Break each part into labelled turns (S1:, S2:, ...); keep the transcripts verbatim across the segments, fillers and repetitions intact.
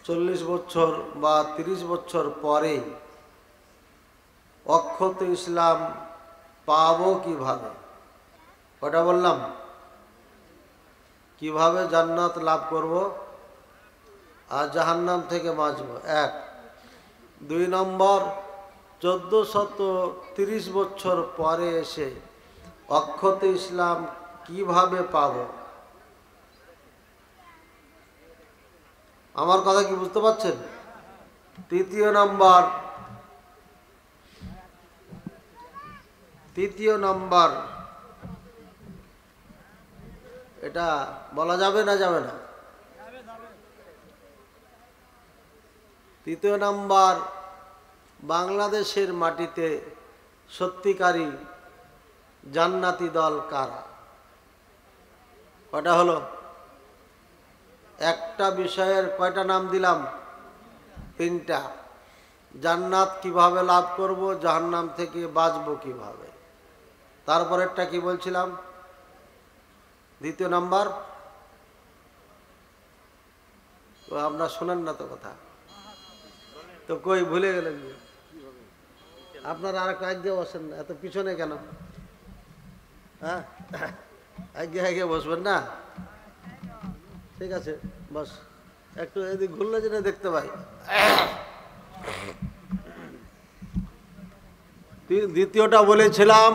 S1: চল্লিশ বছর বা তিরিশ বছর পরে অক্ষত ইসলাম পাবো কিভাবে? কটা বললাম? কিভাবে জান্নাত লাভ করব আর জাহান্নাম থেকে বাঁচব? এক। দুই নম্বর, চোদ্দ শত তিরিশ বছর পরে এসে অক্ষত ইসলাম কিভাবে পাব? আমার কথা কি বুঝতে পারছেন? তৃতীয় নম্বর তৃতীয় নম্বর এটা বলা যাবে না যাবে না? তৃতীয় নম্বর, বাংলাদেশের মাটিতে সত্যিকারী জান্নাতি দল কারা? কয়টা হলো? একটা বিষয়ের কয়টা নাম দিলাম? তিনটা। জান্নাত কিভাবে লাভ করব, জাহান্নাম থেকে বাঁচবো কিভাবে। তারপরেরটা কি বলছিলাম? দ্বিতীয় নাম্বার। তো আপনারা শোনেন না তো কথা, তো কই ভুলে গেলেন যে? আপনারা আর একটা আগে বসেন না, এত পিছনে কেন? হ্যাঁ, আগে আগে বসবেন না? ঠিক আছে, বস। একটু এদিক ঘুরলে যেন দেখতে পাই। দ্বিতীয়টা বলেছিলাম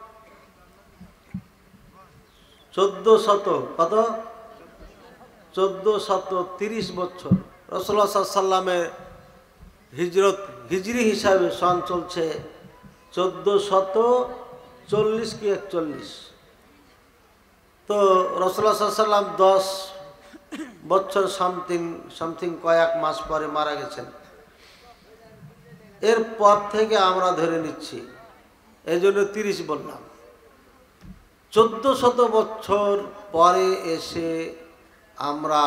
S1: চোদ্দ শত কত চোদ্দ শত তিরিশ বছর রাসূলুল্লাহ সাল্লাল্লাহু আলাইহি সাল্লামের হিজরত, হিজরি হিসাবে সন চলছে চোদ্দ শত চল্লিশ কি একচল্লিশ। তো রাসূলুল্লাহ সাল্লাল্লাহু আলাইহি সাল্লাম দশ বছর সামথিং সামথিং কয়েক মাস পরে মারা গেছেন। এরপর থেকে আমরা ধরে নিচ্ছি, এই জন্য তিরিশ বললাম। চোদ্দ শত বছর পরে এসে আমরা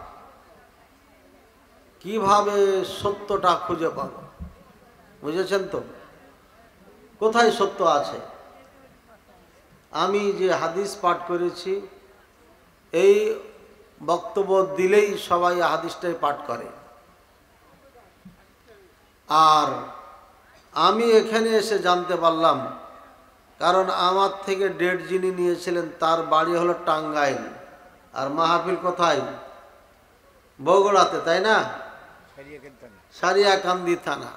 S1: কিভাবে সত্যটা খুঁজে পাব? বুঝেছেন তো? কোথায় সত্য আছে? আমি যে হাদিস পাঠ করেছি, এই বক্তব্য দিলেই সবাই হাদিসটাই পাঠ করে। আর আমি এখানে এসে জানতে পারলাম, কারণ আমার থেকে ডেট যিনি নিয়েছিলেন তার বাড়ি হলো টাঙ্গাইল, আর মাহফিল কোথায়? বগুড়াতে, তাই না? সারিয়াকান্দি থানা।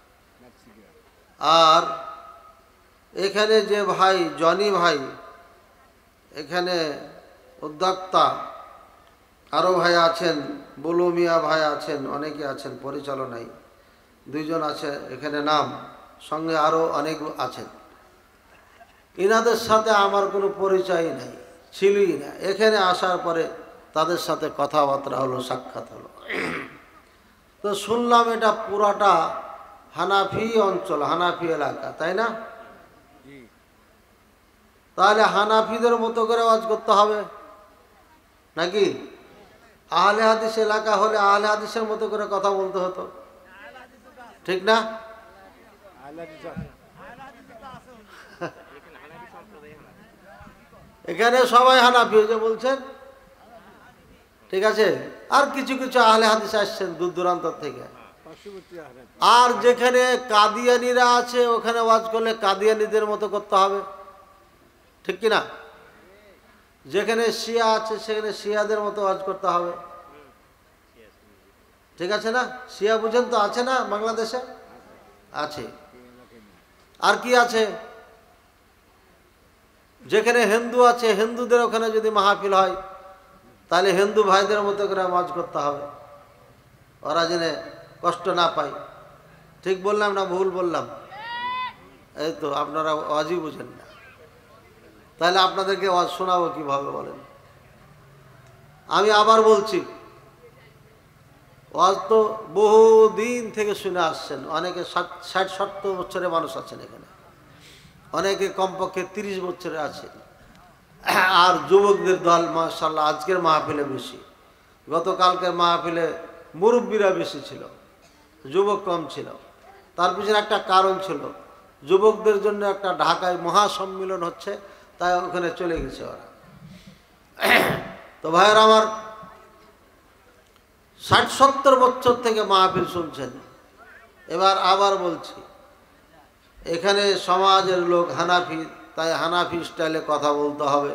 S1: আর এখানে যে ভাই জনি ভাই, এখানে উদ্যোক্তা আরও ভাই আছেন, বুলু মিয়া ভাই আছেন, অনেকে আছেন পরিচালনায়, দুইজন আছে এখানে নাম, সঙ্গে আরও অনেক আছেন। এনাদের সাথে আমার কোনো পরিচয় নেই, ছিলই না। এখানে আসার পরে তাদের সাথে কথাবার্তা হলো, সাক্ষাৎ হলো। তো শুনলাম এটা পুরাটা হানাফি অঞ্চল, হানাফি এলাকা, তাই না? তাহলে হানাফিদের মতো করে ওয়াজ করতে হবে নাকি? আহলে হাদিস এলাকা হলে আহলে হাদিসের মতো করে কথা বলতে হতো, ঠিক না? এখানে সবাই হানাফি যে বলছেন, ঠিক আছে। আর কিছু কিছু আহলে হাদিস আসছেন দূর দূরান্ত থেকে। আর যেখানে কাদিয়ানিরা আছে ওখানে ওয়াজ করলে কাদিয়ানিদের মতো করতে হবে, ঠিক কিনা? যেখানে শিয়া আছে সেখানে শিয়াদের মতো ওয়াজ করতে হবে, ঠিক আছে না? শিয়া বুঝেন তো, আছে না বাংলাদেশে? আছে। আর কি আছে? যেখানে হিন্দু আছে হিন্দুদের ওখানে যদি মাহফিল হয় তাহলে হিন্দু ভাইদের মতো করে ওয়াজ করতে হবে, ওরা যেন কষ্ট না পায়। ঠিক বললাম না ভুল বললাম? এই তো, আপনারা ওয়াজই বুঝেন না, তাহলে আপনাদেরকে ওয়াজ শোনাবো কিভাবে বলেন? আমি আবার বলছি, ওয়াজ তো বহু দিন থেকে শুনে আসছেন, অনেকে ষাট ষাট সত্তর বছরের মানুষ আছেন এখানে, অনেকে কমপক্ষে তিরিশ বছরে আছে। আর যুবকদের দল মাশাআল্লাহ আজকের মাহফিলে বেশি, গতকালকের মাহফিলে মুরব্বীরা বেশি ছিল, যুবক কম ছিল। তার পিছনে একটা কারণ ছিল, যুবকদের জন্য একটা ঢাকায় মহাসম্মেলন হচ্ছে, তাই ওখানে চলে গেছে ওরা। তো ভাইয়ের আমার, ষাট সত্তর বছর থেকে মাহফিল শুনছেন। এবার আবার বলছি, এখানে সমাজের লোক হানাফি, তাই হানাফি স্টাইলে কথা বলতে হবে।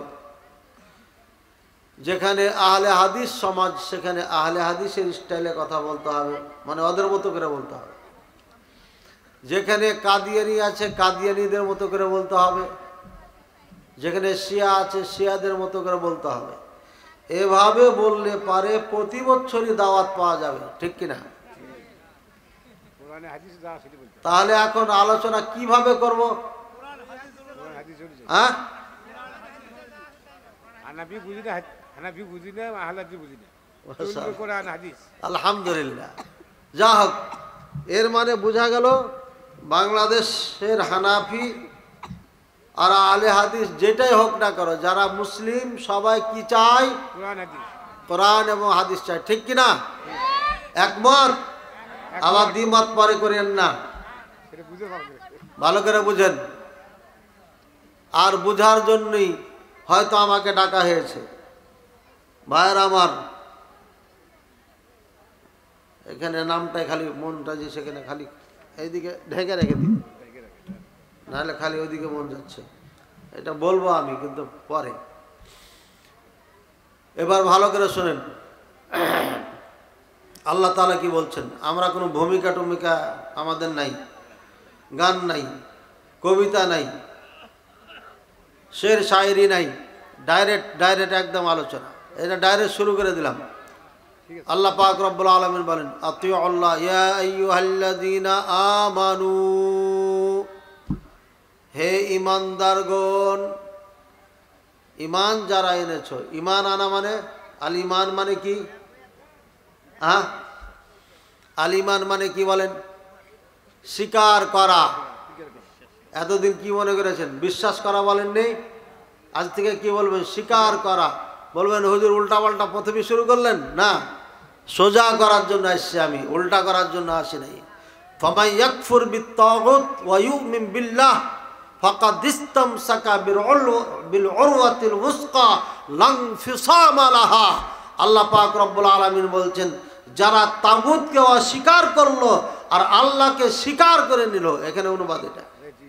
S1: যেখানে আহলে হাদিস সমাজ, সেখানে আহলে হাদিসের স্টাইলে কথা বলতে হবে, মানে ওদের মতো করে বলতে হবে। যেখানে কাদিয়ানি আছে কাদিয়ানিদের মতো করে বলতে হবে, যেখানে শিয়া আছে শিয়াদের মতো করে বলতে হবে। এভাবে বললে পারে প্রতি বছরই দাওয়াত পাওয়া যাবে, ঠিক কিনা? তাহলে এখন আলোচনা কিভাবে করব? হ্যাঁ, আলহামদুলিল্লাহ। যা হোক, এর মানে বোঝা গেল বাংলাদেশের হানাফি আর আলে হাদিস যেটাই হোক না করো, যারা মুসলিম সবাই কি চায়? কোরআন এবং হাদিস চায়, ঠিক কিনা? একমত? আবার দ্বিমত পরে করেন না, ভালো করে বুঝেন। আর বুঝার জন্যই হয়তো আমাকে ডাকা হয়েছে। ভাইয়ের আমার, এখানে নামটাই খালি মনটা যে সেখানে খালি এইদিকে ঢেকে রেখে দিই, নাহলে খালি ওইদিকে মন যাচ্ছে। এটা বলবো আমি কিন্তু পরে। এবার ভালো করে শোনেন, আল্লাহ তাআলা কি বলছেন। আমরা কোনো ভূমিকা টুমিকা আমাদের নাই, গান নাই, কবিতা নাই, শের শায়েরি নাই, ডাইরেক্ট ডাইরেক্ট একদম আলোচনা। এটা ডাইরেক্ট শুরু করে দিলাম। আল্লাহ পাক রব্বুল আলামিন বলেন, আতিউ আল্লাহ ইয়া আইয়ুহাল্লাযীনা আমানু, হে ইমানদারগণ, ইমান যারা এনেছো। ইমান আনা মানে, আল ইমান মানে কি? হ্যাঁ, আল ইমান মানে কি বলেন? স্বীকার করা। এতদিন কি মনে করেছেন? বিশ্বাস করা বলেন নেই? আজ থেকে কি বলবেন? স্বীকার করা। বলবেন হুজুর উল্টা পাল্টা প্রথমে শুরু করলেন না, সোজা করার জন্য আসছি আমি, উল্টা করার জন্য আসি নাই। ফামান ইয়াকফুর বিত-তাগুত ওয়া ইউমিন বিল্লাহ ফাকাদ ইসতামসাকা বিল উরওয়াতিল উসকা লা ইনফিসামা লাহা। আল্লাহ পাক রব্বুল আলামিন বলছেন, যারা তাগুতকে অস্বীকার করলো আর আল্লাহকে স্বীকার করে নিল। এখানে অনুবাদ এটা,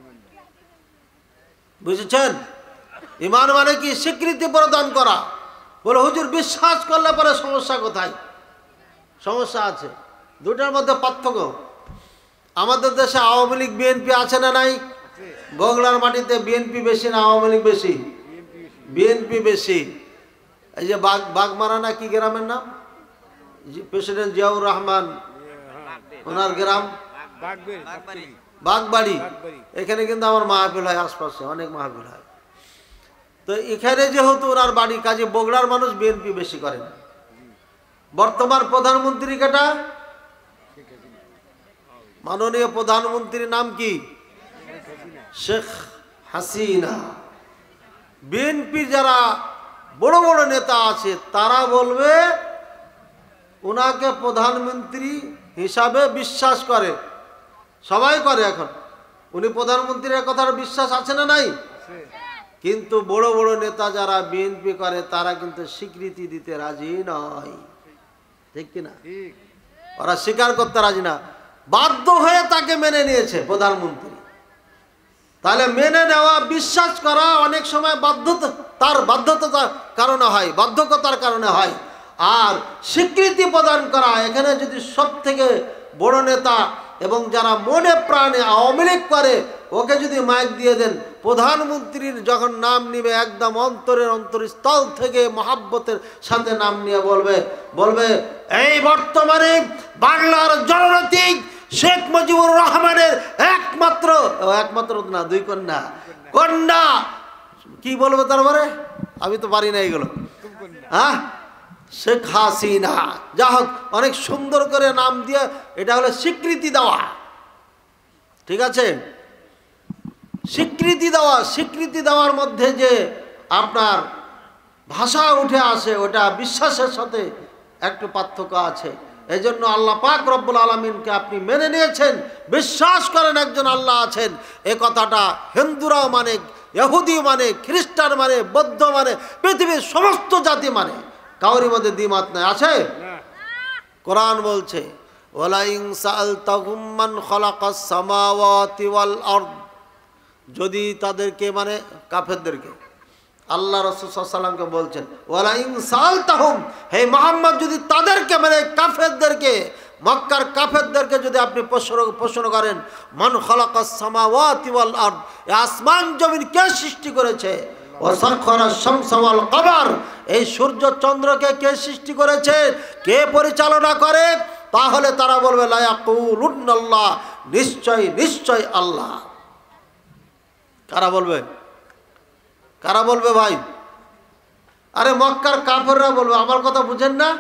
S1: বুঝেছেন? ইমান মানে কি? স্বীকৃতি প্রদান করা। বলে হুজুর বিশ্বাস করলে পরে সমস্যা কোথায়? সমস্যা আছে, দুটার মধ্যে পার্থক্য। আমাদের দেশে আওয়ামী লীগ বিএনপি আছে না নাই? বগলার মাটিতে বিএনপি বেশি না আওয়ামী লীগ বেশি? বিএনপি বেশি। এই যে বাগ বাগমারা না কি গ্রামের নাম, প্রেসিডেন্ট জিয়াউর রহমান ওনার গ্রাম বাগবাড়ি, এখানে কিন্তু আমার মাহফিল হয়, আশপাশে অনেক মাহফিল হয়। তো এখানে যেহেতু ওনার বাড়ি, কাজে বগলার মানুষ বিএনপি বেশি করেন। বর্তমান প্রধানমন্ত্রী কেটা? মাননীয় প্রধানমন্ত্রীর নাম কি? শেখ হাসিনা। বিএনপি যারা বড় বড় নেতা আছে তারা বলবে ওনাকে প্রধানমন্ত্রী হিসাবে বিশ্বাস করে, সবাই করে। এখন উনি প্রধানমন্ত্রীর কথার বিশ্বাস আছে না নাই? কিন্তু বড় বড় নেতা যারা বিএনপি করে তারা কিন্তু স্বীকৃতি দিতে রাজি নয়, ঠিক কিনা? ওরা স্বীকার করতে রাজি না, বাধ্য হয়ে তাকে মেনে নিয়েছে প্রধানমন্ত্রী। তাহলে মেনে নেওয়া, বিশ্বাস করা অনেক সময় বাধ্যতা, তার বাধ্যতার কারণে হয়, বাধ্যকতার কারণে হয়। আর স্বীকৃতি প্রদান করা, এখানে যদি সব থেকে বড় নেতা এবং যারা মনে প্রাণে আওয়ামী লীগ করে ওকে যদি মাইক দিয়ে দেন, প্রধানমন্ত্রীর যখন নাম নিবে একদম অন্তরের অন্তরস্থল থেকে মহাব্বতের সাথে নাম নিয়ে বলবে বলবে এই বর্তমানে বাংলার জননৈতিক শেখ মুজিবুর রহমানের একমাত্র, একমাত্র না দুই কন্যা, কন্যা কি বলবে তারপরে? আমি তো পারি না এগুলো। হ্যাঁ, শেখ হাসিনা। যা হোক, অনেক সুন্দর করে নাম দিয়ে, এটা হলো স্বীকৃতি দেওয়া, ঠিক আছে? স্বীকৃতি দেওয়া, স্বীকৃতি দেওয়ার মধ্যে যে আপনার ভাষা উঠে আসে, ওটা বিশ্বাসের সাথে একটু পার্থক্য আছে। এই জন্য আল্লাহ পাক রব্বুল আলামিনকে আপনি মেনে নিয়েছেন, বিশ্বাস করেন একজন আল্লাহ আছেন, এ কথাটা হিন্দুরাও মানে, ইহুদি মানে, খ্রিস্টান মানে, বৌদ্ধ মানে, পৃথিবীর সমস্ত জাতি মানে, কাউরি মধ্যে দ্বিমত নাই। আছে? কোরআন বলছে ওয়ালা ইন সাআলতাহুম মান খালাকাস সামাওয়াতি ওয়াল আরদ, যদি তাদেরকে মানে কাফেরদেরকে আল্লাহ রাসূল সাল্লাল্লাহু আলাইহি ওয়াসাল্লামকে বলছেন ওয়ালা ইন সাআলতাহুম, হে মুহাম্মদ যদি তাদেরকে মানে কাফেরদেরকে মক্কার কাফেরদেরকে যদি আপনি প্রশ্ন প্রশ্ন করেন মান খালাকাস সামাওয়াতি ওয়াল আরদ, আসমান জমিন কে সৃষ্টি করেছে, ওয়া সাখখারাশ শামসা ওয়াল কমার, এই সূর্য চন্দ্রকে কে সৃষ্টি করেছে, কে পরিচালনা করে, তাহলে তারা বলবে লা ইয়াকুলুন্নাল্লাহ, নিশ্চয় নিশ্চয় আল্লাহ। কারা বলবে? কারা বলবে ভাই? আরে মক্কার কাফেররা বলবে। আমার কথা বুঝেন না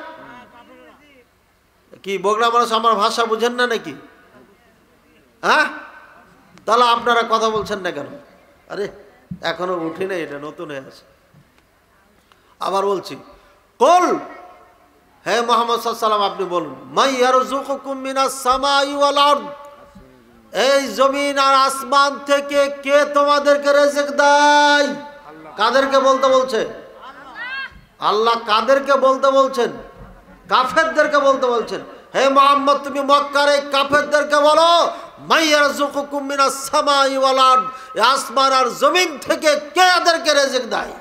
S1: কি? বগলা মানুষ আমার ভাষা বুঝেন না নাকি? হ্যাঁ, তাহলে আপনারা কথা বলছেন না কেন? আরে এখনো উঠি না, এটা নতুন হয়ে আছে। আবার বলছি, কুল, হে মুহাম্মদ সাল্লাল্লাহু আলাইহি ওয়াসাল্লাম আপনি বলুন, মান ইয়ারযুকুকুম মিনাস সামাই ওয়াল আরদ, এই জমিন আর আসমান থেকে কে তোমাদেরকে রিজিক দেয়? কাদেরকে বলতে বলছে? আল্লাহ। কাদেরকে বলতে বলছেন? কাফেরদেরকে বলতে বলছেন। হে মুহাম্মদ তুমি মক্কার এই কাফেরদেরকে বলো মান ইয়ারযুকুকুম মিনাস সামাই ওয়াল আরদ, আসমান আর জমিন থেকে কে এদেরকে রিজিক দেয়?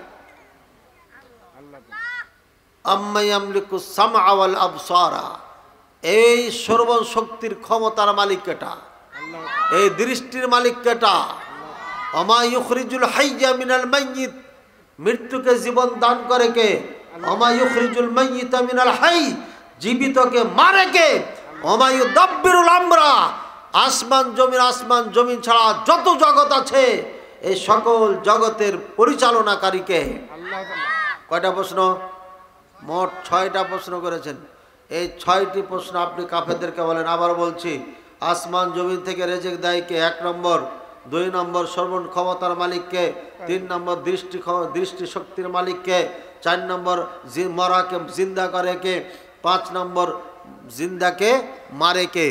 S1: আম্মা ইয়ামলিকুস সামআ ওয়াল আবসারা, এই সর্বশক্তির ক্ষমতার মালিক কেটা? এই দৃষ্টির মালিক কেটা? ওমা ইউখরিজুল হাইয়্যা মিনাল মাইয়িত, মৃত্যুকে জীবন দান করে কে? ওমা ইউখরিজুল মাইয়িতা মিনাল হাই, জীবিতকে মারে কে? ওমা ইউদাব্বিরুল আমরা, আসমান জমিন আসমান জমিন ছাড়া যত জগৎ আছে এই সকল জগতের পরিচালনাকারী কে? কয়টা প্রশ্ন? মোট ছয়টা প্রশ্ন করেছেন। এই ছয়টি প্রশ্ন আপনি কাফেরদেরকে বলেন। আবার বলছি, আসমান জমিন থেকে রিজিক দেয় কে? এক নম্বর। দুই নম্বর সর্বন ক্ষমতার মালিককে। তিন নম্বর দৃষ্টি দৃষ্টি শক্তির মালিককে। চার নম্বর মরাকে জিন্দা করে কে? পাঁচ নম্বর জিন্দাকে মারে কে?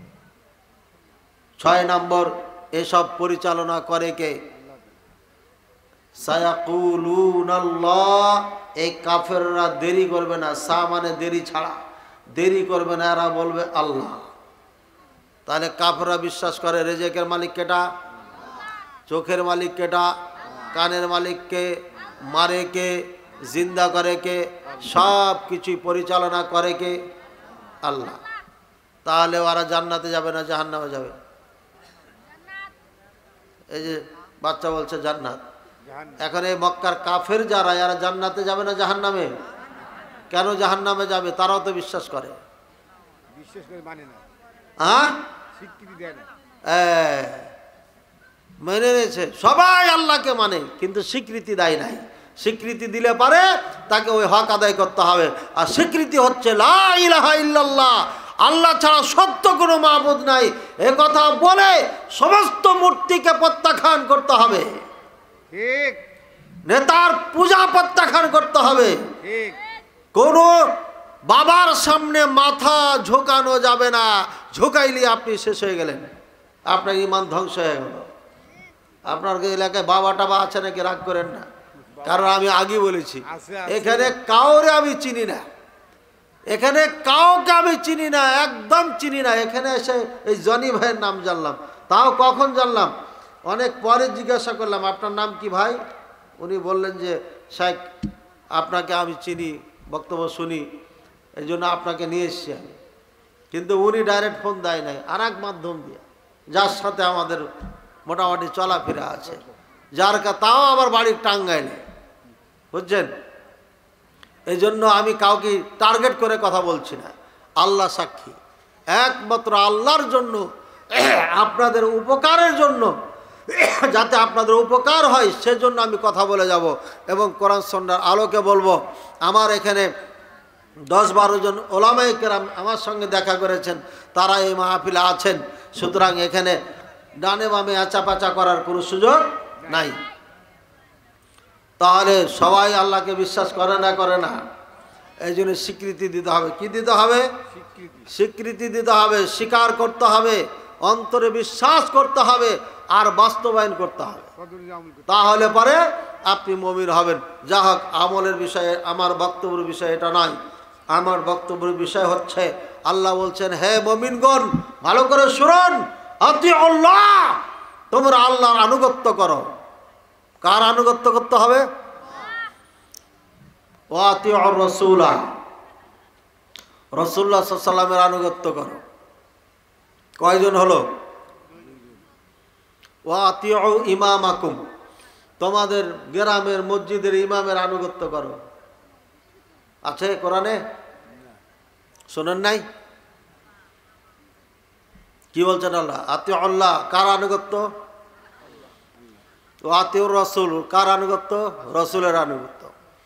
S1: ছয় নম্বর এসব পরিচালনা করে কে? সায়াকুলুনাল্লাহ, এই কাফেররা দেরি করবে না, সা মানে দেরি ছাড়া, দেরি করবে না, এরা বলবে আল্লাহ। তাহলে কাফেররা বিশ্বাস করে রিজিকের মালিক কেটা? চোখের মালিক কেটা? কানের মালিক কে? মারে কে? জিন্দা করে কে? সব কিছুই পরিচালনা করে কে? আল্লাহ। তাহলে ওরা জান্নাতে যাবে না জাহান্নামে যাবে? এই যে বাচ্চা বলছে জান্নাত, এখন এই মক্কার কাফের যারা, এরা জান্নাতে যাবে না জাহান্নামে? কেন জাহান্নামে যাবে? তারাও তো বিশ্বাস করে, বিশ্বাস করে মানে না। হ্যাঁ, স্বীকৃতি দেয় না। মেনে নিয়েছে সবাই আল্লাহকে মানে, কিন্তু স্বীকৃতি দেয় নাই। স্বীকৃতি দিলে পারে তাকে ওই হক আদায় করতে হবে। আর স্বীকৃতি হচ্ছে লা ইলাহা ইল্লাল্লাহ, আল্লাহ ছাড়া সত্য কোনো মাবুদ নাই, এ কথা বলে সমস্ত মূর্তিকে প্রত্যাখ্যান করতে হবে। ঠিক। নেতার পূজা প্রত্যাখ্যান করতে হবে। ঠিক। কোনো বাবার সামনে মাথা ঝোঁকানো যাবে না, ঝোঁকাইলে আপনি শেষ হয়ে গেলেন, আপনার ঈমান ধ্বংস হয়ে গেল। আপনার এলাকায় বাবা টাবা আছে নাকি? রাগ করেন না, কারণ আমি আগে বলেছি এখানে কাউরে আমি চিনি না, এখানে কাউকে আমি চিনি না, একদম চিনি না। এখানে এসে এই জনি ভাইয়ের নাম জানলাম, তাও কখন জানলাম? অনেক পরে জিজ্ঞাসা করলাম আপনার নাম কি ভাই? উনি বললেন যে শেখ আপনাকে আমি চিনি, বক্তব্য শুনি, এই জন্য আপনাকে নিয়ে এসছি আমি। কিন্তু উনি ডাইরেক্ট ফোন দেয় নাই, আর এক মাধ্যম দিয়ে, যার সাথে আমাদের মোটামুটি চলাফেরা আছে, যার তাও আমার বাড়ির টাঙ্গাইলে, বুঝছেন? এই জন্য আমি কাউকে টার্গেট করে কথা বলছি না, আল্লাহ সাক্ষী, একমাত্র আল্লাহর জন্য, আপনাদের উপকারের জন্য, যাতে আপনাদের উপকার হয় সেজন্য আমি কথা বলে যাব এবং কোরআন সুন্নাহর আলোকে বলবো। আমার এখানে দশ বারো জন ওলামায়ে কেরাম আমার সঙ্গে দেখা করেছেন, তারা এই মাহফিলে আছেন, সুতরাং এখানে ডানে বামে আচাপাচা করার কোনো সুযোগ নাই। তাহলে সবাই আল্লাহকে বিশ্বাস করে না করে না? এই জন্য স্বীকৃতি দিতে হবে। কি দিতে হবে? স্বীকৃতি দিতে হবে, স্বীকার করতে হবে, অন্তরে বিশ্বাস করতে হবে, আর বাস্তবায়ন করতে হবে। তাহলে পরে আপনি মুমিন হবেন। যা হোক, আমলের বিষয়ে আমার বক্তব্যের বিষয় এটা নয়। আমার বক্তব্যের বিষয় হচ্ছে আল্লাহ বলছেন, হে মুমিনগণ ভালো করে শুনুন, আতিউল্লাহ, তোমরা আল্লাহর আনুগত্য করো। কার আনুগত্য করতে হবে? ওয়া আতিউর রাসূলা, রাসূলুল্লাহ সাল্লাল্লাহু আলাইহি ওয়াসাল্লামের আনুগত্য করো। কয়জন হলো? ওয়া আতিউ ইমামাকুম, তোমাদের গ্রামের মসজিদের ইমামের আনুগত্য করো। আছে কোরআনে? শোনেন নাই? কি বলছেন আল্লাহ? আতিউল্লাহ কার আনুগত্য? ও আতিউর রাসূল কার আনুগত্য? রাসূলের আনুগত্য।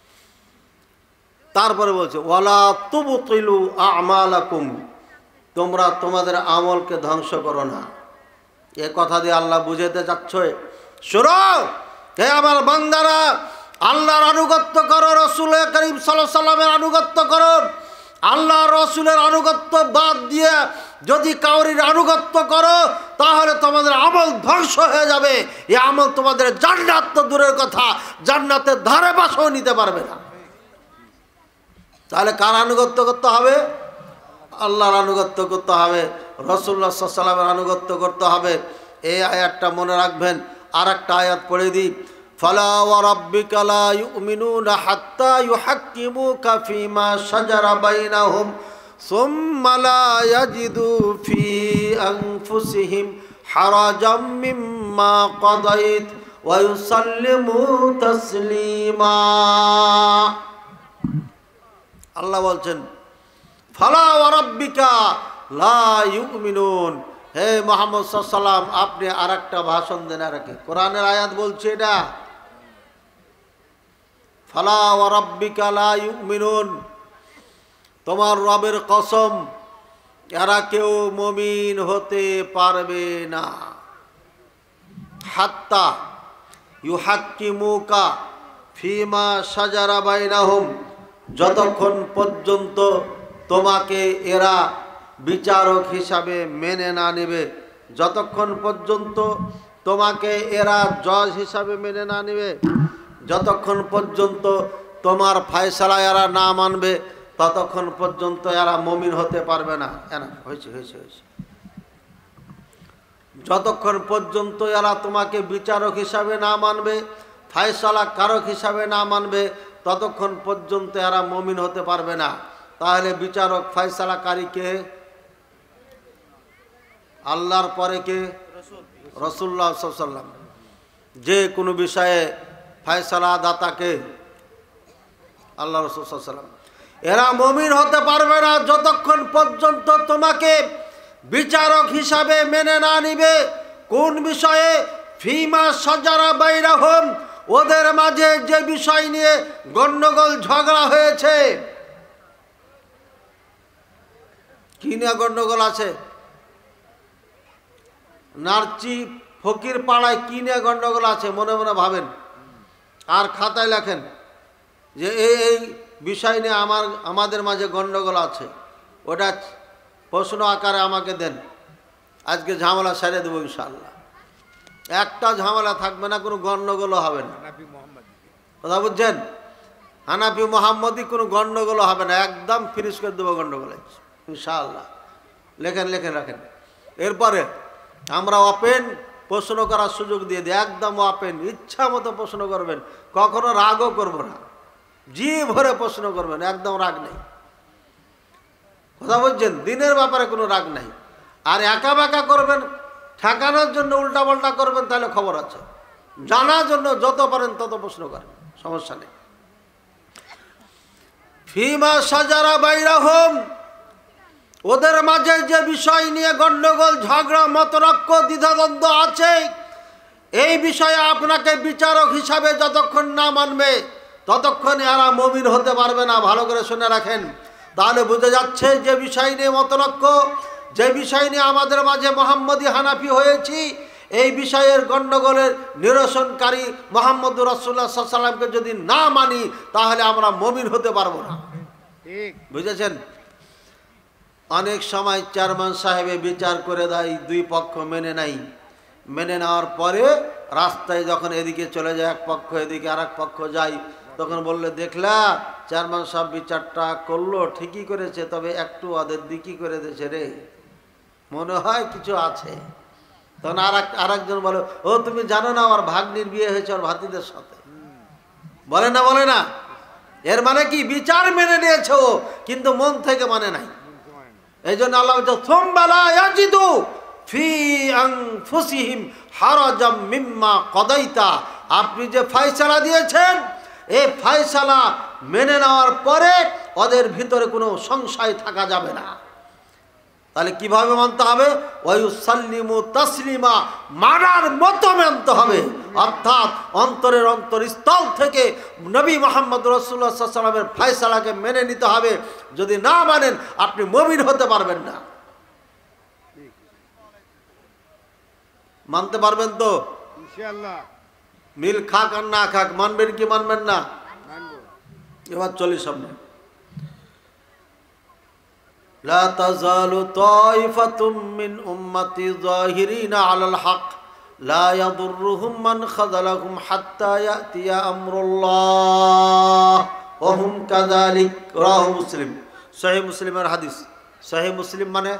S1: তারপরে বলছে ওয়ালা তুবতিলু আমালাকুম, তোমরা তোমাদের আমলকে ধ্বংস করো না। এ কথা দিয়ে আল্লাহ বুঝাতে যাচ্ছে, শোনো হে আমার বান্দারা, আল্লাহর আনুগত্য করো, রাসূল করিম সাল্লাল্লাহু আলাইহি সাল্লামের আনুগত্য করো। আল্লাহ রসুলের আনুগত্য বাদ দিয়ে যদি কাউরির আনুগত্য করো তাহলে তোমাদের আমল ধ্বংস হয়ে যাবে। এই আমল তোমাদের জান্নাত তো দূরের কথা, জান্নাতের ধারে পাশেও নিতে পারবে না। তাহলে কার আনুগত্য করতে হবে? আল্লাহর আনুগত্য করতে হবে, রাসূলুল্লাহ সাল্লাল্লাহু আলাইহি ওয়াসাল্লামের আনুগত্য করতে হবে। এই আয়াতটা মনে রাখবেন। আর একটা আয়াত পড়ে দিই, ফালা ওয়া রাব্বিকা লা ইউমিনুনা হাত্তা ইউহাক্কিমুকা ফীমা শাজারা বাইনাহুম সুম্মা লা ইয়াজিদু ফী আনফুসিহিম হারাজাম মিম্মা কাদাইত ওয়া ইউসাল্লিমু তাসলিমা। আল্লাহ বলছেন, ফালা ওয়া রাব্বিকা লা ইউমিনুন, হে মুহাম্মদ সাল্লাল্লাহু আলাইহি ওয়াসাল্লাম আপনি আর একটা ভাষণ দেন। আর কি কোরআনের আয়াত বলছে এটা, ফালা ওয়া রাব্বিকা লা ইউমিনুন, তোমার রবের কসম এরা কেউ মুমিন হতে পারবে না। হাত্তা ইউহাক্কিমুকা ফীমা শাজারা বাইনাহুম, যতক্ষণ পর্যন্ত তোমাকে এরা বিচারক হিসাবে মেনে না নেবে, যতক্ষণ পর্যন্ত তোমাকে এরা জজ হিসাবে মেনে না নেবে, যতক্ষণ পর্যন্ত তোমার ফয়সালা এরা না মানবে, ততক্ষণ পর্যন্ত এরা মুমিন হতে পারবে না। এরা হয়েছে হয়েছে হয়েছে যতক্ষণ পর্যন্ত এরা তোমাকে বিচারক হিসাবে না মানবে, ফয়সালা কারক হিসাবে না মানবে, ততক্ষণ পর্যন্ত এরা মুমিন হতে পারবে না। তাহলে বিচারক ফয়সালাকারী কে? আল্লাহর পরে কে? রাসূলুল্লাহ সাল্লাল্লাহু আলাইহি ওয়াসাল্লাম। যে কোনো বিষয়ে ফয়সালা দাতাকে আল্লাহ রাসূল সাল্লাল্লাহু আলাইহি ওয়াসাল্লাম। এরা মুমিন হতে পারবে না যতক্ষণ পর্যন্ত তোমাকে বিচারক হিসাবে মেনে না নিবে। কোন বিষয়ে? ফীমা শাজারা বাইনাহুম, ওদের মাঝে যে বিষয় নিয়ে গন্ডগোল ঝগড়া হয়েছে। কি নিয়ে গন্ডগোল আছে? নারচি ফকির পাড়ায় কি নিয়ে গন্ডগোল আছে মনে মনে ভাবেন, আর খাতায় লেখেন যে এই এই বিষয় নিয়ে আমার আমাদের মাঝে গন্ডগোল আছে, ওটা প্রশ্ন আকারে আমাকে দেন, আজকে ঝামেলা সেরে দেবো ইনশাআল্লাহ। একটা ঝামেলা থাকবে না, কোনো গন্ডগোলও হবে না। কথা বুঝছেন? হানাফি মোহাম্মদী কোনো গন্ডগোলও হবে না, একদম ফিনিশ করে দেবো গন্ডগোল ইনশাআল্লাহ। লেখেন লেখেন রাখেন। এরপরে আমরা ওপেন প্রশ্ন করার সুযোগ দিয়ে দিই, একদম ওপেন, ইচ্ছা মতো প্রশ্ন করবেন, কখনো রাগও করব না, জি ভরে প্রশ্ন করবেন, একদম রাগ নেই। কথা বলছেন? দিনের ব্যাপারে কোনো রাগ নাই। আর একা বাঁকা করবেন, ঠেকানোর জন্য উল্টা পাল্টা করবেন, তাহলে খবর আছে। জানার জন্য যত পারেন তত প্রশ্ন করেন, সমস্যা নেই। ফীমা শাজারা বাইনাহুম, ওদের মাঝে যে বিষয় নিয়ে গন্ডগোল ঝগড়া মতরক্ষ দ্বিধাদ্বন্দ্ব আছে, এই বিষয়ে আপনাকে বিচারক হিসাবে যতক্ষণ না মানবে ততক্ষণ এরা মুমিন হতে পারবে না। ভালো করে শুনে রাখেন। তাহলে বুঝে যাচ্ছে যে বিষয় নিয়ে মতরক্ষ, যে বিষয় নিয়ে আমাদের মাঝে মুহাম্মদী হানাফি হয়েছি, এই বিষয়ের গন্ডগোলের নিরসনকারী মুহাম্মদুর রাসূলুল্লাহ সাল্লাল্লাহু আলাইহি ওয়াসাল্লামকে যদি না মানি তাহলে আমরা মুমিন হতে পারবো না। ঠিক বুঝেছেন? অনেক সময় চেয়ারম্যান সাহেবে বিচার করে দেয়, দুই পক্ষ মেনে নাই, মেনে নেওয়ার পরে রাস্তায় যখন এদিকে চলে যায় এক পক্ষ, এদিকে আর এক পক্ষ যায়, তখন বললে দেখলা চেয়ারম্যান সাহেব বিচারটা করলো, ঠিকই করেছে, তবে একটু ওদের দিকই করে দিয়েছে রে, মনে হয় কিছু আছে। তখন আর আর একজন বলে, ও তুমি জানো না আমার ভাগ্নির বিয়ে হয়েছে ওর ভাতিদের সাথে, বলে না বলে না। এর মানে কি বিচার মেনে নিয়েছে ও, কিন্তু মন থেকে মানে নাই। এই জন্য আল্লাহ বলছে সুম্মা লা ইয়াজিদু ফি আনফুসিহিম হারাজাম মিম্মা কদাইতা, আপনি যে ফয়সালা দিয়েছেন এই ফয়সালা মেনে নেওয়ার পরে ওদের ভিতরে কোনো সংশয় থাকা যাবে না। তাহলে কিভাবে মানতে হবে? ওয়ায়ুসাল্লিমু তাসলিমা, মানার মতো মানতে হবে, অর্থাৎ অন্তরের অন্তরস্থল থেকে নবী মুহাম্মদ রাসূলুল্লাহ সাল্লাল্লাহু আলাইহি ওয়াসাল্লামের ফয়সালাকে মেনে নিতে হবে। যদি না মানেন আপনি মুমিন হতে পারবেন না। মানতে পারবেন তো
S2: ইনশাআল্লাহ?
S1: মিল খাক আর না খাক মানবেন কি মানবেন না? এবার চলি সামনে। লা তাযালু তাইফাতুম মিন উম্মতি যাহিরিনা আলাল হক লা ইয়াদুররুহুম মান খাযালাহুম হাত্তা ইয়াতিয়া আমরুল্লাহ ওয়া হুম কাযালিক। রাহু মুসলিম, সহিহ মুসলিমের হাদিস। সহিহ মুসলিম মানে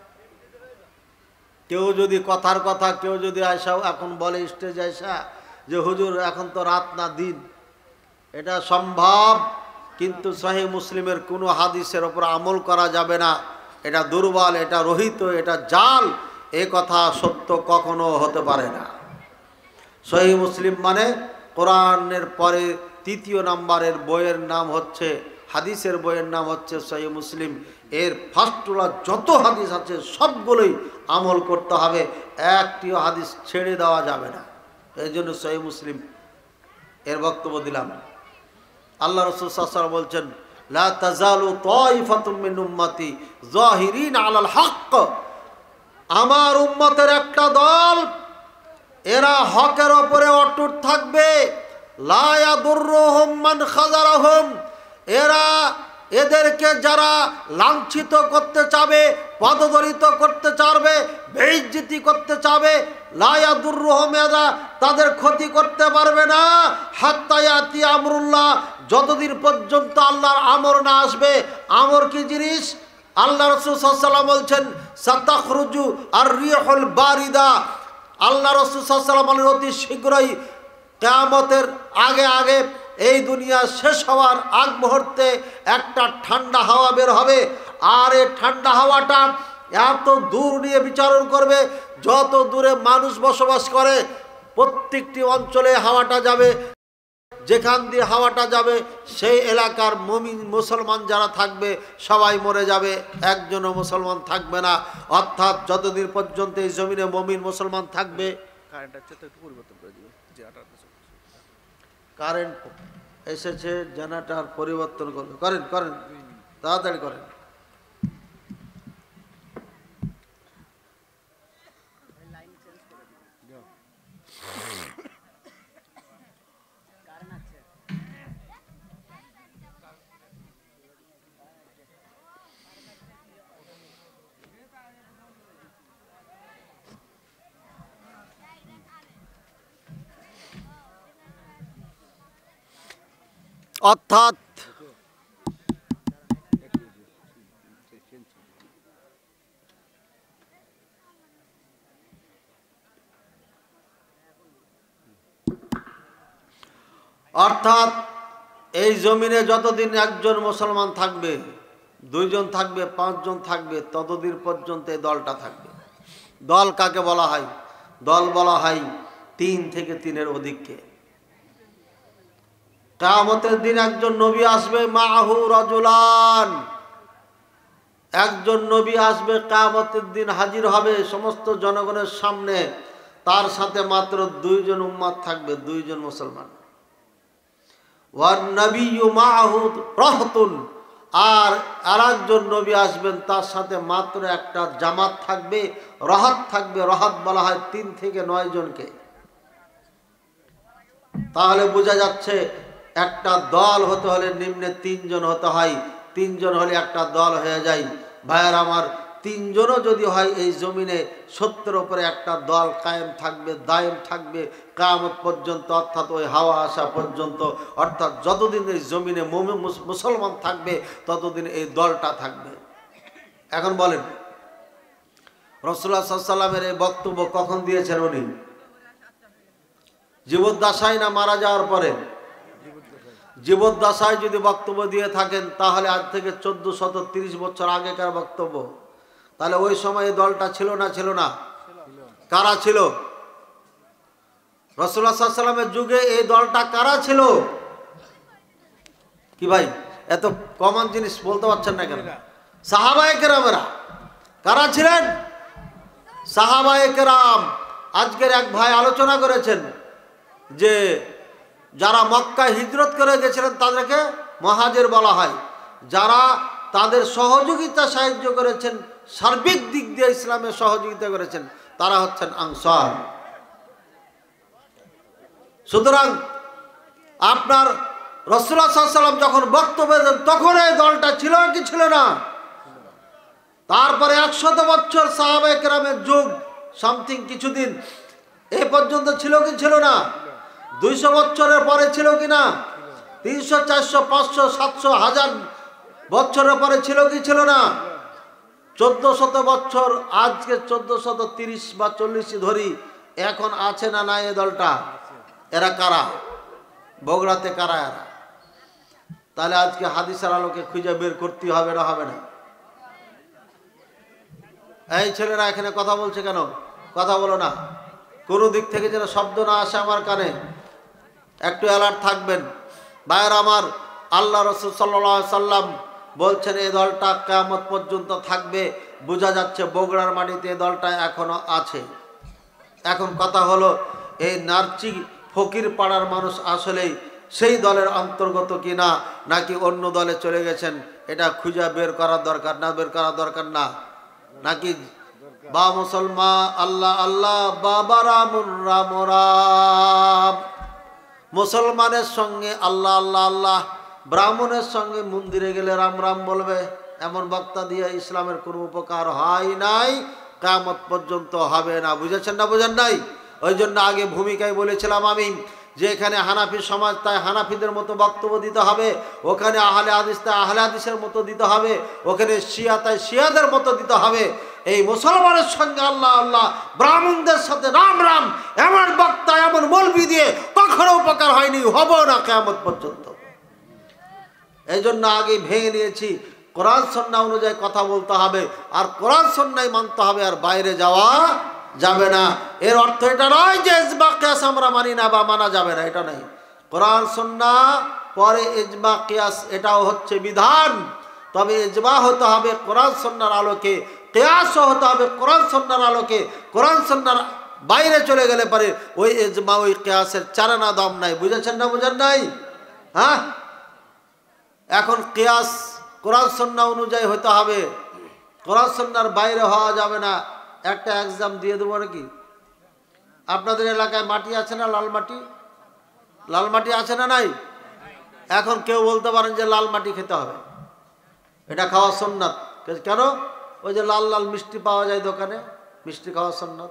S1: কেউ যদি কথার কথা কেউ যদি আয়সা এখন বলে স্টেজ আয়সা যে হুজুর এখন তো রাত না দিন, এটা সম্ভব, কিন্তু সহিহ মুসলিমের কোনো হাদিসের ওপর আমল করা যাবে না, এটা দুর্বল, এটা রহিত, এটা জাল, এ কথা সত্য কখনো হতে পারে না। সহিহ মুসলিম মানে কোরআনের পরে তৃতীয় নাম্বারের বইয়ের নাম হচ্ছে, হাদিসের বইয়ের নাম হচ্ছে সহিহ মুসলিম। এর ফার্স্টুলা যত হাদিস আছে সবগুলোই আমল করতে হবে, একটিও হাদিস ছেড়ে দেওয়া যাবে না। এই জন্য সহিহ মুসলিম এর বক্তব্য দিলাম। আল্লাহ রাসূল সাল্লাল্লাহু আলাইহি ওয়াসাল্লাম বলছেন লা তাযালু তাইফাতুম মিন উম্মতি যাহিরিন আলাল হক, আমার উম্মতের একটা দল এরা হকের উপরে অটুট থাকবে। লা ইয়াদুররুহুম মান খাযালাহুম, এরা এদেরকে যারা লাঞ্ছিত করতে চাবে, পদদলিত করতে চাবে, বেইজ্জতি করতে চাবে, লা ইয়াদুররুহুম, এরা তাদের ক্ষতি করতে পারবে না। হাত্তা ইয়াতি আমরুল্লাহ, যতদিন পর্যন্ত আল্লাহর আমর না আসবে। আমর কি জিনিস? আল্লাহ রাসূল সাল্লাল্লাহু আলাইহি ওয়াসাল্লাম বলছেন সাতাখরুজু আর রিহুল বারিদা, আল্লাহ রাসূল সাল্লাল্লাহু আলাইহি ওয়াসাল্লাম বলেন অতি শীঘ্রই কিয়ামতের আগে আগে এই দুনিয়া শেষ হওয়ার আগ মুহূর্তে একটা ঠান্ডা হাওয়া বের হবে। আর এই ঠান্ডা হাওয়াটা এত দূর নিয়ে বিচরণ করবে, যত দূরে মানুষ বসবাস করে প্রত্যেকটি অঞ্চলে হাওয়াটা যাবে। যেখান দিয়ে হাওয়াটা যাবে সেই এলাকার মুমিন মুসলমান যারা থাকবে সবাই মরে যাবে, একজনও মুসলমান থাকবে না। অর্থাৎ যতদিন পর্যন্ত এই জমিনে মুমিন মুসলমান থাকবে। কারেন্ট এসেছে, জেনারেটর পরিবর্তন করবে, করেন করেন তাড়াতাড়ি করেন। অর্থাৎ অর্থাৎ এই জমিনে যতদিন একজন মুসলমান থাকবে, দুইজন থাকবে, পাঁচজন থাকবে, ততদিন পর্যন্ত এই দলটা থাকবে। দল কাকে বলা হয়? দল বলা হয় তিন থেকে তিনের অধিককে। কিয়ামতের দিন একজন নবী আসবে, মাহু রাজুলান, একজন নবী আসবে কিয়ামতের দিন হাজির হবে সমস্ত জনগণের সামনে, তার সাথে মাত্র দুইজন উম্মত থাকবে, দুইজন মুসলমান। ওয়ান নবিয়্যু মাহু রাহতুন, আর আরেকজন নবী আসবেন তার সাথে মাত্র একটা জামাত থাকবে, রাহাত থাকবে। রাহাত বলা হয় তিন থেকে নয় জনকে। তাহলে বোঝা যাচ্ছে একটা দল হতে হলে নিম্নে তিনজন হতে হয়, তিনজন হলে একটা দল হয়ে যায়। ভাইয়ের আমার, তিনজনও যদি হয় এই জমিনে সত্যের উপরে একটা দল কায়েম থাকবে, দায়েম থাকবে কিয়ামত পর্যন্ত, অর্থাৎ ওই হাওয়া আসা পর্যন্ত, অর্থাৎ যতদিন এই জমিনে মুসলমান থাকবে ততদিন এই দলটা থাকবে। এখন বলেন রাসূলুল্লাহ সাল্লাল্লাহু আলাইহি ওয়াসাল্লামের এই বক্তব্য কখন দিয়েছেন উনি? জীবদ্দশায় না মারা যাওয়ার পরে? জীবদ্দশায় যদি বক্তব্য দিয়ে থাকেন তাহলে আজ থেকে চোদ্দ শত তিরিশ বছর আগেকার বক্তব্য। তাহলে ওই সময় এই দলটা ছিল না ছিল না? কারা ছিল? রাসূলুল্লাহ সাল্লাল্লাহু আলাইহি ওয়াসাল্লামের যুগে এই দলটা কারা ছিল? কি ভাই এত কমন জিনিস বলতে পারছেন না কেন? সাহাবায়ে কেরামেরা কারা ছিলেন? সাহাবায়ে কেরাম। আজকের এক ভাই আলোচনা করেছেন যে যারা মক্কায় হিজরত করে গেছিলেন তাদেরকে মুহাজির বলা হয়, যারা তাদের সহযোগিতা সাহায্য করেছেন, সার্বিক দিক দিয়ে ইসলামের সহযোগিতা করেছেন, তারা হচ্ছেন আনসার। সুতরাং আপনার রাসূলুল্লাহ সাল্লাল্লাহু আলাইহি ওয়াসাল্লাম যখন বক্তব্য দেন তখন এই দলটা ছিল কি ছিল না? তারপরে একশত বছর সাহাবায়ে কেরামের যুগ, সামথিং কিছুদিন এ পর্যন্ত ছিল কি ছিল না? দুইশো বছরের পরে ছিল কি না? তিনশো চারশো পাঁচশো সাতশো হাজার বছরের পরে ছিল কি ছিল না? চোদ্দ শত বছর, আজকে চোদ্দ শত তিরিশ বা চল্লিশ ধরি, এখন আছে না না এ দলটা? এরা কারা? বগুড়াতে কারা এরা? তাহলে আজকে হাদিসের আলোকে খুঁজে বের করতে হবে না হবে না? এই ছেলেরা এখানে কথা বলছে কেন? কথা বলো না, কোনো দিক থেকে যেন শব্দ না আসে আমার কানে, একটু অ্যালার্ট থাকবেন। ভাইয়ের আমার, আল্লাহ রাসূল সাল্লাল্লাহু আলাইহি সাল্লাম বলছেন এই দলটা কিয়ামত পর্যন্ত থাকবে। বোঝা যাচ্ছে বগুড়ার মাটিতে এই দলটা এখনো আছে। এখন কথা হলো এই নারচি ফকির পাড়ার মানুষ আসলেই সেই দলের অন্তর্গত কিনা নাকি অন্য দলে চলে গেছেন, এটা খুঁজে বের করার দরকার না? বের করার দরকার না নাকি? বা মুসলমান আল্লাহ আল্লাহ, বাবা রাম রাম রাম। মুসলমানের সঙ্গে আল্লাহ আল্লাহ আল্লাহ, ব্রাহ্মণের সঙ্গে মন্দিরে গেলে রাম রাম বলবে, এমন বক্তা দিয়ে ইসলামের কোনো উপকার হয় নাই, কিয়ামত পর্যন্ত হবে না। বুঝেছেন না বুঝেন নাই? ওই জন্য আগে ভূমিকায় বলেছিলাম আমি যে এখানে হানাফি সমাজ তাই হানাফিদের মতো বক্তব্য দিতে হবে, ওখানে আহলে হাদিস তাই আহলে হাদিসের মতো দিতে হবে, ওখানে শিয়া তাই শিয়াদের মতো দিতে হবে। এই মুসলমানের সঙ্গে আল্লাহ আল্লাহ, ব্রাহ্মণদের সাথে রাম রাম, এমন বক্তা এমন মৌলবি দিয়ে কখনো উপকার হয়নি, হবেও না কিয়ামত পর্যন্ত। এই জন্য আগে ভেঙে নিয়েছি, কোরআন সুন্নাহ অনুযায়ী কথা বলতে হবে, আর কোরআন সুন্নাহ মানতে হবে, আর বাইরে যাওয়া যাবে না। এর অর্থ এটা নয় যে ইজমা কিয়াস আমরা মানি না বা মানা যাবে না, এটা নাই। কোরআন সুন্নাহ পরে ইজমা কিয়াস, এটাও হচ্ছে বিধান, তবে ইজমা হতে হবে কোরআন সুন্নাহর আলোকে, কিয়াসও হতে হবে কোরআন সুন্নাহর আলোকে। কোরআন সুন্নাহর বাইরে চলে গেলে পারে ওই ইজমা ওই কিয়াসের চারানা দাম নাই। বুঝেছেন না বুঝেন নাই? হ্যাঁ, এখন কিয়াস কোরআন সুন্নাহ অনুযায়ী হতে হবে, কোরআন সুন্নাহর বাইরে হওয়া যাবে না। একটা এক্সাম দিয়ে দেবো নাকি? আপনাদের এলাকায় মাটি আছে না? লাল মাটি, লাল মাটি আছে না নাই? এখন কেউ বলতে পারেন যে লাল মাটি খেতে হবে, এটা খাওয়া সুন্নাত। কেন? ওই যে লাল লাল মিষ্টি পাওয়া যায় দোকানে, মিষ্টি খাওয়া সুন্নাত।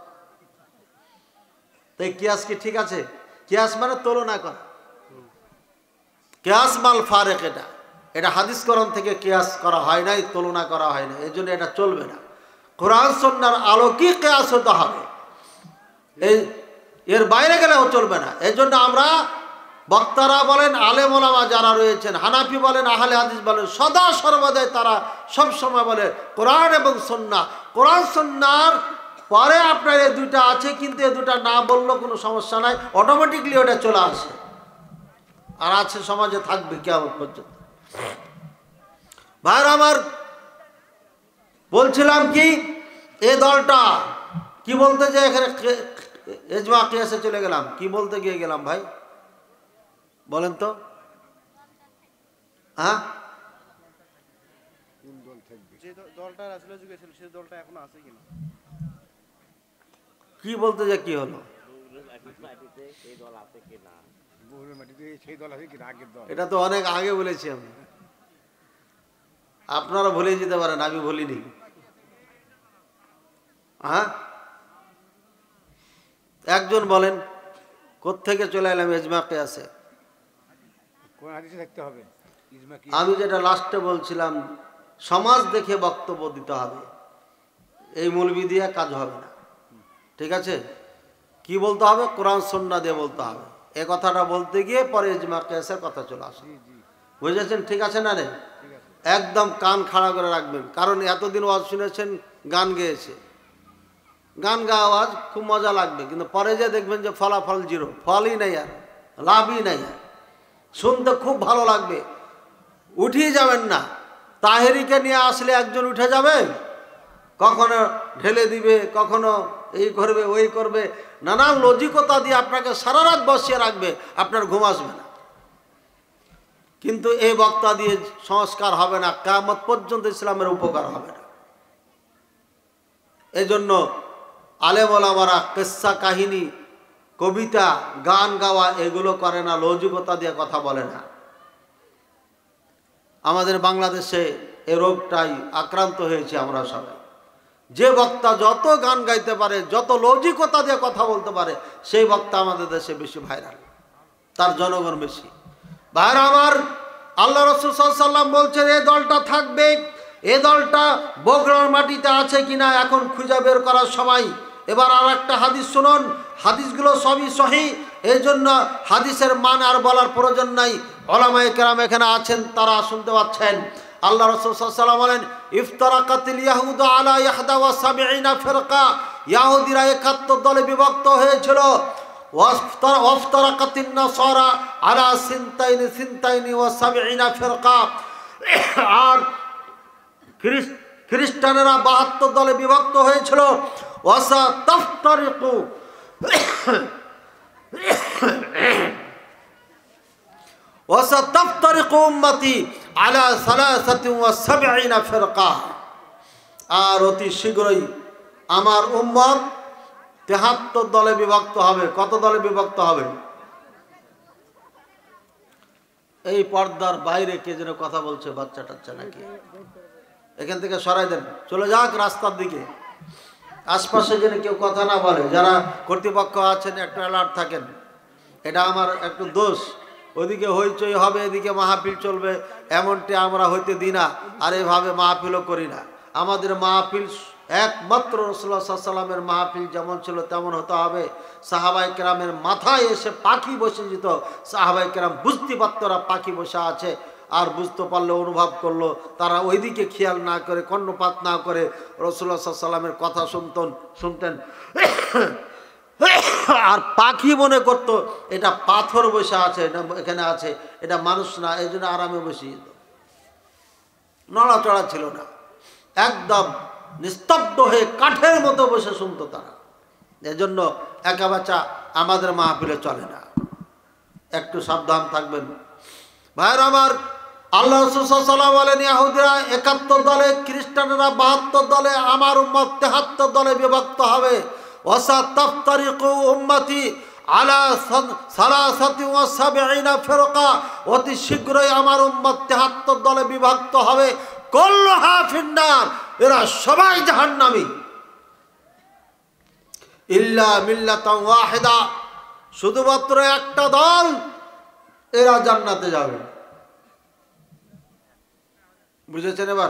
S1: তাই কিয়াস কি ঠিক আছে? কিয়াস মানে তুলনা করা, কিয়াস মাল ফারেক, এটা এটা হাদিস কোরআন থেকে কিয়াস করা হয় নাই, তুলনা করা হয় না, এই জন্য এটা চলবে না। কোরআন সুন্নাহর আলোকে কিয়াস হতে হবে, এই এর বাইরে গেলেও চলবে না। এই জন্য আমরা বক্তারা বলেন, আলেম ওলামা যারা রয়েছেন, হানাফি বলেন, আহলে হাদিস বলেন, সদা সর্বদাই তারা সব সময় বলে কোরআন এবং সুন্নাহ। কোরআন সুন্নাহর পরে আপনার এই দুইটা আছে, কিন্তু এই দুটা না বললেও কোনো সমস্যা নাই, অটোমেটিকলি ওটা চলে আসে, আর আছে সমাজে থাকবে কিয়ামত পর্যন্ত। ভাইরা আমার, বলছিলাম কি, এই দলটা কি বলতে যে এখানে ইজমা কিয়াসে চলে গেলাম, কি বলতে গিয়ে গেলাম ভাই বলেন তো? হ্যাঁ, কি বলতে যে কি হলো? এটা তো অনেক আগে বলেছি আমি, আপনারা ভুলে যেতে পারেন, আমি ভুলিনি। হ্যাঁ, একজন বলেন কোত্থেকে চলে এলাম ইজমা কিয়াসে? আমি যেটা লাস্টে বলছিলাম, সমাজ দেখে বক্তব্য দিতে হবে, এই মৌলবি দিয়ে কাজ হবে না। ঠিক আছে, কি বলতে হবে? কোরআন সুন্নাহ দিয়ে বলতে হবে। এই কথাটা বলতে গিয়ে পরে ইজমা কিয়াসের কথা চলে আসে। বুঝেছেন? ঠিক আছে না রে? একদম কান খাড়া করে রাখবেন, কারণ এতদিন ওয়াজ শুনেছেন, গান গেয়েছে, গান গাওয়া আওয়াজ খুব মজা লাগবে, কিন্তু পরে যে দেখবেন যে ফলাফল জিরো, ফলই নেই, আর লাভই নেই। শুনতে খুব ভালো লাগবে, উঠিয়ে যাবেন না। তাহেরিকে নিয়ে আসলে একজন উঠে যাবে, কখনো ঢেলে দিবে, কখনো এই করবে ওই করবে, নানান লজিকতা দিয়ে আপনাকে সারা রাত বসিয়ে রাখবে, আপনার ঘুম আসবে না। কিন্তু এই বক্তা দিয়ে সংস্কার হবে না, কিয়ামত পর্যন্ত ইসলামের উপকার হবে না। এই জন্য আলেম ওলামারা কিস্সা কাহিনী, কবিতা, গান গাওয়া এগুলো করে না, লৌকিকতা দিয়ে কথা বলে না। আমাদের বাংলাদেশে এ রোগটাই আক্রান্ত হয়েছে আমরা সবাই। যে বক্তা যত গান গাইতে পারে, যত লৌকিকতা দিয়ে কথা বলতে পারে, সেই বক্তা আমাদের দেশে বেশি ভাইরাল, তার জনগণ বেশি। ভাইরা আমার, আল্লাহ রাসূল সাল্লাল্লাহু আলাইহি ওয়াসাল্লাম বলছেন এই দলটা থাকবে, এই দলটা বগড়ার মাটিতে আছে কিনা এখন খুঁজে বের করার সময়। এবার আর একটা হাদিস শুনুন, হাদিসগুলো সবই সহিহ, এই জন্য হাদিসের মান আর বলার প্রয়োজন নাই। উলামায়ে কেরাম এখানে আছেন, তারা শুনতে পাচ্ছেন। আল্লাহ রাসূল সাল্লাল্লাহু আলাইহি ওয়াসাল্লাম বলেন, ইফতারাকাতিল ইয়াহুদ আলা ইহদা ওয়া সাবঈনা ফিরকা, ইহুদিরা একাত্তর দলে বিভক্ত হয়েছিল। ওয়াফতারাকাতিন নাসারা আলা সিনতাইনি সিনতাইনি ওয়া সাবঈনা ফিরকা, আর খ্রিস্টানেরা বাহাত্তর দলে বিভক্ত হয়েছিল। ওয়াসা তাফতারিকু ওয়াসা তাফতারিকু উম্মতি আলা সালাসাতি ওয়া সাবঈনা ফিরকা, আর অতি শীঘ্রই আমার উম্মত তেহাত্তর দলে বিভক্ত হবে। কত দলে বিভক্ত হবে? এই পর্দার বাইরে কে যেন কথা বলছে, বাচ্চা টাচ্চা নাকি? এখান থেকে সরাই দেন, চলে যাক রাস্তার দিকে, আশপাশে যেন কেউ কথা না বলে। যারা কর্তৃপক্ষ আছেন একটু অ্যালার্ট থাকেন। এটা আমার একটু দোষ, ওদিকে হইচই হবে, এদিকে মাহফিল চলবে, এমনটি আমরা হইতে দিই না, আর এইভাবে মাহফিলও করি না। আমাদের মাহফিল একমাত্র রাসূলুল্লাহ সাল্লাল্লাহু আলাইহি ওয়াসাল্লামের মাহফিল যেমন ছিল তেমন হতে হবে। সাহাবায়ে কেরামের মাথায় এসে পাখি বসে যেত, সাহাবায়ে কেরাম বুঝতে পারত ওরা পাখি বসে আছে, আর বুঝতে পারলে অনুভব করলো, তারা ওইদিকে খেয়াল না করে, কর্ণপাত না করে রাসূলুল্লাহ সাল্লাল্লাহু আলাইহি ওয়াসাল্লামের কথা শুনতেন শুনতেন আর পাখি মনে করত এটা পাথর বসে আছে, এখানে আছে, এটা মানুষ না, এই জন্য আরামে বসে যেত, নড়াচড়া ছিল না, একদম নিস্তব্ধ হয়ে কাঠের মতো বসে শুনতো তারা। এজন্য একা বাচ্চা আমাদের মাহফিলে চলে না, একটু সাবধান থাকবেন ভাইরা আমার। আল্লাহ রাসূল সাল্লাল্লাহু আলাইহি ওয়াসাল্লাম বলেন, ইহুদিরা একাত্তর দলে, খ্রিস্টানেরা বাহাত্তর দলে, আমার উম্মত তেহাত্তর দলে বিভক্ত হবে। ওয়াসা তাফতারিকু উম্মতি আলা সালাসাতি ওয়া সাবঈনা ফিরকা, অতি শীঘ্রই আমার উম্মত তেহাত্তর দলে বিভক্ত হবে। কুল্লুহা ফিন্নার, এরা সবাই জাহান্নামী, ইল্লা মিল্লাতান ওয়াহিদা, শুধুমাত্র একটা দল এরা জান্নাতে যাবে। বুঝেছেন? এবার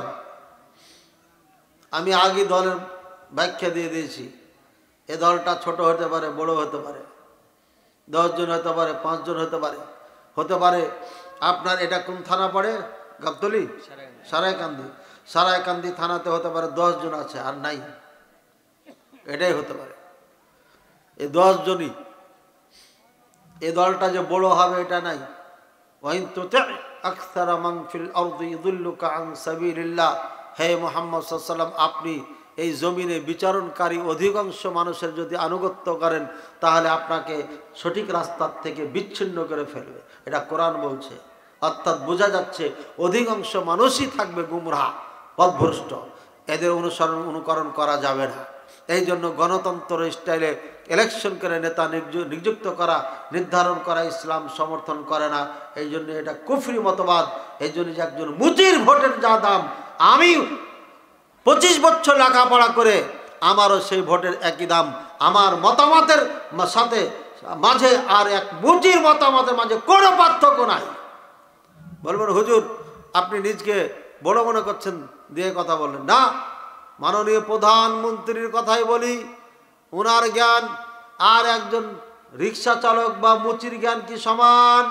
S1: আমি আগে দলের ব্যাখ্যা দিয়ে দিয়েছি। এ দলটা ছোট হতে পারে, বড় হতে পারে, দশজন হতে পারে, পাঁচজন হতে পারে, হতে পারে আপনার এটা কোন থানা পড়ে? গাবতলী, সারাইকান্দি। সারাইকান্দি থানাতে হতে পারে দশজন আছে আর নাই, এটাই হতে পারে। এই দশজনই, এই দলটা যে বড় হবে এটা নাই। ওয়াইন তুতি আকসারা মান ফিল আরদি ইযিল্লুকা আন সাবিলিল্লাহ, হে মুহাম্মদ সাল্লাল্লাহু আলাইহি ওয়াসাল্লাম, আপনি এই জমিনে বিচরণকারী অধিকাংশ মানুষের যদি আনুগত্য করেন, তাহলে আপনাকে সঠিক রাস্তার থেকে বিচ্ছিন্ন করে ফেলবে, এটা কোরআন বলছে। অর্থাৎ বোঝা যাচ্ছে অধিকাংশ মানুষই থাকবে গুমরাহ, পথভ্রষ্ট, এদের অনুসরণ অনুকরণ করা যাবে না। এই জন্য গণতন্ত্র স্টাইলে ইলেকশন করে নেতা নিযুক্ত করা, নির্ধারণ করা ইসলাম সমর্থন করে না। এই জন্য এটা কুফরি মতবাদ। এই জন্য যে একজন মুচির ভোটের যা দাম, আমি পঁচিশ বছর লেখাপড়া করে আমারও সেই ভোটের একই দাম। আমার মতামতের সাথে মাঝে আর এক মুচির মতামতের মাঝে কোনো পার্থক্য নাই। বলবেন হুজুর আপনি নিজকে বড় মনে করছেন দিয়ে কথা বললেন না, মাননীয় প্রধানমন্ত্রীর কথাই বলি, ওনার জ্ঞান আর একজন রিক্সা চালক বা মুচির জ্ঞান কি সমান?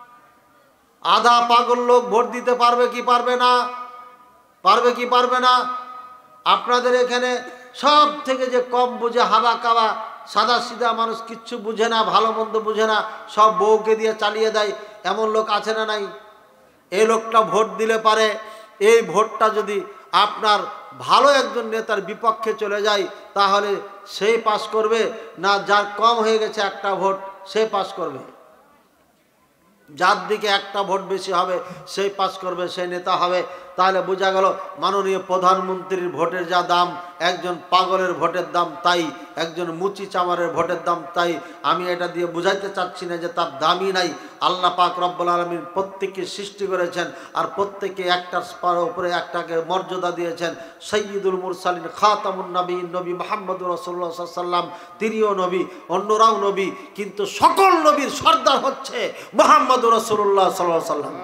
S1: আধা পাগল লোক ভোট দিতে পারবে কি পারবে না? পারবে কি পারবে না? আপনাদের এখানে সব থেকে যে কম বুঝে হাবা কাবা সাদা সিধা মানুষ, কিচ্ছু বুঝে না, ভালো মন্দ বুঝে না, সব বউকে দিয়ে চালিয়ে দেয়, এমন লোক আছে না নাই? এই লোকটা ভোট দিলে পারে, এই ভোটটা যদি আপনার ভালো একজন নেতার বিপক্ষে চলে যায় তাহলে সেই পাস করবে না যার কম হয়ে গেছে একটা ভোট সে পাস করবে? যার দিকে একটা ভোট বেশি হবে সেই পাস করবে, সেই নেতা হবে। তাহলে বোঝা গেল মাননীয় প্রধানমন্ত্রীর ভোটের যা দাম, একজন পাগলের ভোটের দাম তাই, একজন মুচি চামারের ভোটের দাম তাই। আমি এটা দিয়ে বুঝাইতে চাচ্ছি না যে তার দামই নাই। আল্লাহ পাক রব্বুল আলামিন প্রত্যেককে সৃষ্টি করেছেন আর প্রত্যেকে একটার উপরে একটাকে মর্যাদা দিয়েছেন। সৈয়দুল মুরসালিন খাতামুন নবীন নবী মুহাম্মদুর রাসূলুল্লাহ সাল্লাল্লাহু আলাইহি ওয়াসাল্লাম, তিনিও নবী, অন্যরাও নবী, কিন্তু সকল নবীর সর্দার হচ্ছে মুহাম্মদুর রাসূলুল্লাহ সাল্লাল্লাহু আলাইহি ওয়াসাল্লাম।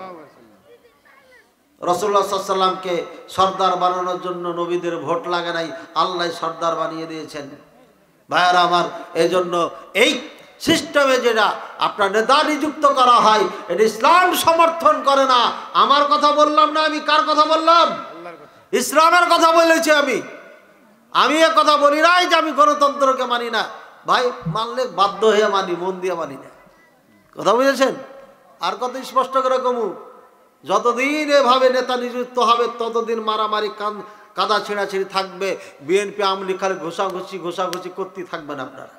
S1: রাসূলুল্লাহ সাল্লাল্লাহু আলাইহি ওয়াসাল্লামকে সর্দার বানানোর জন্য নবীদের ভোট লাগে নাই, আল্লাহ সর্দার বানিয়ে দিয়েছেন। ভাইয়ারা আমার, এই জন্য এই সিস্টেমে যেটা আপনার নেতা নিযুক্ত করা হয় এটা ইসলাম সমর্থন করে না। আমার কথা বললাম না, আমি কার কথা বললাম? ইসলামের কথা বলেছি। আমি আমি এ কথা বলি নাই যে আমি গণতন্ত্রকে মানি না। ভাই মানলে বাধ্য হয়ে মানি, মন দিয়ে মানি না। কথা বুঝেছেন? আর কত স্পষ্ট করে কমু, যতদিন এভাবে নেতা নিযুক্ত হবে ততদিন মারামারি কান কাদা ছিঁড়াছিঁড়ি থাকবে। বিএনপি আওয়ামী লীগ খালি ঘোষাঘুষি ঘোষাঘুষি করতেই থাকবেন আপনারা।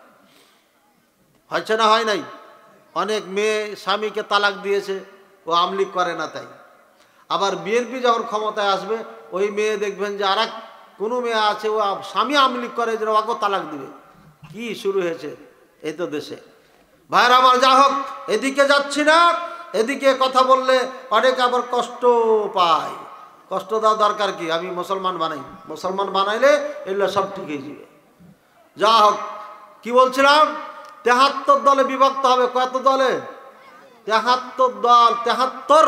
S1: হয়েছে না হয় নাই? অনেক মেয়ে স্বামীকে তালাক দিয়েছে, ও আওয়ামী লীগ করে না তাই। আবার বিএনপি যখন ক্ষমতায় আসবে ওই মেয়ে দেখবেন যে আর এক কোনো মেয়ে আছে ও স্বামী আওয়ামী লীগ করে যেন ওকেও তালাক দিবে। কি শুরু হয়েছে এই তো দেশে। ভাইরা আমার, যা হোক, এদিকে যাচ্ছি না। এদিকে কথা বললে অনেকে আবার কষ্ট পায়। কষ্ট দেওয়া দরকার কি? আমি মুসলমান বানাই, মুসলমান বানাইলে এগুলো সব ঠিক হয়ে যাবে। যা হোক, কি বলছিলাম? তেহাত্তর দলে বিভক্ত হবে। কত দলে? তেহাত্তর দল। তেহাত্তর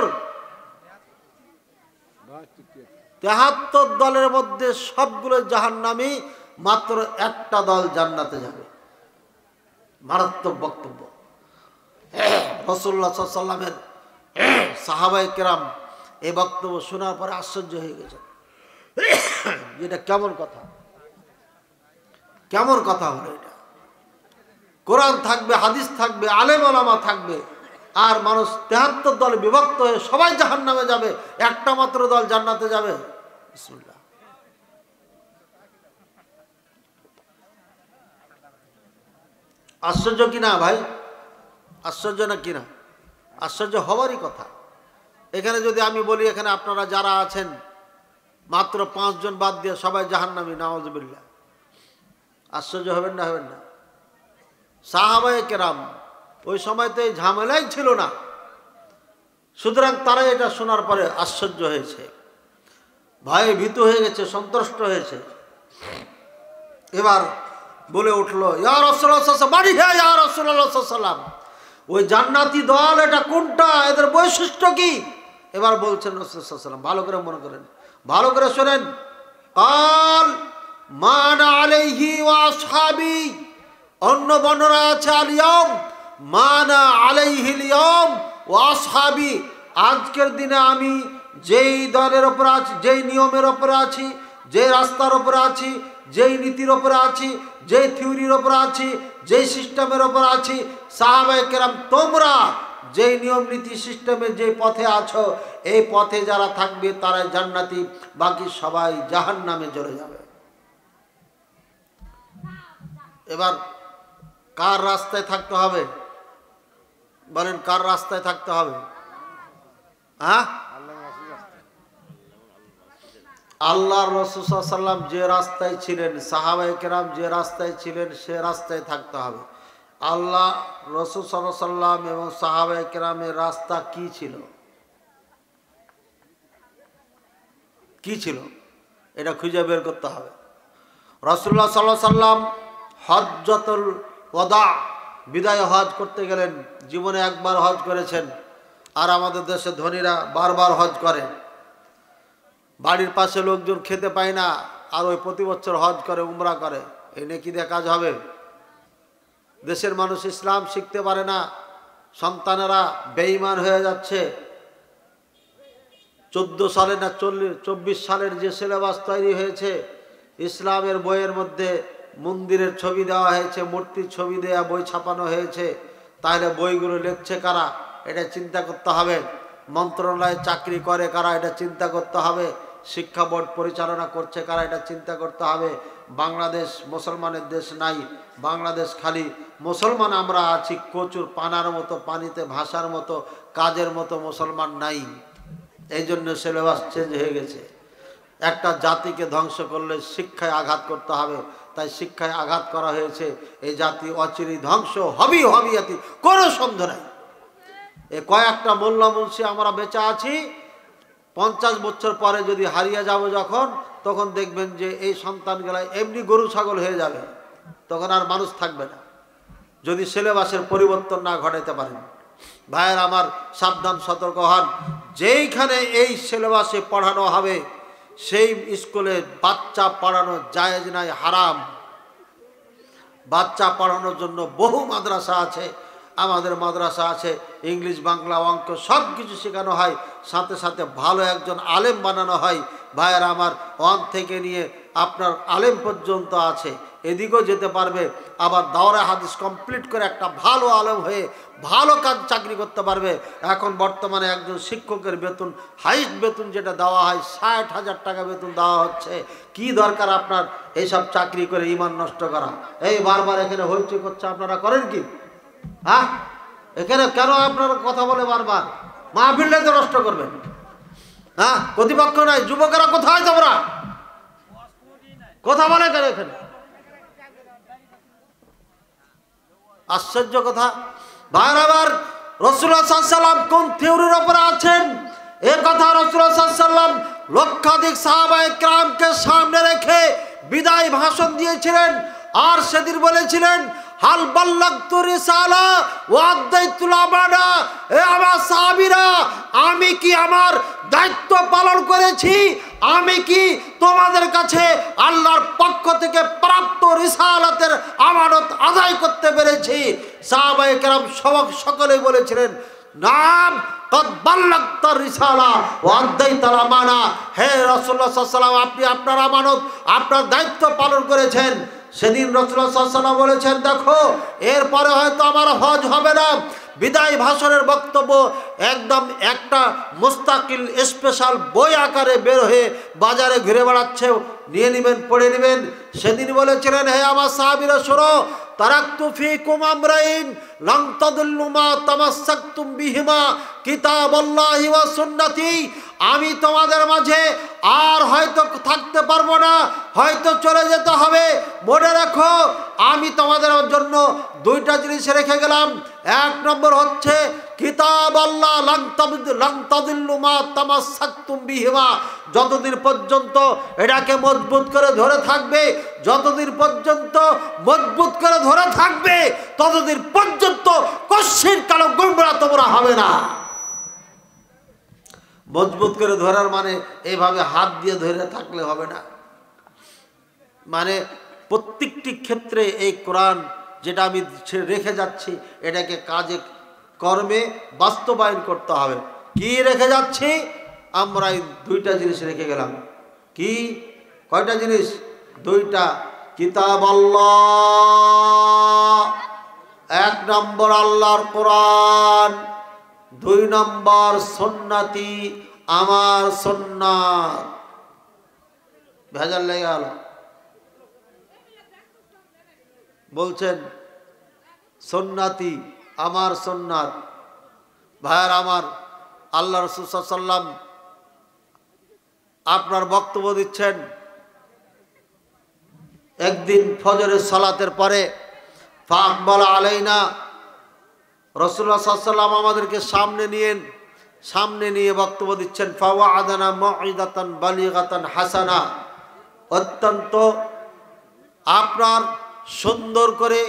S1: তেহাত্তর দলের মধ্যে সবগুলো জাহান্নামী, মাত্র একটা দল জান্নাতে যাবে। মারাত্মক বক্তব্য। রাসূলুল্লাহ সাল্লাল্লাহু আলাইহি ওয়াসাল্লামের সাহাবায়ে কেরাম এই বক্তব্য শোনার পরে আশ্চর্য হয়ে গেছে। এটা কেমন কথা? কেমন কথা হলো এটা? কোরআন থাকবে, হাদিস থাকবে, আলেম ওলামা থাকবে, আর মানুষ তেহাত্তর দলে বিভক্ত হয়ে সবাই জাহান্নামে যাবে, একটা মাত্র দল জান্নাতে যাবে। বিসমিল্লাহ। আশ্চর্য কিনা ভাই? আশ্চর্য না কিনা? আশ্চর্য হওয়ারই কথা। এখানে যদি আমি বলি এখানে আপনারা যারা আছেন মাত্র পাঁচজন বাদ দিয়ে সবাই জাহান্নামী, নাউযুবিল্লাহ, আশ্চর্য হবেন না? হবেন না? সাহাবায়ে কেরাম ওই সময়তে এই ঝামেলাই ছিল না, সুতরাং তারা এটা শোনার পরে আশ্চর্য হয়েছে, ভয়ে ভীত হয়ে গেছে, সন্ত্রস্ত হয়েছে। এবার বলে উঠলো, ইয়া রাসূলুল্লাহ সাল্লাল্লাহু আলাইহি ওয়াসাল্লাম, বাড়ি হ্যাঁ ইয়া রাসূলুল্লাহ সাল্লাল্লাহু আলাইহি ওয়াসাল্লাম, ওই জান্নাতি দল এটা কোনটা, এদের বৈশিষ্ট্য কি? এবার বলছেন রাসূল সাল্লাল্লাহু আলাইহি ওয়াসাল্লাম, ভালো করে মনে করেন, ভালো করে শোনেন। কাল মান আলাইহি ওয়া আসহাবি, অন্য বর্ণনা আছে আলিয়াম মানা আলাইহিল ইয়াম ওয়া আসহাবি, আজকের দিনে আমি যেই দলের ওপর আছি, যেই নিয়মের ওপরে আছি, যে রাস্তার ওপরে আছি, যেই নীতির ওপরে আছি, যেই থিওরির ওপরে আছি, যেই সিস্টেমের ওপরে আছি, সাহাবায়ে কেরাম তোমরা যেই নিয়ম নীতি সিস্টেমে যে পথে আছো, এই পথে যারা থাকবে তারা জান্নাতি, বাকি সবাই জাহান্নামে চলে যাবে। এবার কার রাস্তায় থাকতে হবে বলেন? কার রাস্তায় থাকতে হবে? হ্যাঁ, আল্লাহর রাসূল সাল্লাল্লাহু আলাইহি ওয়াসাল্লাম যে রাস্তায় ছিলেন, সাহাবায়ে কেরাম যে রাস্তায় ছিলেন, সে রাস্তায় থাকতে হবে। আল্লাহ রাসূল সাল্লাল্লাহু আলাইহি ওয়াসাল্লাম এবং সাহাবায়ে কেরামের রাস্তা কি ছিল? কি ছিল? এটা খুঁজে বের করতে হবে। রাসূলুল্লাহ সাল্লাল্লাহু আলাইহি সাল্লাম হজ্জাতুল ওয়াদা বিদায় হজ করতে গেলেন, জীবনে একবার হজ করেছেন। আর আমাদের দেশে ধনীরা বারবার হজ করে। বাড়ির পাশে লোকজন খেতে পায় না, আর ওই প্রতি বছর হজ করে, উমরা করে। এই নেকি দিয়ে কাজ হবে? দেশের মানুষ ইসলাম শিখতে পারে না, সন্তানেরা বেঈমান হয়ে যাচ্ছে। চোদ্দ সালে না চল্লিশ চব্বিশ সালের যে সিলেবাস তৈরি হয়েছে, ইসলামের বইয়ের মধ্যে মন্দিরের ছবি দেওয়া হয়েছে, মূর্তির ছবি দেওয়া বই ছাপানো হয়েছে। তাহলে বইগুলো লিখছে কারা? এটা চিন্তা করতে হবে। মন্ত্রণালয়ে চাকরি করে কারা? এটা চিন্তা করতে হবে। শিক্ষা বোর্ড পরিচালনা করছে কারা? এটা চিন্তা করতে হবে। বাংলাদেশ মুসলমানের দেশ নাই, বাংলাদেশ খালি মুসলমান আমরা আছি, কচুর পানার মতো, পানিতে ভাসার মতো, কাজের মতো মুসলমান নাই। এই জন্য সিলেবাস চেঞ্জ হয়ে গেছে। একটা জাতিকে ধ্বংস করলে শিক্ষায় আঘাত করতে হবে, তাই শিক্ষায় আঘাত করা হয়েছে। এই জাতি অচিরেই ধ্বংস হবেই হবে, জাতি কোনো সন্দেহ নাই। এ কয়েকটা মোল্লা মুন্সি আমরা বেঁচে আছি, পঞ্চাশ বছর পরে যদি হারিয়ে যাব যখন, তখন দেখবেন যে এই সন্তানগুলা এমনি গরু ছাগল হয়ে যাবে, তখন আর মানুষ থাকবে না, যদি সিলেবাসের পরিবর্তন না ঘটাইতে পারেন। ভাইয়ের আমার, সাবধান, সতর্ক হন। যেইখানে এই সিলেবাসে পড়ানো হবে সেই স্কুলে বাচ্চা পড়ানো জায়েজ নাই, হারাম। বাচ্চা পড়ানোর জন্য বহু মাদ্রাসা আছে, আমাদের মাদ্রাসা আছে, ইংলিশ, বাংলা, অঙ্ক সব কিছু শেখানো হয়, সাথে সাথে ভালো একজন আলেম বানানো হয়। ভাইয়েরা আমার, ওয়ান থেকে নিয়ে আপনার আলেম পর্যন্ত আছে, এদিকেও যেতে পারবে। আবার দাওরা হাদিস কমপ্লিট করে একটা ভালো আলেম হয়ে ভালো কাজ চাকরি করতে পারবে। এখন বর্তমানে একজন শিক্ষকের বেতন, হাইস্ট বেতন যেটা দেওয়া হয়, ষাট হাজার টাকা বেতন দেওয়া হচ্ছে। কি দরকার আপনার এইসব চাকরি করে ইমান নষ্ট করা? এই বারবার এখানে হইচই করছে, আপনারা করেন কি? হ্যাঁ, এখানে কেন আপনারা কথা বলে বারবার? মাহফিলটা তো নষ্ট করবেন। হ্যাঁ, প্রতিপক্ষ নাই, যুবকেরা কোথায়? তোমরা কথা বলে কেন এখানে? আশ্চর্য কথা। ভাইরা আবার, রাসূলুল্লাহ সাল্লাল্লাহু আলাইহি সাল্লাম কোন থিওরির উপরে আছেন এ কথা রাসূলুল্লাহ সাল্লাল্লাহু আলাইহি সাল্লাম লক্ষাধিক সাহাবায়ে কেরামকে সামনে রেখে বিদায় ভাষণ দিয়েছিলেন। আর সেদিন বলেছিলেন, হাল বাল্লাগতু রিসালা ওয়া আদাইতুল আমানা। এ আমার সাহাবীরা, আমি কি আমার দায়িত্ব পালন করেছি? আমি কি তোমাদের কাছে আল্লাহর পক্ষ থেকে প্রাপ্ত রিসালাতের আমানত আদায় করতে পেরেছি? সাহাবায়ে কেরাম সবক সকলে বলেছিলেন, নাম কদ বাল্লাগতা রিসালা ওয়া আদাইতাল আমানা। হে রাসূলুল্লাহ সাল্লাল্লাহু আলাইহি ওয়াসাল্লাম, আপনি আপনার আমানত, আপনার দায়িত্ব পালন করেছেন। সেদিন রাসূলুল্লাহ সাল্লাল্লাহু আলাইহি ওয়াসাল্লাম বলেছেন, দেখো এরপরে হয়তো আমার হজ হবে না। বিদায় ভাষণের বক্তব্য একদম একটা মুস্তাকিল স্পেশাল বই আকারে বের হয়ে বাজারে ঘুরে বেড়াচ্ছে, নিয়ে নেবেন, পড়ে নেবেন। সেদিন বলেছিলেন, হে আমার সাহাবীরা শোনো, তারাকতু ফীকুম আমরাইন লান তাদুল্লু মা তামাসসাকতুম বিহিমা কিতাবাল্লাহি ওয়া সুন্নতি। আমি তোমাদের মাঝে আর হয়তো থাকতে পারবো না, হয়তো চলে যেতে হবে। মনে রাখো, আমি তোমাদের জন্য দুইটা জিনিস রেখে গেলাম। এক নম্বর হচ্ছে কিতাব আল্লাহ, লান তাদিল্লু মা তামাসসাকতুম বিহিমা। যতদিন পর্যন্ত এটাকে মজবুত করে ধরে থাকবে, যতদিন পর্যন্ত মজবুত করে ধরে থাকবে, ততদিন পর্যন্ত কশির কালো গুমরা তোমরা হবে না। মজবুত করে ধরার মানে এইভাবে হাত দিয়ে ধরে থাকলে হবে না। মানে প্রত্যেকটি ক্ষেত্রে এই কোরআন যেটা আমি রেখে যাচ্ছি, এটাকে কাজে কর্মে বাস্তবায়ন করতে হবে। কি রেখে যাচ্ছি? আমরা এই দুইটা জিনিস রেখে গেলাম। কি? কয়টা জিনিস? দুইটা। কিতাব আল্লাহ, এক নম্বর আল্লাহর কোরআন, দুই নম্বর সুন্নতি, আমার সুন্নাত। ভেজাল লেগে গেল। বলছেন সুন্নতি, আমার সুন্নাত। ভাইয়ার আমার, আল্লাহ রাসূল সাল্লাল্লাহু আলাইহি ওয়াসাল্লাম আপনার বক্তব্য দিচ্ছেন। একদিন ফজরের সালাতের পরে ফাকবাল আলাইনা, রাসূলুল্লাহ সাল্লাল্লাহু আলাইহি ওয়াসাল্লাম আমাদেরকে সামনে নিয়েন, সামনে নিয়ে বক্তব্য দিচ্ছেন। ফাওয়াআদানা মাউইদাতান বালিগাতান হাসানা, অত্যন্ত আপনার সুন্দর করে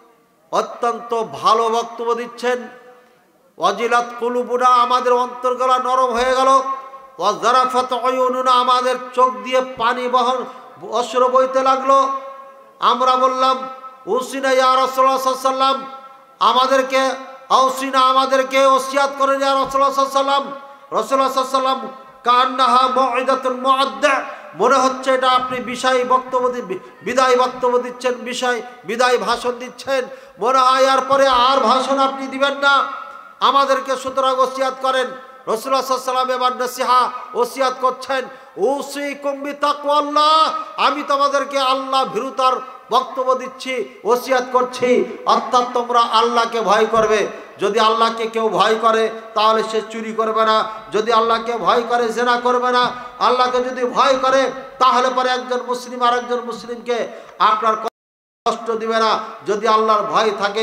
S1: অত্যন্ত ভালো বক্তব্য দিচ্ছেন। ওয়াজিলাত কুলুবুনা, আমাদের অন্তরগলা নরম হয়ে গেল। ওয়াজারাফাত উয়ুনুনা, আমাদের চোখ দিয়ে পানি বহন অশ্রু বইতে লাগলো। আমরা বললাম উসিনা ইয়া রাসূলুল্লাহ সাল্লাল্লাহু আলাইহি ওয়াসাল্লাম, আমাদেরকে আউসিনা, আমাদেরকে ওসিয়াত করেন ইয়া রাসূলুল্লাহ সাল্লাল্লাহু আলাইহি ওয়াসাল্লাম। রাসূলুল্লাহ সাল্লাল্লাহু আলাইহি ওয়াসাল্লাম কান্নাহা মাউইদাতুন মুআদ্দা, মনে হচ্ছে এটা আপনি বিষয় বক্তব্য বিদায় বক্তব্য দিচ্ছেন, বিষয় বিদায় ভাষণ দিচ্ছেন। মনে হয় আর পরে আর ভাষণ আপনি দিবেন না, আমাদেরকে সুতরাং ওসিয়াত করেন। রাসূলুল্লাহ সাল্লাল্লাহু আলাইহি ওয়াসাল্লাম এবার নসিহা ওসিয়াত করছেন, উসিকুম বিতাকওয়াল্লাহ, আমি তোমাদেরকে আল্লাহ ভীরুতার বক্তব্য দিচ্ছি, ওসিয়াত করছি, অর্থাৎ তোমরা আল্লাহকে ভয় করবে। যদি আল্লাহকে কেউ ভয় করে তাহলে সে চুরি করবে না, যদি আল্লাহকে ভয় করে জেনা করবে না, আল্লাহকে যদি ভয় করে তাহলে পরে একজন মুসলিম আর একজন মুসলিমকে আপনার কষ্ট দিবে না। যদি আল্লাহর ভয় থাকে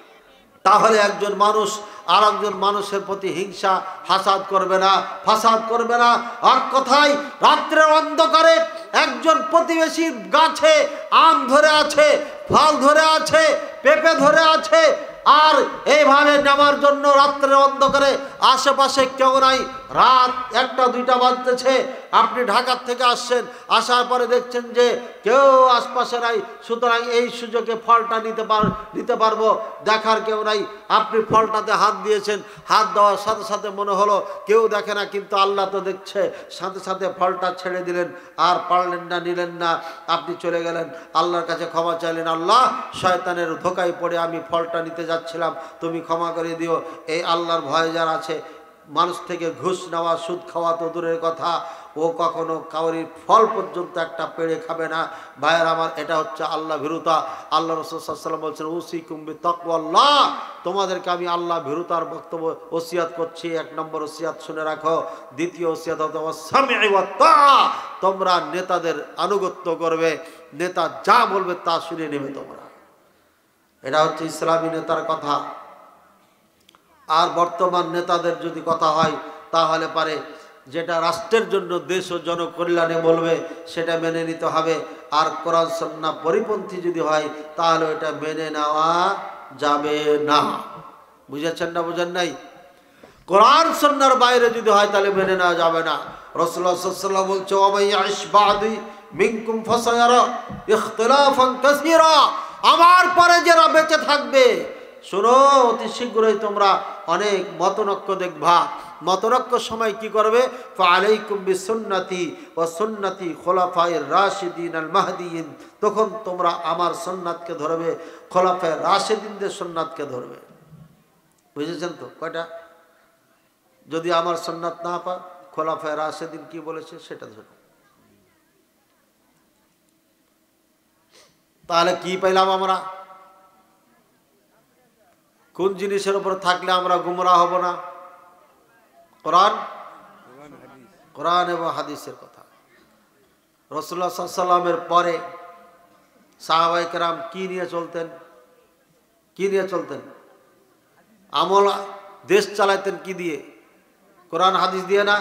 S1: তাহলে একজন মানুষ আর একজন মানুষের প্রতি হিংসা হাসাদ করবে না, ফাসাদ করবে না। আর কথায় রাত্রের অন্ধকারে একজন প্রতিবেশীর গাছে আম ধরে আছে, ফল ধরে আছে, পেঁপে ধরে আছে, আর এইভাবে নেওয়ার জন্য রাত্রের অন্ধকারে আশেপাশে কেউ নাই, রাত একটা দুইটা বাজতেছে, আপনি ঢাকার থেকে আসছেন, আসার পরে দেখছেন যে কেউ আশপাশে নাই, সুতরাং এই সুযোগে ফলটা নিতে পার নিতে পারবো, দেখার কেউ নাই, আপনি ফলটাতে হাত দিয়েছেন, হাত দেওয়ার সাথে সাথে মনে হলো কেউ দেখে না, কিন্তু আল্লাহ তো দেখছে, সাথে সাথে ফলটা ছেড়ে দিলেন, আর পারলেন না, নিলেন না, আপনি চলে গেলেন, আল্লাহর কাছে ক্ষমা চাইলেন, আল্লাহ শয়তানের ধোকায় পড়ে আমি ফলটা নিতে যাচ্ছিলাম, তুমি ক্ষমা করে দিও। এই আল্লাহর ভয় যার আছে, মানুষ থেকে ঘুষ নেওয়া, সুদ খাওয়া তো দূরের কথা, ও কখনো কাউরির ফল পর্যন্ত একটা পেড়ে খাবে না। ভাইয়ের আমার, এটা হচ্ছে আল্লাহ ভীরুতা। আল্লাহ রাসূল সাল্লাল্লাহু আলাইহি ওয়াসাল্লাম বলছেন উসিকুম বিতাকওয়াল্লাহ, তোমাদেরকে আমি আল্লাহ ভীরুতার বক্তব্য ওসিয়াত করছি। এক নম্বর ওসিয়াত শুনে রাখো। দ্বিতীয় ওসিয়াত হচ্ছে ওয়াসসামি ওয়াত তাআ, তোমরা নেতাদের আনুগত্য করবে, নেতা যা বলবে তা শুনে নেবে তোমরা। এটা হচ্ছে ইসলামী নেতার কথা। আর বর্তমান নেতাদের যদি কথা হয় তাহলে পারে যেটা রাষ্ট্রের জন্য, দেশ ও জনকল্যাণে বলবে সেটা মেনে নিতে হবে। আর কোরআন সুন্নাহ পরিপন্থী যদি হয় তাহলে এটা মেনে নেওয়া যাবে না। বুঝেছেন না বুঝেন নাই? কোরআন সুন্নাহর বাইরে যদি হয় তাহলে মেনে নেওয়া যাবে না। রাসূলুল্লাহ সাল্লাল্লাহু আলাইহি ওয়াসাল্লাম বলছে ওয়ামাই ইয়াইশ বাদি মিনকুম ফাসায়ারা ইখতিলাফান কাসীরা, আমার পরে যারা বেঁচে থাকবে, শোনো অতি শীঘ্রই তোমরা অনেক মতনৈক্য দেখবা। মতনৈক্য সময় কি করবে? ফাআলাইকুম বিসুন্নতি ওয়া সুন্নতি খুলাফায়ে রাশিদিন আল মাহদিয়িন, তখন তোমরা আমার সুন্নাতকে ধরবে, খোলাফায়ে রাশিদিনদের সুন্নাতকে ধরবে। বুঝেছেন তো কয়টা? যদি আমার সুন্নাত না পা, খোলাফায়ে রাশিদিন কি বলেছে সেটা ধরো। তাহলে কি পাইলাম আমরা? কোন জিনিসের উপর থাকলে আমরা গুমরাহ হব না? কোরআন কোরআন এবং হাদিসের কথা। রাসূলুল্লাহ সাল্লাল্লাহু আলাইহি ওয়াসাল্লামের পরে সাহাবায়ে কেরাম কি নিয়ে চলতেন? কি নিয়ে চলতেন? আমল, দেশ চালাইতেন কি দিয়ে? কোরআন হাদিস দিয়ে না?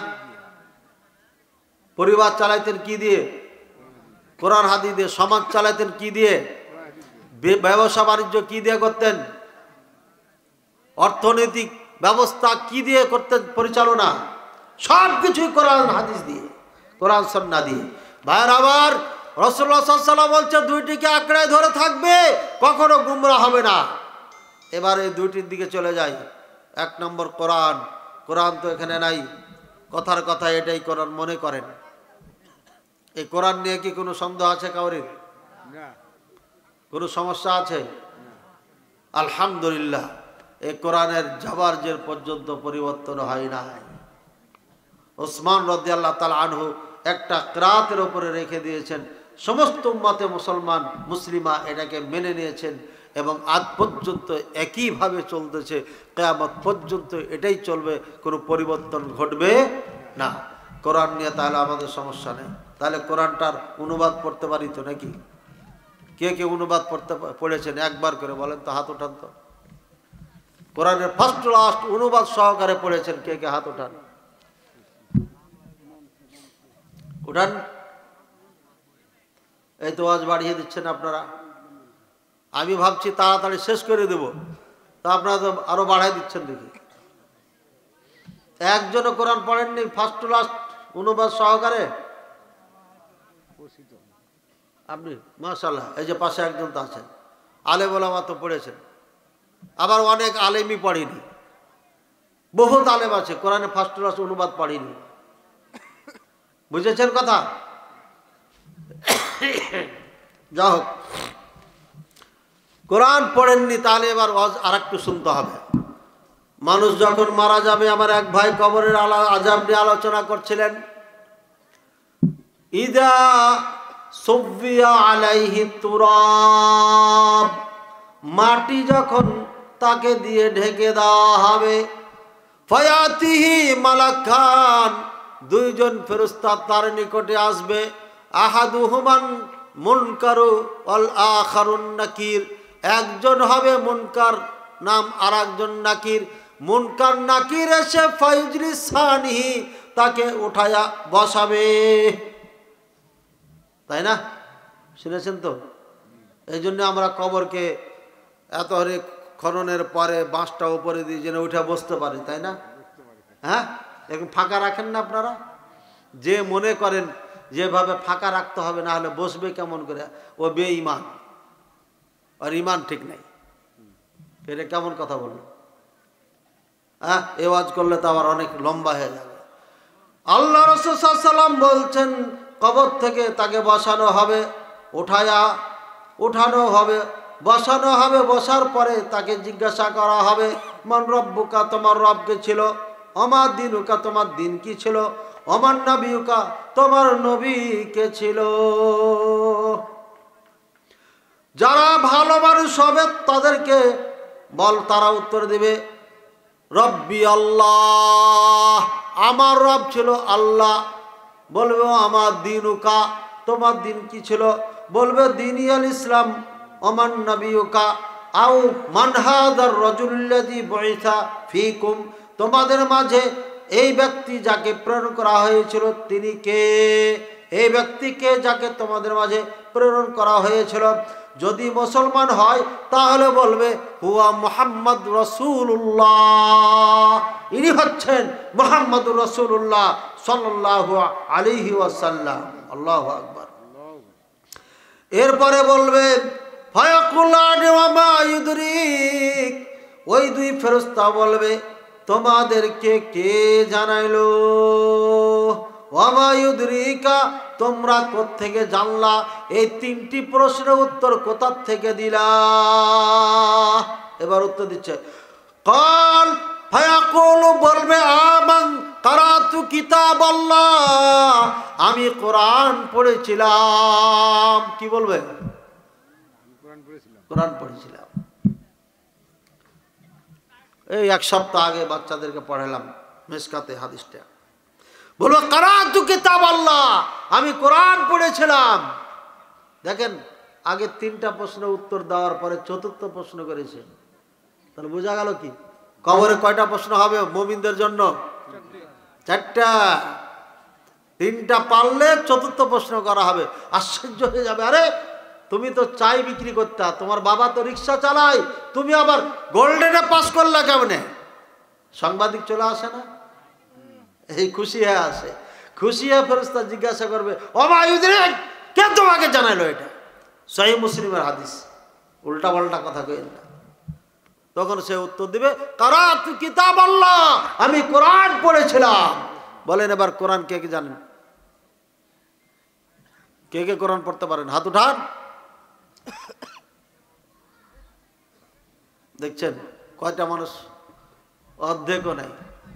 S1: পরিবার চালাইতেন কি দিয়ে? কোরআন হাদিস দিয়ে। সমাজ চালাইতেন কি দিয়ে? ব্যবসা বাণিজ্য কি দিয়ে করতেন? অর্থনৈতিক ব্যবস্থা কি দিয়ে করতেন পরিচালনা? সব কিছুই কোরআন হাদিস দিয়ে, কোরআন সুন্নাহ দিয়ে। ভাইয়ের আবার রাসূলুল্লাহ সাল্লাল্লাহু আলাইহি ওয়াসাল্লাম বলছে দুইটিকে আঁকড়ে ধরে থাকবে, কখনো গুমরা হবে না। এবার এই দুইটির দিকে চলে যাই। এক নম্বর কোরআন। কোরআন তো এখানে নাই, কথার কথা এটাই কোরআন মনে করেন। এই কোরআন নিয়ে কি কোনো সন্দেহ আছে কাউরির? কোনো সমস্যা আছে? আলহামদুলিল্লাহ, এই কোরআনের জাবার জের পর্যন্ত পরিবর্তন হয় না। ওসমান রাদিয়াল্লাহু তাআলা আনহু একটা কিরাতের উপরে রেখে দিয়েছেন, সমস্ত উম্মতে মুসলমান মুসলিমা এটাকে মেনে নিয়েছেন এবং আজ পর্যন্ত একইভাবে চলতেছে, কিয়ামত পর্যন্ত এটাই চলবে, কোনো পরিবর্তন ঘটবে না। কোরআন নিয়ে তাহলে আমাদের সমস্যা নেই। তাহলে কোরআনটার অনুবাদ পড়তে পারি তো নাকি? কে কে অনুবাদ পড়তে পড়েছেন একবার করে বলেন তো, হাত উঠান তো। কোরআনের ফার্স্ট লাস্ট অনুবাদ সহকারে পড়েছেন কে কে? হাত উঠান, উঠান। এই তো আজ বাড়িয়ে দিচ্ছেন আপনারা। আমি ভাবছি তাড়াতাড়ি শেষ করে দেব, তা আপনারা তো আরো বাড়াই দিচ্ছেন দেখি। একজনও কোরআন পড়েননি ফার্স্ট টু লাস্ট অনুবাদ সহকারে? আপনি মাশাআল্লাহ, এই যে পাশে একজন তো আছেন, আলেম ওলামা তো পড়েছেন, আবার অনেক আলেমই পড়েনি, বহুত আলেম আছে কোরআনে ফার্স্ট টু লাস্ট অনুবাদ পড়েনি। বুঝেছেন কথা? যা হোক, কোরআন পড়েননি তাহলে এবার আর একটু শুনতে হবে। মানুষ যখন মারা যাবে, আমার এক ভাই কবরের আলা আযাব নিয়ে আলোচনা করছিলেন। ইদা সুবিয়া আলাইহি তুরাব, মাটি যখন তাকে দিয়ে ঢেকে দেওয়া হবে, ফায়াতিহি মালাকান, দুইজন ফেরেশতা তার নিকটে আসবে। আহাদুহুমান মুনকারু ওয়াল আখারুন নাকির, একজন হবে মুনকার নাম, আর একজন নাকির। মুনকার নাকির এসে ফায়ুজলিসানিহি, তাকে উঠায়া বসাবে। তাই না? শুনেছেন তো? এই জন্য আমরা কবরকে এত হরে খননের পরে বাঁশটা উপরে দিয়ে যেন উঠে বসতে পারি, তাই না? হ্যাঁ, এখন ফাঁকা রাখেন না আপনারা? যে মনে করেন যেভাবে ফাঁকা রাখতে হবে, না হলে বসবে কেমন করে, ও বেঈমান, আর ইমান ঠিক নাই। এটা কেমন কথা বলল? হ্যাঁ, এ ওয়াজ করলে তো আবার অনেক লম্বা হয়ে যাবে। আল্লাহ রাসূল সাল্লাল্লাহু আলাইহি ওয়াসাল্লাম বলছেন, কবর থেকে তাকে বসানো হবে, উঠায়া উঠানো হবে, বসানো হবে। বসার পরে তাকে জিজ্ঞাসা করা হবে, মান রব্বুকা, তোমার রব কে ছিল? আমার দিনুকা, তোমার দিন কি ছিল? আমার নবিউকা, তোমার নবী কে ছিল? যারা ভালো মানুষ হবে তাদেরকে বল, তারা উত্তর দিবে রব্বি আল্লাহ, আমার রব ছিল আল্লাহ। বলবে আমার দিনুকা, তোমার দিন কি ছিল? বলবে দিনী আল ইসলাম। ওমান নবিউকা আও মান হাদার রাজুলুল্লাযী বুইসা ফীকুম, তোমাদের মাঝে এই ব্যক্তি যাকে প্রেরণ করা হয়েছিল তিনি কে? এই ব্যক্তিকে যাকে তোমাদের মাঝে প্রেরণ করা হয়েছিল। যদি মুসলমান হয় তাহলে বলবে হুয়া মুহাম্মদ রাসূলুল্লাহ, ইনি হচ্ছেন মুহাম্মদুর রাসূলুল্লাহ সাল্লাল্লাহু আলাইহি ওয়াসাল্লাম। আল্লাহু আকবার। এরপরে বলবে ফায়াকুলানি ওয়া মা ইউদরিক, ওই দুই ফেরেশতা বলবে তোমাদেরকে কে জানাইলো? ওয়া মা ইউদরিকা, তোমরা কোত্থেকে জানলা? এই তিনটি প্রশ্নের উত্তর কোথা থেকে দিলা? এবার উত্তর দিচ্ছে, কাল ফায়াকুলু, বলবে আমান কারাতু কিতাবাল্লাহ, আমি কোরআন পড়েছিলাম। কি বলবে? কোরআন পড়েছিলাম। কোরআন পড়েছিলাম। এই এক সপ্তাহ আগে বাচ্চাদেরকে পড়ালাম মিশকাতে হাদিসটা। বলবো কারাতু কিতাবাল্লাহ, আমি কোরআন পড়েছিলাম। দেখেন, আগে তিনটা প্রশ্নের উত্তর দেওয়ার পরে চতুর্থ প্রশ্ন করেছে, তাহলে বোঝা গেল কি কবরে কয়টা প্রশ্ন হবে মুমিনদের জন্য? চারটা। তিনটা পারলে চতুর্থ প্রশ্ন করা হবে। আশ্চর্য হয়ে যাবে, আরে তুমি তো চাই বিক্রি করতা, তোমার বাবা তো রিক্সা চালায়, তুমি আবার গোল্ডেনে পাস করলা কেমনে? সাংবাদিক চলে আসে না, এই খুশি হয়ে আসে। খুশি হয়ে ফেরেশতা জিজ্ঞাসা করবে ও মা ইউদরিক, কে তোমাকে জানাইলো এটা? সহিহ মুসলিমের হাদিস, উল্টা পাল্টা কথা কইেন না। তখন সে উত্তর দিবে কারাতু কিতাবাল্লাহ, আমি কোরআন পড়েছিলাম। বলেন এবার কোরআন কে কে জানেন? কে কে কোরআন পড়তে পারেন? হাত উঠান। দেখছেন কয়টা মানুষ? অর্ধেকও নাই।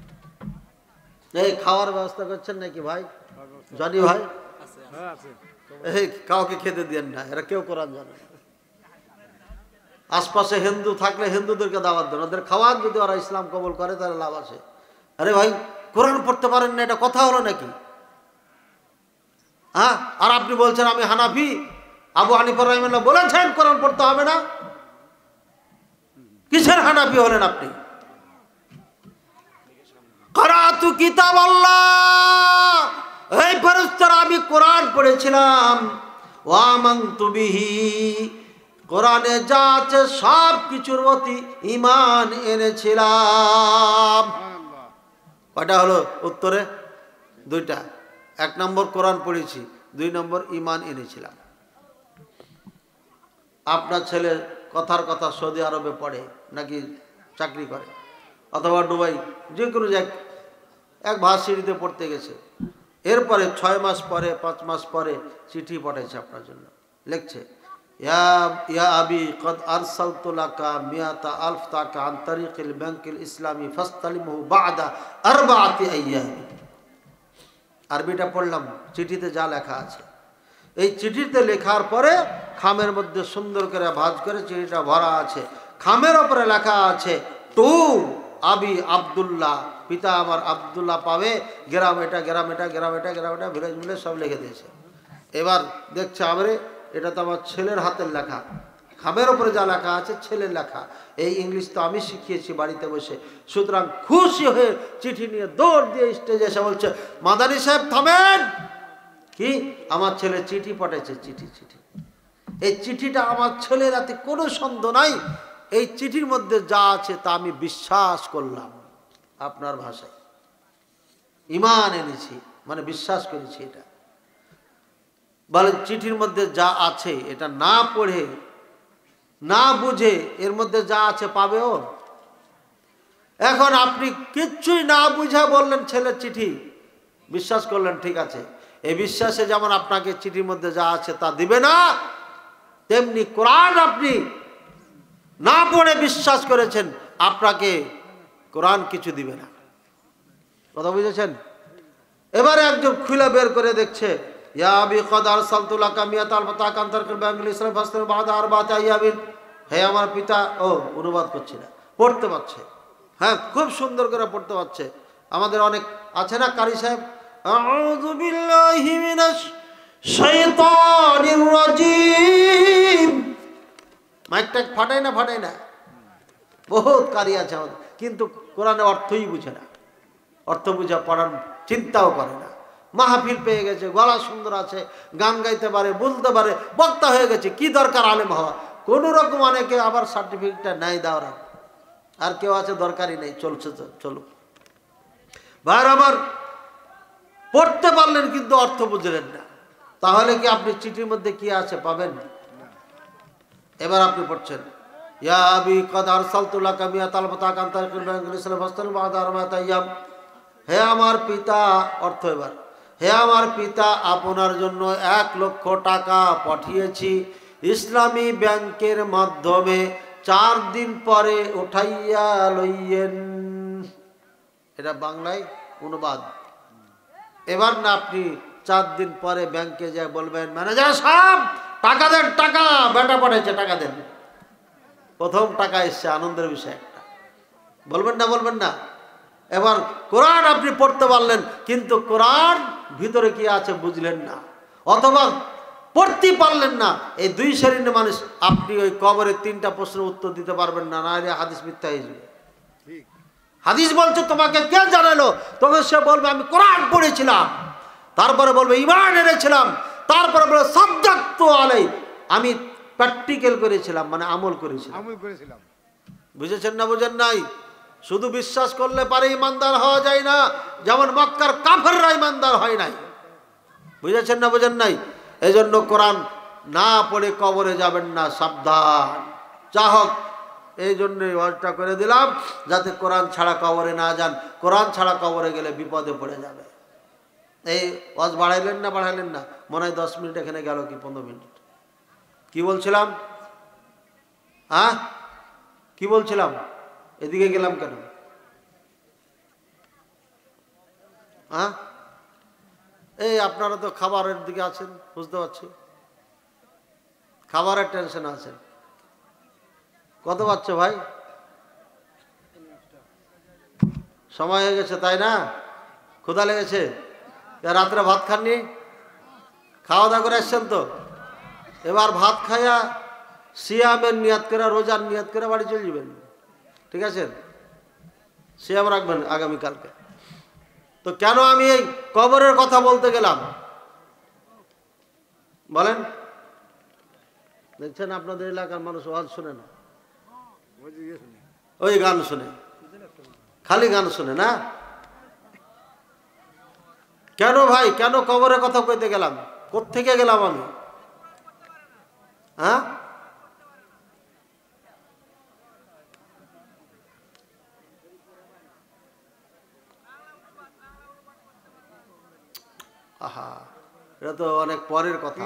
S1: এই খাওয়ার ব্যবস্থা করছেন নাকি ভাই? জানি ভাই, এই কাউকে খেতে দেন না, এরা কেউ কোরআন জানে না। আশপাশে হিন্দু থাকলে হিন্দুদেরকে দাওয়াত দেন, ওদের খাওয়ান, যদি ওরা ইসলাম কবুল করে তাহলে লাভ আছে। আরে ভাই কোরআন পড়তে পারেন না, এটা কথা হলো নাকি? হ্যাঁ, আর আপনি বলছেন আমি হানাফি, আবু হানিফা রাহিমাহুল্লাহ বলেছেন কোরআন পড়তে হবে না। কিসের হানাফি হলেন আপনি? কারাতু কিতাবাল্লাহ, এই ফেরেশতারা আমি কোরআন পড়েছিলাম। ওয়া আমানতু বিহি, কোরআনে যা আছে সব কিছুর প্রতি ঈমান এনেছিলাম। কয়টা হলো উত্তরে? দুইটা। এক নম্বর কোরআন পড়েছি, দুই নম্বর ঈমান এনেছিলাম। আপনার ছেলে কথার কথা সৌদি আরবে পড়ে নাকি চাকরি করে, অথবা দুবাই, যে কোনো জায়গায় এক ভার্সিটিতে পড়তে গেছে, এরপরে ছয় মাস পরে পাঁচ মাস পরে চিঠি পাঠাইছে আপনার জন্য, লিখছে ইয়া ইয়া আবি কদ আরসালতু লাকা মিয়াতা আলফ টাকা আন তারিকিল ব্যাংকিল ইসলামী ফাস্তালিমহু বাদা আরবাআতি আইয়াম। আরবিটা পড়লাম, চিঠিতে যা লেখা আছে। এই চিঠিতে লেখার পরে খামের মধ্যে সুন্দর করে ভাঁজ করে চিঠিটা ভরা আছে। খামের ওপরে লেখা আছে টু আবি আব্দুল্লাহ, পিতা আমার আব্দুল্লাহ পাবে, গ্রাম এটা গ্রাম এটা গ্রাম এটা গ্রাম এটা ভিলেজ ভিলেজ সব লিখে দিয়েছে। এবার দেখছে আমরে এটা তো আমার ছেলের হাতের লেখা, খামের ওপরে যা লেখা আছে ছেলের লেখা। এই ইংলিশ তো আমি শিখিয়েছি বাড়িতে বসে। সুতরাং খুশি হয়ে চিঠি নিয়ে দৌড় দিয়ে স্টেজে এসে বলছে, মাদানী সাহেব থামেন, কি আমার ছেলে চিঠি পাঠাইছে, চিঠি চিঠি এই চিঠিটা আমার ছেলের হাতে কোনো সন্দেহ নাই, এই চিঠির মধ্যে যা আছে তা আমি বিশ্বাস করলাম। আপনার ভাষায় ঈমান এনেছি মানে বিশ্বাস করেছি। এটা বলেন চিঠির মধ্যে যা আছে এটা না পড়ে না বুঝে এর মধ্যে যা আছে পাবেও। এখন আপনি কিচ্ছুই না বুঝা বললেন ছেলের চিঠি, বিশ্বাস করলেন, ঠিক আছে। এই বিশ্বাসে যেমন আপনাকে চিঠির মধ্যে যা আছে তা দিবে না, তেমনি কোরআন আপনি না পড়ে বিশ্বাস করেছেন, আপনাকে কোরআন কিছু দিবে না। কথা বুঝেছেন? এবারে একজন খুলে বের করে দেখছে, ইয়া আবি কদ আরসালতু লাকা মিয়াতা আলফ টাকা আন তারিকিল ব্যাংকিল ইসলামী ফাস্তালিমহু বাদা আরবাআতি আইয়ামিন। হে আমার পিতা, ও অনুবাদ করছি না, পড়তে পারছে, হ্যাঁ খুব সুন্দর করে পড়তে পারছে। আমাদের অনেক আছে না কারি সাহেব, আউযু বিল্লাহি মিনাশ শাইতানির রাজিম, মাইকটা ফাটায় না ফাটায় না, বহুত কারি আছে আমাদের, কিন্তু কোরআনের অর্থই বুঝে না, অর্থ বুঝা পড়ার চিন্তাও করে না। মাহফিল পেয়ে গেছে, গলা সুন্দর আছে, গান গাইতে পারে, বলতে পারে, বক্তা হয়ে গেছে, কি দরকার আলেম হওয়া? কোন রকম অনেকে আবার সার্টিফিকেটটা নেয় দেওয়ার, আর কেউ আছে দরকারই নেই, চলছে চলুক। ভাই আমার পড়তে পারলেন কিন্তু অর্থ বুঝলেন না, তাহলে কি আপনি চিঠির মধ্যে কি আছে পাবেন? এবার আপনি পড়ছেন, ইয়া আবি কদ আরসালতু লাকা মিয়াতা আলফ টাকা আন তারিকিল ব্যাংকিল ইসলামী ফাস্তালিমহু বাদা আরবাআতি আইয়াম। হে আমার পিতা, অর্থ এবার, হে আমার পিতা, আপনার জন্য এক লক্ষ টাকা পাঠিয়েছি ইসলামী ব্যাংকের মাধ্যমে, চার দিন পরে উঠাইয়া লইয়েন। এটা বাংলায় অনুবাদ। এবার না আপনি চার দিন পরে ব্যাংকে যায় বলবেন, ম্যানেজার সাহেব টাকা দেন, টাকা বেটা পাঠাইছে, টাকা দেন। প্রথম টাকা এসছে, আনন্দের বিষয় একটা, বলবেন না বলবেন না? এবার কোরআন আপনি পড়তে পারলেন, কিন্তু কোরআন ভিতরে কি আছে বুঝলেন না, অথবা পড়তে পারলেন না। এই দুই শ্রেণীর মানুষ, আপনি ওই কবরের তিনটা প্রশ্নের উত্তর দিতে পারবেন না, না হলে হাদিস মিথ্যা হয়ে যাবে। হাদিস বলছে তোমাকে কে জানালো? তখন সে বলবে আমি কোরআন পড়েছিলাম, তারপরে বলবে ঈমান এনেছিলাম, তারপরে বলবে সাদ্দাকতু আলাই, আমি প্র্যাকটিক্যাল করেছিলাম, মানে আমল করেছিলাম, আমল করেছিলাম। বুঝেছেন না বুঝেন নাই? শুধু বিশ্বাস করলে পারে ইমানদার হওয়া যায় না, যেমন মক্কার কাফেররা ইমানদার হয় নাই। বুঝেছেন না বুঝেন নাই? এজন্য কোরআন না পড়ে কবরে যাবেন না, সাবধান। যা হোক, এই জন্যই ওয়াজটা করে দিলাম, যাতে কোরআন ছাড়া কবরে না যান। কোরআন ছাড়া কবরে গেলে বিপদে পড়ে যাবে। এই ওয়াজ বাড়াইলেন না বাড়াইলেন না, মনে হয় দশ মিনিট এখানে গেল কি পনেরো মিনিট। কি বলছিলাম? হ্যাঁ কি বলছিলাম? এদিকে গেলাম কেন? হ্যাঁ এই আপনারা তো খাবারের দিকে আছেন, বুঝতে পারছি, খাবারের টেনশন আছেন। কত পাচ্ছে ভাই? সময় হয়ে গেছে তাই না? ক্ষুধা লেগেছে? রাত্রে ভাত খাননি? খাওয়া দাওয়া করে আসছেন তো? এবার ভাত খাইয়া সিয়ামের নিয়াত করে, রোজার নিয়াত করে বাড়ি চলে যাবেন, ঠিক আছে? সিয়াম রাখবেন আগামীকালকে। তো কেন আমি এই কবরের কথা বলতে গেলাম বলেন? দেখছেন আপনাদের এলাকার মানুষ ওয়াজ শুনে না, ওই গান শুনে, খালি গান শুনে না। কেন ভাই, কেন কবরের কথা কইতে গেলাম? কোত্থেকে গেলাম আমি? হ্যাঁ, আহা, এটা তো অনেক পরের কথা।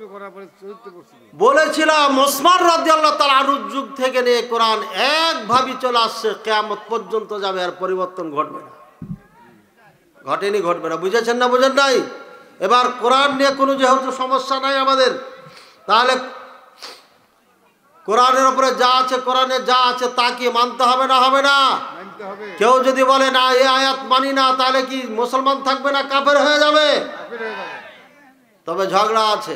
S1: বলেছিলাম ওসমান রাদিয়াল্লাহু তাআলা আনুর যুগ থেকে নিয়ে কোরআন একভাবে চলে আসছে, কিয়ামত পর্যন্ত যাবে, আর পরিবর্তন ঘটবে না। ঘটেনি, ঘটবে না। বুঝেছেন না বুঝেন নাই? এবার কোরআন নিয়ে কোনো যেহেতু সমস্যা নাই আমাদের, তাহলে কোরআনের উপরে যা আছে, কোরআনে যা আছে তা কি মানতে হবে না হবে না? কেউ যদি বলে না এই আয়াত মানি না, তাহলে কি মুসলমান থাকবে না কাফের হয়ে যাবে? তবে ঝগড়া আছে।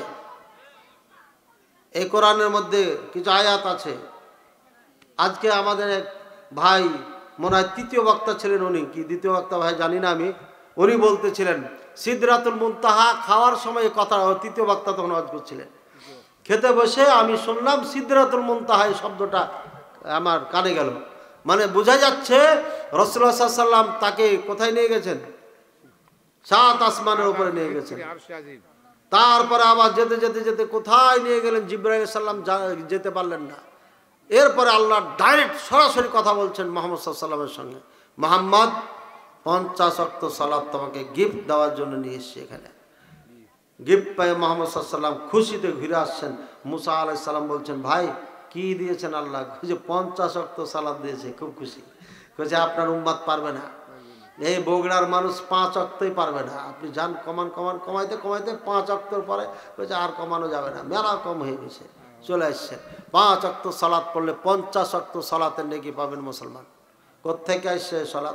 S1: এই কোরআনের মধ্যে কিছু আয়াত আছে। আজকে আমাদের এক ভাই, মনে হয় তৃতীয় বক্তা ছিলেন উনি, কি দ্বিতীয় বক্তা ভাই জানি না আমি, উনি বলতেছিলেন সিদরাতুল মুনতাহা খাওয়ার সময় কথা, তৃতীয় বক্তা তখন ওয়াজ করছিলেন, খেতে বসে আমি শুনলাম সিদরাতুল মুনতাহা এই শব্দটা আমার কানে গেল। মানে বোঝা যাচ্ছে রাসূলুল্লাহ সাল্লাল্লাহু আলাইহি ওয়াসাল্লাম তাকে কোথায় নিয়ে গেছেন? সাত আসমানের উপরে নিয়ে গেছেন। তারপরে আবার যেতে যেতে যেতে কোথায় নিয়ে গেলেন? জিবরাইল আলাইহিস সালাম যেতে পারলেন না। এরপরে আল্লাহ ডাইরেক্ট সরাসরি কথা বলছেন মুহাম্মদ সাল্লাল্লাহু আলাইহি ওয়াসাল্লামের সঙ্গে, মুহাম্মদ পঞ্চাশ ওয়াক্ত সালাত তোমাকে গিফট দেওয়ার জন্য নিয়ে এসেছি এখানে। গিফট পেয়ে মুহাম্মদ সাল্লাল্লাহু আলাইহি ওয়াসাল্লাম খুশিতে ঘুরে আসছেন। মুসা আলাইহিস সালাম বলছেন, ভাই কি দিয়েছেন আল্লাহ? যে পঞ্চাশ ওয়াক্ত সালাত দিয়েছে, খুব খুশি। কইছে আপনার উম্মত পারবে না, এই বগুড়ার মানুষ পাঁচ ওয়াক্তই পারবে না, আপনি যান কমান কমান কমাইতে কমাইতে পাঁচ ওয়াক্তর পরে কইছে আর কমানো যাবে না, মেলা কম হয়ে গেছে, চলে আসছে। পাঁচ ওয়াক্ত সালাত পড়লে পঞ্চাশ ওয়াক্ত সালাতের নেকি পাবেন মুসলমান। কোত্থেকে আসছে সালাত?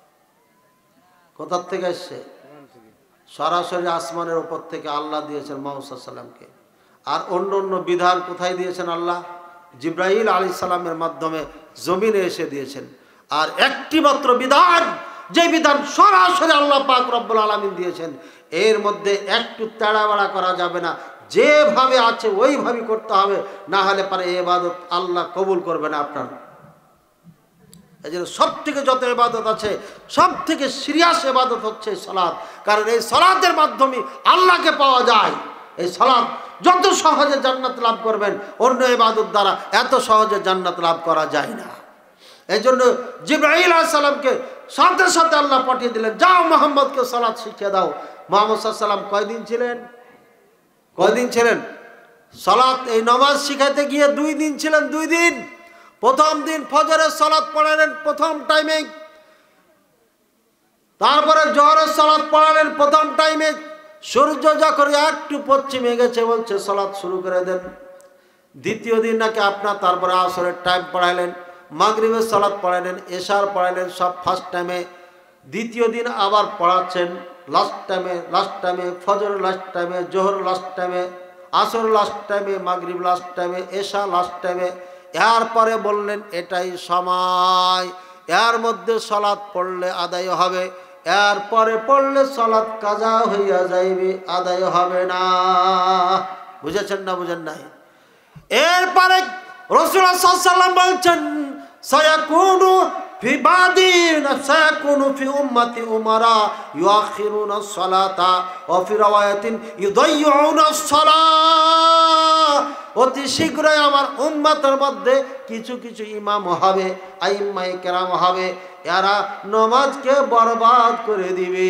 S1: কোথার থেকে আসছে? সরাসরি আসমানের উপর থেকে আল্লাহ দিয়েছেন মুহাম্মদ সাল্লাল্লাহু আলাইহি ওয়াসাল্লামকে। আর অন্য অন্য বিধান কোথায় দিয়েছেন আল্লাহ? জিবরাইল আলাইহিস সালামের মাধ্যমে জমিনে এসে দিয়েছেন। আর একটি মাত্র বিধান, যে বিধান সরাসরি আল্লাহ পাক রব্বুল আলামিন দিয়েছেন, এর মধ্যে একটু তেড়াবেড়া করা যাবে না, যেভাবে আছে ওইভাবে করতে হবে, না হলে পারে এই ইবাদত আল্লাহ কবুল করবে না আপনার। এই জন্য সব থেকে যত ইবাদত আছে, সব থেকে সিরিয়াস ইবাদত হচ্ছে সালাত। কারণ এই সালাতের মাধ্যমে আল্লাহকে পাওয়া যায়। এই সালাত যত সহজে জান্নাত লাভ করবেন, অন্য ইবাদত দ্বারা এত সহজে জান্নাত লাভ করা যায় না। এই জন্য জিবরাইল আলাইহিস সালামকে সাথে সাথে আল্লাহ পাঠিয়ে দিলেন, যাও মুহাম্মদকে সালাত শিখিয়ে দাও। মুহাম্মদ সাল্লাল্লাহু আলাইহি ওয়াসাল্লাম কয়দিন ছিলেন? কয়দিন ছিলেন? সালাত এই নামাজ শিখাইতে গিয়ে দুই দিন ছিলেন, দুই দিন। প্রথম দিন ফজরের সালাত পড়ালেন প্রথম টাইমে, তারপরে জোহরের সালাত পড়ালেন প্রথম টাইমে। সূর্য যখন একটু পশ্চিমে গেছে বলছে সালাত শুরু করে দেন। দ্বিতীয় দিন নাকি আপনার তারপরে আসরের টাইম পড়াইলেন, মাগরিবের সালাত পড়াইলেন, এশার পড়াইলেন, সব ফার্স্ট টাইমে। দ্বিতীয় দিন আবার পড়াচ্ছেন লাস্ট টাইমে, লাস্ট টাইমে ফজর লাস্ট টাইমে, জোহর লাস্ট টাইমে, আসর লাস্ট টাইমে, মাগরিব লাস্ট টাইমে, এশা লাস্ট টাইমে। এরপরে বললেন এটাই সময়, এর মধ্যে সালাত পড়লে আদায় হবে, এরপরে পড়লে সালাত কাজা হইয়া যাইবে, আদায় হবে না। বুঝেছেন না বুঝেন নাই? এরপরে রাসূলুল্লাহ সাল্লাল্লাহু আলাইহি ওয়াসাল্লাম বলছেন, সায়াকুনু ফি বাদি সায়াকুনু ফি উম্মতি উমারা ইউআখিরুনা সালাতা ওয়া ফি রাওয়ায়াতিন ইউদাইয়ুনা সালাহ। অতি শীঘ্রই আমার উম্মতের মধ্যে কিছু কিছু ইমাম হবে, আইম্মায়ে কেরাম হবে, এরা নামাজকে বরবাদ করে দিবে,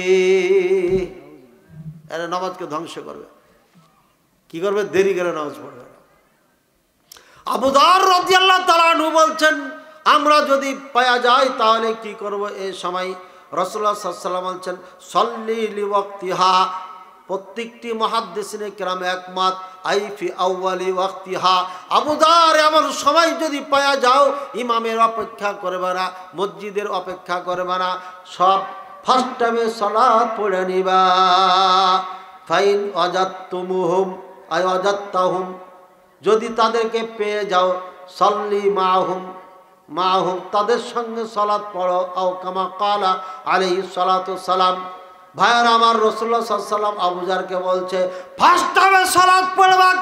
S1: এরা নামাজকে ধ্বংস করবে। কি করবে? দেরি করে নামাজ পড়বে। আবু যর রাদিয়াল্লাহু তাআলা আনহু বলছেন, আমরা যদি পাওয়া যায় তাহলে কি করব? এই সময় রাসূলুল্লাহ সাল্লাল্লাহু আলাইহি ওয়াসাল্লাম বলছেন, সল্লি লিওয়াক্তিহা। প্রত্যেকটি মুহাদ্দিসিনে কেরাম একমত, আই ফি আউয়ালি ওয়াক্তিহা। আবু যর এমন সময় যদি পাওয়া যাও, ইমামের অপেক্ষা করবে না, মসজিদের অপেক্ষা করবে না, সব ফার্স্ট টাইমে সালাত পড়ে নিবা। ফাইন ওয়াজাদতুমুহুম আই ওয়াজাদতাহুম, যদি তাদেরকে পেয়ে যাও, সাল্লি মাহুম মাহুম, তাদের সঙ্গে সালাত পড়ো। আও কামা কালা আলাইহিস সালাতু সালাম। ভাইয়ার আমার রাসূলুল্লাহ সাল্লাল্লাহু আলাইহি ওয়াসাল্লাম আবু যরকে বলছে, ফার্স্ট টাইমে সালাত পড়বা,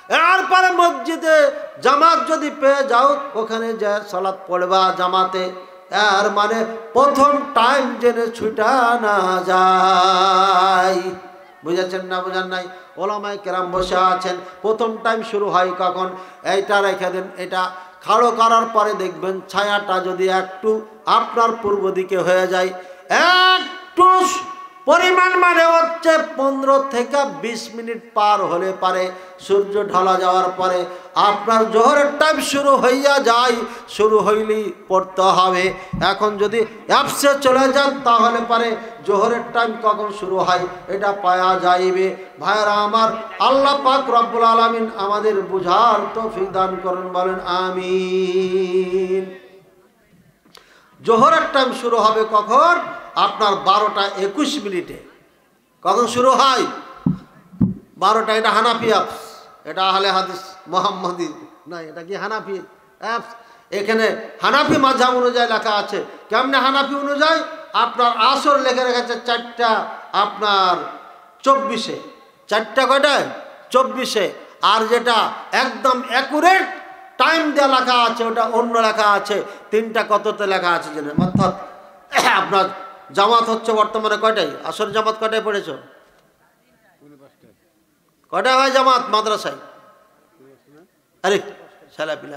S1: এরপরে মসজিদে জামাত যদি পেয়ে যাও ওখানে যে সালাত পড়বা জামাতে, এর মানে প্রথম টাইম জেনে ছুটা না যায়। বুঝেছেন না বুঝান নাই? ওলামায়ে কেরাম বসে আছেন, প্রথম টাইম শুরু হয় কখন? এইটা রেখে দেন। এটা খাড়ো করার পরে দেখবেন ছায়াটা যদি একটু আপনার পূর্ব দিকে হয়ে যায়, একটু পরিমাণ মানে হচ্ছে পনেরো থেকে বিশ মিনিট পার হলে পারে সূর্য ঢলা যাওয়ার পরে আপনার জোহরের টাইম শুরু হইয়া যায়। শুরু হইলেই পড়তে হবে। এখন যদি অ্যাপসে চলে যান তাহলে পারে জোহরের টাইম কখন শুরু হয় এটা পাওয়া যাইবে। ভাইরা আমার, আল্লাহ পাক রব্বুল আলামিন আমাদের বুঝার তৌফিক দান করুন, বলেন আমিন। জোহরের টাইম শুরু হবে কখন? আপনার বারোটা একুশ মিনিটে। কখন শুরু হয়? বারোটা। এটা হানাফি অ্যাপস, এটা আহলে হাদিস মোহাম্মদী না, এটা কি হানাফি অ্যাপস? এখানে হানাফি মাযহাব অনুযায়ী লেখা আছে। কেমনে হানাফি অনুযায়ী? আপনার আসর লেখে রেখেছে চারটা আপনার চব্বিশে। চারটা কয়টায়? চব্বিশে। আর যেটা একদম অ্যাকুরেট টাইম দেওয়া লেখা আছে ওটা অন্য লেখা আছে তিনটা কততে লেখা আছে জেনে। অর্থাৎ আপনার জামাত হচ্ছে বর্তমানে কয়টায়? আসর জামাত কয়টায় পড়েছ? কয়টায় হয় জামাত মাদ্রাসায়? আরে ছেলা পিলা,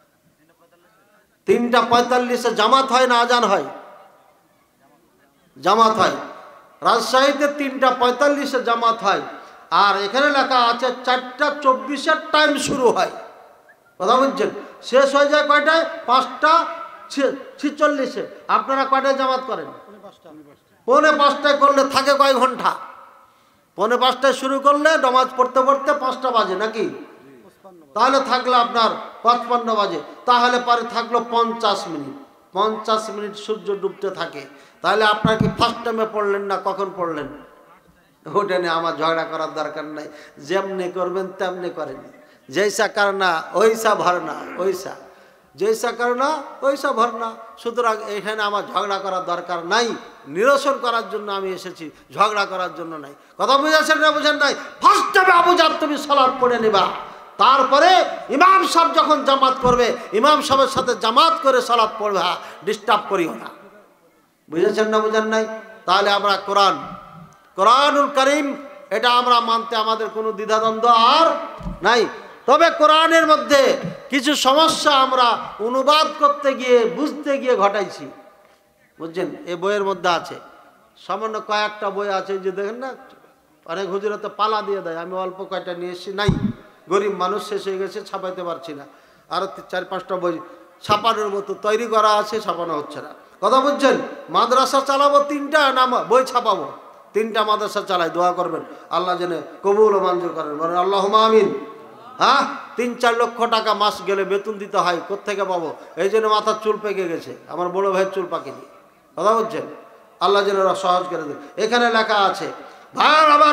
S1: তিনটা পঁয়তাল্লিশে জামাত হয় না আজান হয়? জামাত হয়। রাজশাহীতে তিনটা পঁয়তাল্লিশে জামাত হয়। আর এখানে লেখা আছে চারটা চব্বিশের টাইম শুরু হয়। কথা বুঝছেন? শেষ হয়ে যায় কয়টায়? পাঁচটা ছিচল্লিশে। আপনারা কয়টায় জামাত করেন? পৌনে পাঁচটায় করলে থাকে কয় ঘন্টা? পৌনে পাঁচটায় শুরু করলে নামাজ পড়তে পড়তে পাঁচটা বাজে নাকি? তাহলে থাকলো আপনার পঁচপান্ন বাজে। তাহলে পরে থাকলো পঞ্চাশ মিনিট। পঞ্চাশ মিনিট সূর্য ডুবতে থাকে। তাহলে আপনার কি ফার্স্ট টাইমে পড়লেন না কখন পড়লেন? ওটা নিয়ে আমার ঝগড়া করার দরকার নাই। যেমনি করবেন তেমনি করেন। জৈসা করনা ওইসা ভরনা, ওইসা জৈসা করনা ওইসা ভরনা। সুতরাং এখানে আমার ঝগড়া করার দরকার নাই। নিরসন করার জন্য আমি এসেছি, ঝগড়া করার জন্য নাই। কথা বুঝেছেন না বুঝেন নাই? ফার্স্ট টাইমে আবু জার তুমি সালাত পড়ে নিবা, তারপরে ইমাম সাহেব যখন জামাত করবে ইমাম সাহেবের সাথে জামাত করে সালাত পড়বে। ডিস্টার্ব করিও না। বুঝেছেন না বুঝেন নাই? তাহলে আমরা কোরআন কোরআনুল কারীম এটা আমরা মানতে আমাদের কোনো দ্বিধাদ্বন্দ্ব আর নাই। তবে কোরআনের মধ্যে কিছু সমস্যা আমরা অনুবাদ করতে গিয়ে বুঝতে গিয়ে ঘটাইছি। বুঝছেন? এই বইয়ের মধ্যে আছে সামান্য কয়েকটা বই আছে যে দেখেন না অনেক হুজুরাতে পালা দিয়ে দেয়। আমি অল্প কয়েকটা নিয়ে এসেছি, নাই গরিব মানুষ শেষ হয়ে গেছে, ছাপাইতে পারছি না। আরও চার পাঁচটা বই ছাপানোর মতো তৈরি করা আছে, ছাপানো হচ্ছে না। কথা বুঝছেন? মাদ্রাসা চালাবো তিনটা, না বই ছাপাবো তিনটা। মাদ্রাসা চালাই, দোয়া করবেন আল্লাহ যেন কবুল ও মঞ্জুর করেন, বলেন আল্লাহুম্মা আমিন। হ্যাঁ, তিন চার লক্ষ টাকা মাস গেলে বেতন দিতে হয়, কোত্থেকে পাবো? এই জন্য মাথার চুল পেকে গেছে, আমার বড় ভাইয়ের চুল পাকেনি। কথা বুঝছেন? আল্লাহ যেন সহজ করে দেন। এখানে লেখা আছে ভাই আবার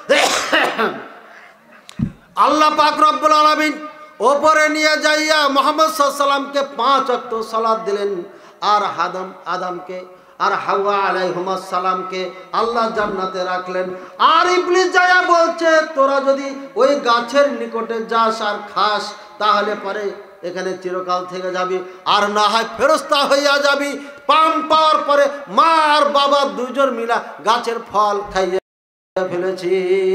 S1: আল্লাহ পাক রব্বুল আলামিন ওপরে নিয়ে যাইয়া মুহাম্মদ সাল্লাল্লাহু আলাইহি সাল্লামকে পাঁচ ওয়াক্ত সালাত দিলেন। আর আদম আদমকে আর হাওয়া আলাইহিস সালামকে আল্লাহ জান্নাতে রাখলেন। আর ইবলিস যায়া বলছে তোরা যদি ওই গাছের নিকটে যাস আর খাস তাহলে পরে এখানে চিরকাল থেকে যাবি, আর না হয় ফেরেশতা হইয়া যাবি। পাম পাওয়ার পরে মা আর বাবা দুজন মিলা গাছের ফল খাইয়া ফেলেছি।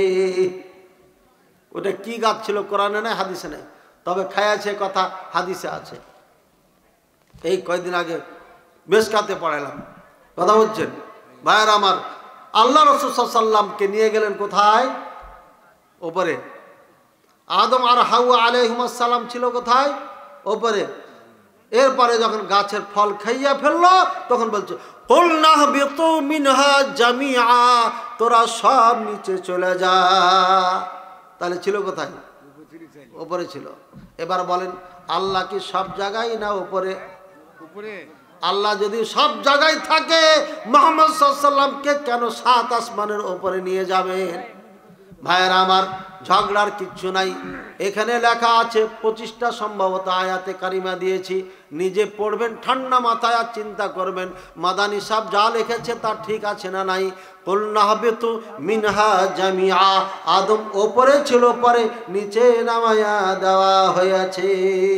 S1: ওটা কি গাছ ছিল কোরআনে নাই, হাদিসে নাই, তবে খাইয়াছে কথা হাদিসে আছে। এই কয়েকদিন আগে মেশকাতে পড়ালাম। কথা বলছেন ভাইয়ের আমার? আল্লাহ রাসূল সাল্লাল্লাহু আলাইহি সাল্লামকে নিয়ে গেলেন কোথায়? ওপরে। আদম আর হাওয়া আলাইহিস সালাম ছিল কোথায়? ওপরে। এরপরে যখন গাছের ফল খাইয়া ফেললো তখন বলছে কুলনা বিতু মিনহা জামিআ, তোরা সব নিচে চলে যা। তাহলে ছিল কোথায়? ওপরে ছিল। এবার বলেন আল্লাহ কি সব জায়গায় না ওপরে? উপরে। আল্লাহ যদি সব জায়গায় থাকে মুহাম্মদ সাল্লাল্লাহু আলাইহি সাল্লামকে কেন সাত আসমানের ওপরে নিয়ে যাবেন? ভাইয়েরা আমার, ঝগড়ার কিচ্ছু নাই। এখানে লেখা আছে পঁচিশটা সম্ভবত আয়াতে কারিমা দিয়েছি, নিজে পড়বেন ঠান্ডা মাথায়, আর চিন্তা করবেন মাদানী সাহেব যা লিখেছে তা ঠিক আছে না নাই। কুলনা হাবিতু মিনহা জামিআ, আদম ওপরে ছিল, পরে নিচে নামায়া দেওয়া হয়েছে।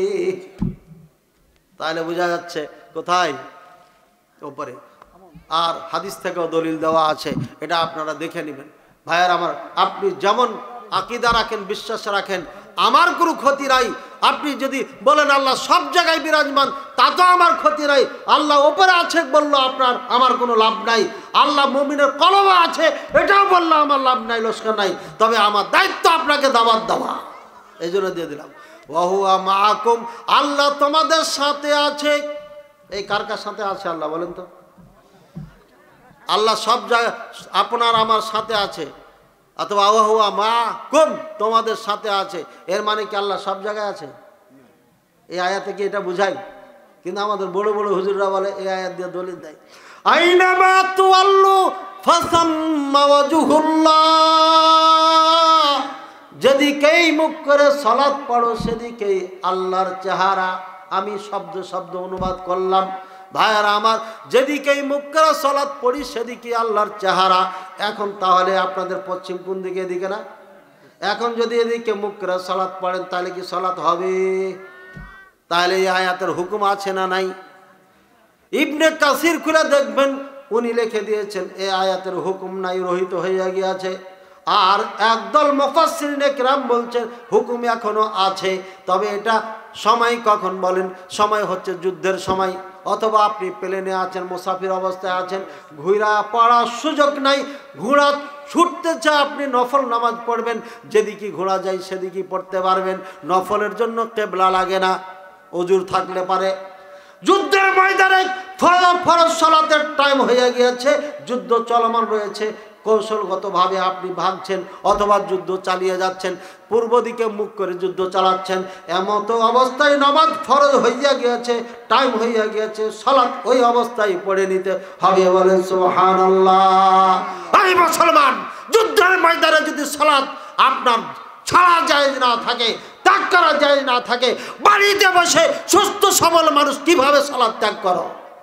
S1: তাহলে বোঝা যাচ্ছে কোথায়? ওপরে। আর হাদিস থেকেও দলিল দেওয়া আছে, এটা আপনারা দেখে নেবেন। ভাইয়ার আমার, আপনি যেমন আকীদা রাখেন, বিশ্বাস রাখেন, আমার কোনো ক্ষতি নাই। আপনি যদি বলেন আল্লাহ সব জায়গায় বিরাজমান, তাতেও আমার ক্ষতি নাই। আল্লাহ ওপরে আছে বললো আপনার, আমার কোনো লাভ নাই। আল্লাহ মুমিনের কলবে আছে, এটাও বললো আমার লাভ নাই, লস্কর নাই। তবে আমার দায়িত্ব আপনাকে দাওয়াত দেওয়া, এই জন্য দিয়ে দিলাম। ওয়াহুয়া মাআকুম, আল্লাহ তোমাদের সাথে আছে। এই কার কার সাথে আছে আল্লাহ বলেন তো? আল্লাহ সব জায়গায় আপনার আমার সাথে আছে। অথবা ওয়াহুয়া মাআকুম, তোমাদের সাথে আছে, এর মানে কি আল্লাহ সব জায়গায় আছে? এই আয়াতে কি এটা বুঝায়? কিন্তু আমাদের বড় বড় হুজুররা বলে এই আয়াত দিয়ে দলিল দেয়, আইনামা তুওয়াল্লু ফাসাম্মা ওয়াজহুল্লাহ, যেদিকেই মুখ করে সালাত পড়ো সেদিকেই আল্লাহর চেহারা। আমি শব্দ শব্দ অনুবাদ করলাম। ভাইয়ারা আমার, যেদিকেই মুখ করে সালাত পড়ি সেদিকে আল্লাহর চেহারা। এখন তাহলে আপনাদের পশ্চিম কোন দিকে? এদিকে না? এখন যদি এদিকে মুখ করে সালাত পড়েন তাহলে কি সালাত হবে? তাহলে এই আয়াতের হুকুম আছে না নাই? ইবনে কাসির খুলে দেখবেন, উনি লিখে দিয়েছেন এই আয়াতের হুকুম নাই, রহিত হয়ে গিয়েছে। আর একদল মুফাসসিরিন কিরাম বলছেন হুকুম এখনো আছে। তবে এটা সময় কখন বলেন? সময় হচ্ছে যুদ্ধের সময়, অথবা আপনি প্লেনে আছেন, মুসাফির অবস্থায় আছেন, ঘুরা পড়ার সুযোগ নাই, ঘোড়া ছুটতেছে, আপনি নফল নামাজ পড়বেন, যেদিকে ঘোড়া যায় সেদিকে পড়তে পারবেন। নফলের জন্য কিবলা লাগে না, ওজুর থাকলে পারে। যুদ্ধের ময়দানে ফরজ সালাতের টাইম হয়ে গিয়েছে, যুদ্ধ চলমান রয়েছে, কৌশলগতভাবে আপনি ভাগছেন অথবা যুদ্ধ চালিয়ে যাচ্ছেন, পূর্ব দিকে মুখ করে যুদ্ধ চালাচ্ছেন, এমতো অবস্থায় নামাজ ফরজ হইয়া গিয়েছে, টাইম হইয়া গিয়েছে, সালাত ওই অবস্থায় পড়ে নিতে হবে। বলেন সুবহানাল্লাহ। এই মুসলমান, যুদ্ধের ময়দানে যদি সালাত আপনার ছাড়া যায় না থাকে, ত্যাগ করা যায় না থাকে, বাড়িতে বসে সুস্থ সবল মানুষ কিভাবে সালাত ত্যাগ করো?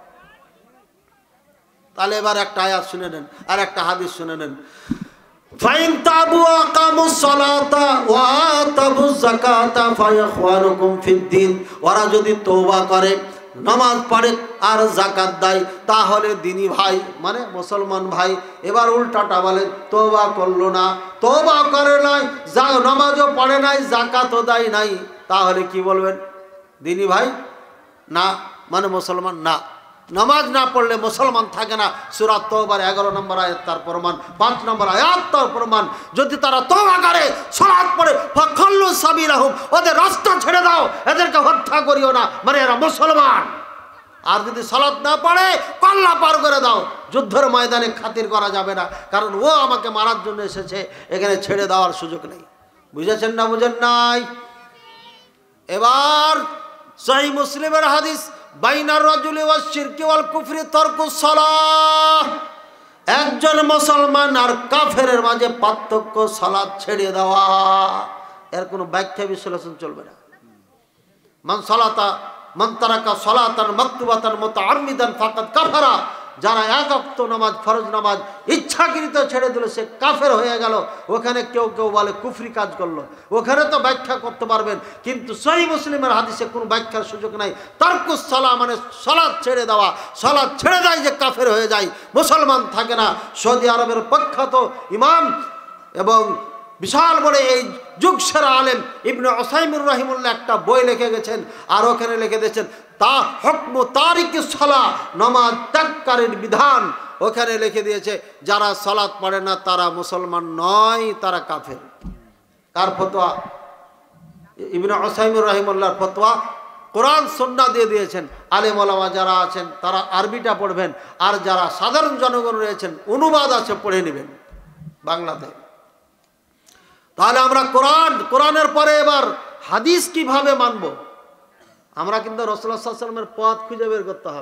S1: তাহলে এবার একটা আয়াত শুনে নেন, আর একটা হাদিস শুনে নেন। ফাইন তাবু আকামুস সালাতা ওয়া আতাবুজ যাকাতা ফায়াখওয়ানুকুম ফিদ্দিন, ওরা যদি তওবা করে, নামাজ পড়ে আর যাকাত দেয়, তাহলে দিনী ভাই মানে মুসলমান ভাই। এবার উল্টাটা বলে তওবা করলো না, তওবা করে নাই, নামাজও পড়ে নাই, যাকাতও দেয় নাই, তাহলে কি বলবেন? দিনী ভাই না, মানে মুসলমান না। নামাজ না পড়লে মুসলমান থাকে না। সূরা তাওবার এগারো নম্বর আয়াত তার প্রমাণ, পাঁচ নম্বর আয়াত তার প্রমাণ। যদি তারা তওবা করে, সালাত পড়ে, ফাখাল্লু সাবিলাহুম, ওদের রাস্তা ছেড়ে দাও, এদেরকে হত্যা করিও না, মানে এরা মুসলমান। আর যদি সালাত না পড়ে, কল্লা পার করে দাও। যুদ্ধের ময়দানে খাতির করা যাবে না, কারণ ও আমাকে মারার জন্য এসেছে, এখানে ছেড়ে দেওয়ার সুযোগ নেই। বুঝেছেন না বুঝেন নাই? এবার সহিহ মুসলিমের হাদিস, বাইনার রাজুলি ওয়াশ শিরকি ওয়াল কুফরি তারকুস সালাহ, একজন মুসলমান আর কাফেরের মাঝে পার্থক্য সালাত ছেড়ে দেওয়া। এর কোনো ব্যাখ্যা বিশ্লেষণ চলবে না। মান সালাতা মান তারাকা সালাতান মাকতুবাতান মুতাআম্মিদান ফাকাদ কাফারা, যারা এক ওয়াক্ত নামাজ, ফরজ নামাজ ইচ্ছাকৃত ছেড়ে দিল, সে কাফের হয়ে গেল। ওখানে কেউ কেউ বলে কুফরি কাজ করলো, ওখানে তো ব্যাখ্যা করতে পারবেন, কিন্তু সহিহ মুসলিমের হাদিসে কোনো ব্যাখ্যার সুযোগ নাই। তারকুস সালাহ মানে সালাত ছেড়ে দেওয়া, সালাত ছেড়ে দেয় যে কাফের হয়ে যায়, মুসলমান থাকে না। সৌদি আরবের প্রখ্যাত ইমাম এবং বিশাল বড় এই যুগ সেরা আলেম ইবনে উসাইমির রাহিমাহুল্লাহ একটা বই লিখে গেছেন, আর ওখানে লিখে দিয়েছেন তা হুকমু তারিকিস সালাহ, নামাজ ত্যাগকারীর বিধান। ওখানে লিখে দিয়েছে যারা সালাত পড়ে না তারা মুসলমান নয়, তারা কাফের। কার ফতোয়া? ইবনে উসাইমির রাহিমাহুল্লাহর ফতোয়া। কোরআন সুন্নাহ দিয়ে দিয়েছেন। আলেম ওলামা যারা আছেন তারা আরবিটা পড়বেন, আর যারা সাধারণ জনগণ রয়েছেন অনুবাদ আছে, পড়ে নেবেন বাংলাতে। তাহলে আমরা কোরআন, কোরআনের পরে এবার হাদিস কিভাবে মানব? আমরা কিন্তু রাসূলুল্লাহ সাল্লাল্লাহু আলাইহি ওয়াসাল্লামের পথ খুঁজে বের করতে হবে।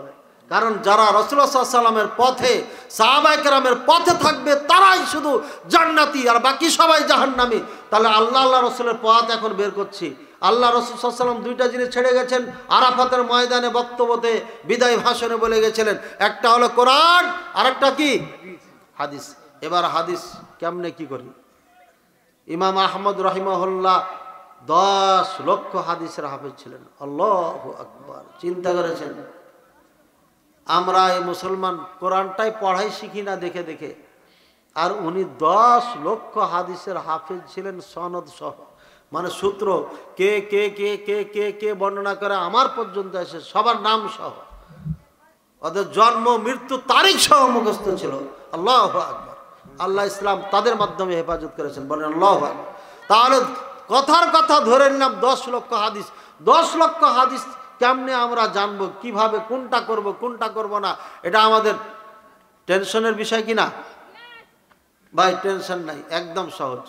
S1: কারণ যারা রাসূলুল্লাহ সাল্লাল্লাহু আলাইহি ওয়াসাল্লামের পথে সাহাবায়ে কেরামের পথে থাকবে তারাই শুধু জান্নাতি, আর বাকি সবাই জাহান্নামী। তাহলে আল্লাহ আল্লাহ রসুলের পথ এখন বের করছি। আল্লাহ রসুল সাল্লাল্লাহু আলাইহি ওয়াসাল্লাম দুইটা জিনিস ছেড়ে গেছেন, আরাফাতের ময়দানে বক্তব্যতে বিদায় ভাষণে বলে গেছিলেন, একটা হলো কোরআন আর একটা কি হাদিস। এবার হাদিস কেমনে কি করি? ইমাম আহমদ রাহিমাহুল্লাহ দশ লক্ষ হাদিসের হাফেজ ছিলেন। আল্লাহু আকবার, চিন্তা করেছেন আমরা এই মুসলমান কোরআনটাই পড়াই শিখি না দেখে দেখে, আর উনি দশ লক্ষ হাদিসের হাফেজ ছিলেন সনদ সহ, মানে সূত্র কে কে কে কে কে কে বর্ণনা করে আমার পর্যন্ত এসে সবার নাম সহ, ওদের জন্ম মৃত্যু তারিখ সহ মুখস্থ ছিল। আল্লাহু আকবার, আল্লাহ ইসলাম তাদের মাধ্যমে হেফাজত করেছেন, বলেন আল্লাহু আকবার। তাহলে কথার কথা ধরে নিলাম দশ লক্ষ হাদিস। দশ লক্ষ হাদিস কেমনে আমরা জানবো, কিভাবে, কোনটা করব কোনটা করব না, এটা আমাদের টেনশনের বিষয় কিনা? ভাই টেনশন নাই, একদম সহজ।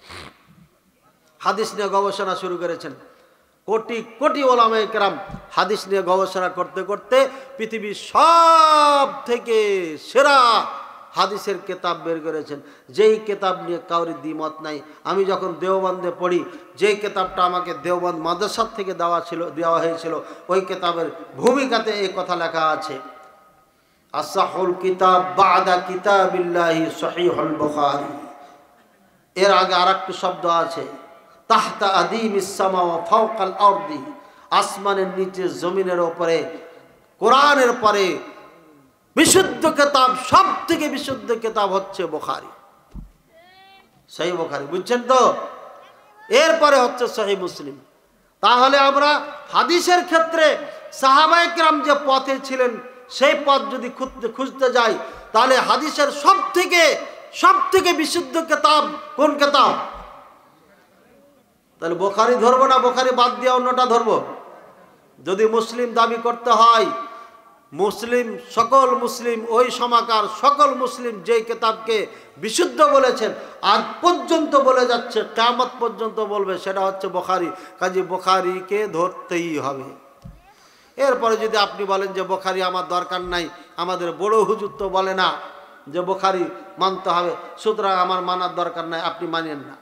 S1: হাদিস নিয়ে গবেষণা শুরু করেছেন কোটি কোটি ওলামায়ে কেরাম। হাদিস নিয়ে গবেষণা করতে করতে পৃথিবীর সব থেকে সেরা হাদিসের কেতাব বের করেছেন, যেই কেতাব নিয়ে কাউরি দ্বিমত নাই। আমি যখন দেওবন্দে পড়ি, যেই কেতাবটা আমাকে দেওবন্দ মাদ্রাসার থেকে দেওয়া ছিল দেওয়া হয়েছিল, ওই কেতাবের ভূমিকাতে এই কথা লেখা আছে, আসাহুল কিতাব বাদা কিতাবিল্লাহি সহিহুল বুখারী। এর আগে আরেকটা শব্দ আছে, তাহতা আদিমিস সামা ওয়া ফাওকাল আরদি, আসমানের নিচে জমিনের উপরে কোরআনের পরে বিশুদ্ধ কিতাব, সব থেকে বিশুদ্ধ কিতাব হচ্ছে বুখারী, সহিহ বুখারী, বুঝছেন তো? এরপরে হচ্ছে সহিহ মুসলিম। তাহলে আমরা হাদিসের ক্ষেত্রে সাহাবায়ে কেরাম যে পথে ছিলেন সেই পথ যদি খুঁজতে খুঁজতে যাই, তাহলে হাদিসের সব থেকে সব থেকে বিশুদ্ধ কিতাব কোন কিতাব? তাহলে বুখারী ধরবো না বুখারী বাদ দিয়ে অন্যটা ধরবো? যদি মুসলিম দাবি করতে হয়, মুসলিম সকল মুসলিম ওই সমাকার সকল মুসলিম যেই কিতাবকে বিশুদ্ধ বলেছেন আজ পর্যন্ত বলে যাচ্ছে, কিয়ামত পর্যন্ত বলবে, সেটা হচ্ছে বুখারী। কাজী বুখারীকে ধরতেই হবে। এরপরে যদি আপনি বলেন যে বুখারী আমার দরকার নাই, আমাদের বড় হুজুর তো বলে না যে বুখারী মানতে হবে, সুতরাং আমার মানার দরকার নাই, আপনি মানেন না।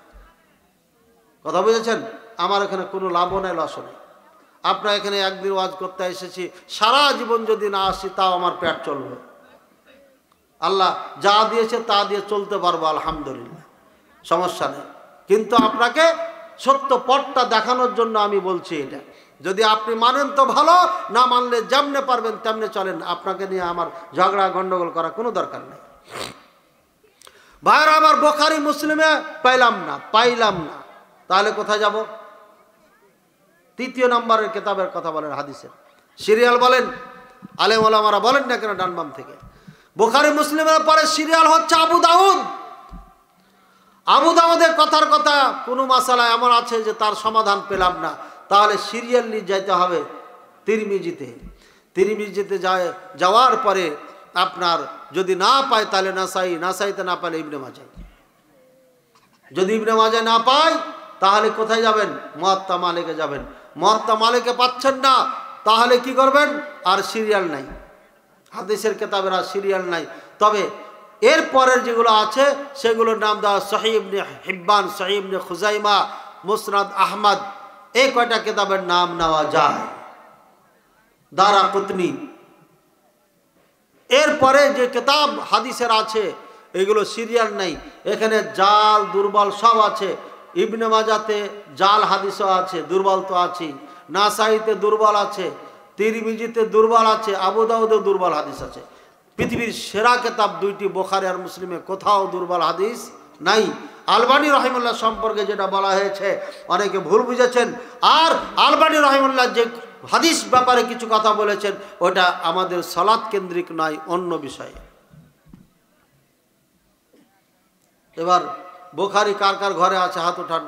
S1: কথা বুঝেছেন? আমার এখানে কোনো লাভও নেই, লসও নেই। আপনার এখানে একদিন ওয়াজ করতে এসেছি, সারা জীবন যদি না আসি তাও আমার পেট চলবে। আল্লাহ যা দিয়েছে তা দিয়ে চলতে পারবো, আলহামদুলিল্লাহ, সমস্যা নেই। কিন্তু আপনাকে সত্য পথটা দেখানোর জন্য আমি বলছি এটা। যদি আপনি মানেন তো ভালো, না মানলে যেমনে পারবেন তেমনে চলেন, আপনাকে নিয়ে আমার ঝগড়া গন্ডগোল করার কোনো দরকার নেই। ভাইরা আমার, বুখারী মুসলিমে পাইলাম না পাইলাম না তাহলে কোথায় যাব? তৃতীয় নম্বরের কিতাবের কথা বলেন, হাদিসের সিরিয়াল বলেন, আলেম ওলামারা বলেন না কেন ডান বাম থেকে। বুখারী মুসলিমের পরে সিরিয়াল হচ্ছে আবু দাউদ। আবু দাউদের কথার কথা কোনো মাসালা এমন আছে যে তার সমাধান পেলাম না, তাহলে সিরিয়াল নিয়ে যেতে হবে তিরমিজিতে। তিরমিজিতে যায় যাওয়ার পরে আপনার যদি না পায় তাহলে নাসাই, নাসাইতে না পাইলে ইবনে মাজাহ। যদি ইবনে মাজাহ না পায় তাহলে কোথায় যাবেন? মুয়াত্তা মালিকে যাবেন। মুয়াত্তা মালিকে পাচ্ছেন না, তাহলে কি করবেন? আর সিরিয়াল নাই, হাদিসের কিতাবের আর সিরিয়াল নাই। তবে এর পরের যেগুলো আছে সেগুলোর নাম দেওয়া সহিহ ইবনে হিব্বান, সহিহ ইবনে খুজাইমা, মুসনাদ আহমদ, এই কয়টা কিতাবের নাম নেওয়া যায়। দারাকুতনি, এরপরে যে কিতাব হাদিসের আছে এগুলো সিরিয়াল নাই, এখানে জাল দুর্বল সব আছে। ইবনে মাজাতে জাল হাদিসও আছে, দুর্বল তো আছে। নাসাইতে দুর্বল আছে, তিরমিজিতে দুর্বল আছে, আবু দাউদে দুর্বল হাদিস আছে। পৃথিবীর সেরা কিতাব দুইটি, বুখারী আর মুসলিমে কোথাও দুর্বল হাদিস নাই। আলবানী রহিমুল্লাহ সম্পর্কে যেটা বলা হয়েছে অনেকে ভুল বুঝেছেন, আর আলবানী রহিমুল্লাহ যে হাদিস ব্যাপারে কিছু কথা বলেছেন ওটা আমাদের সালাত কেন্দ্রিক নয়, অন্য বিষয়ে। এবার বুখারী কার কার ঘরে আছে হাত উঠান।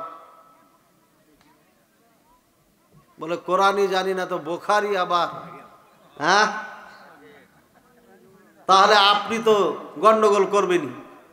S1: বলে কোরআনই জানি না, তো বুখারী আবার? হ্যাঁ, তাহলে আপনি তো গন্ডগোল করবেনই।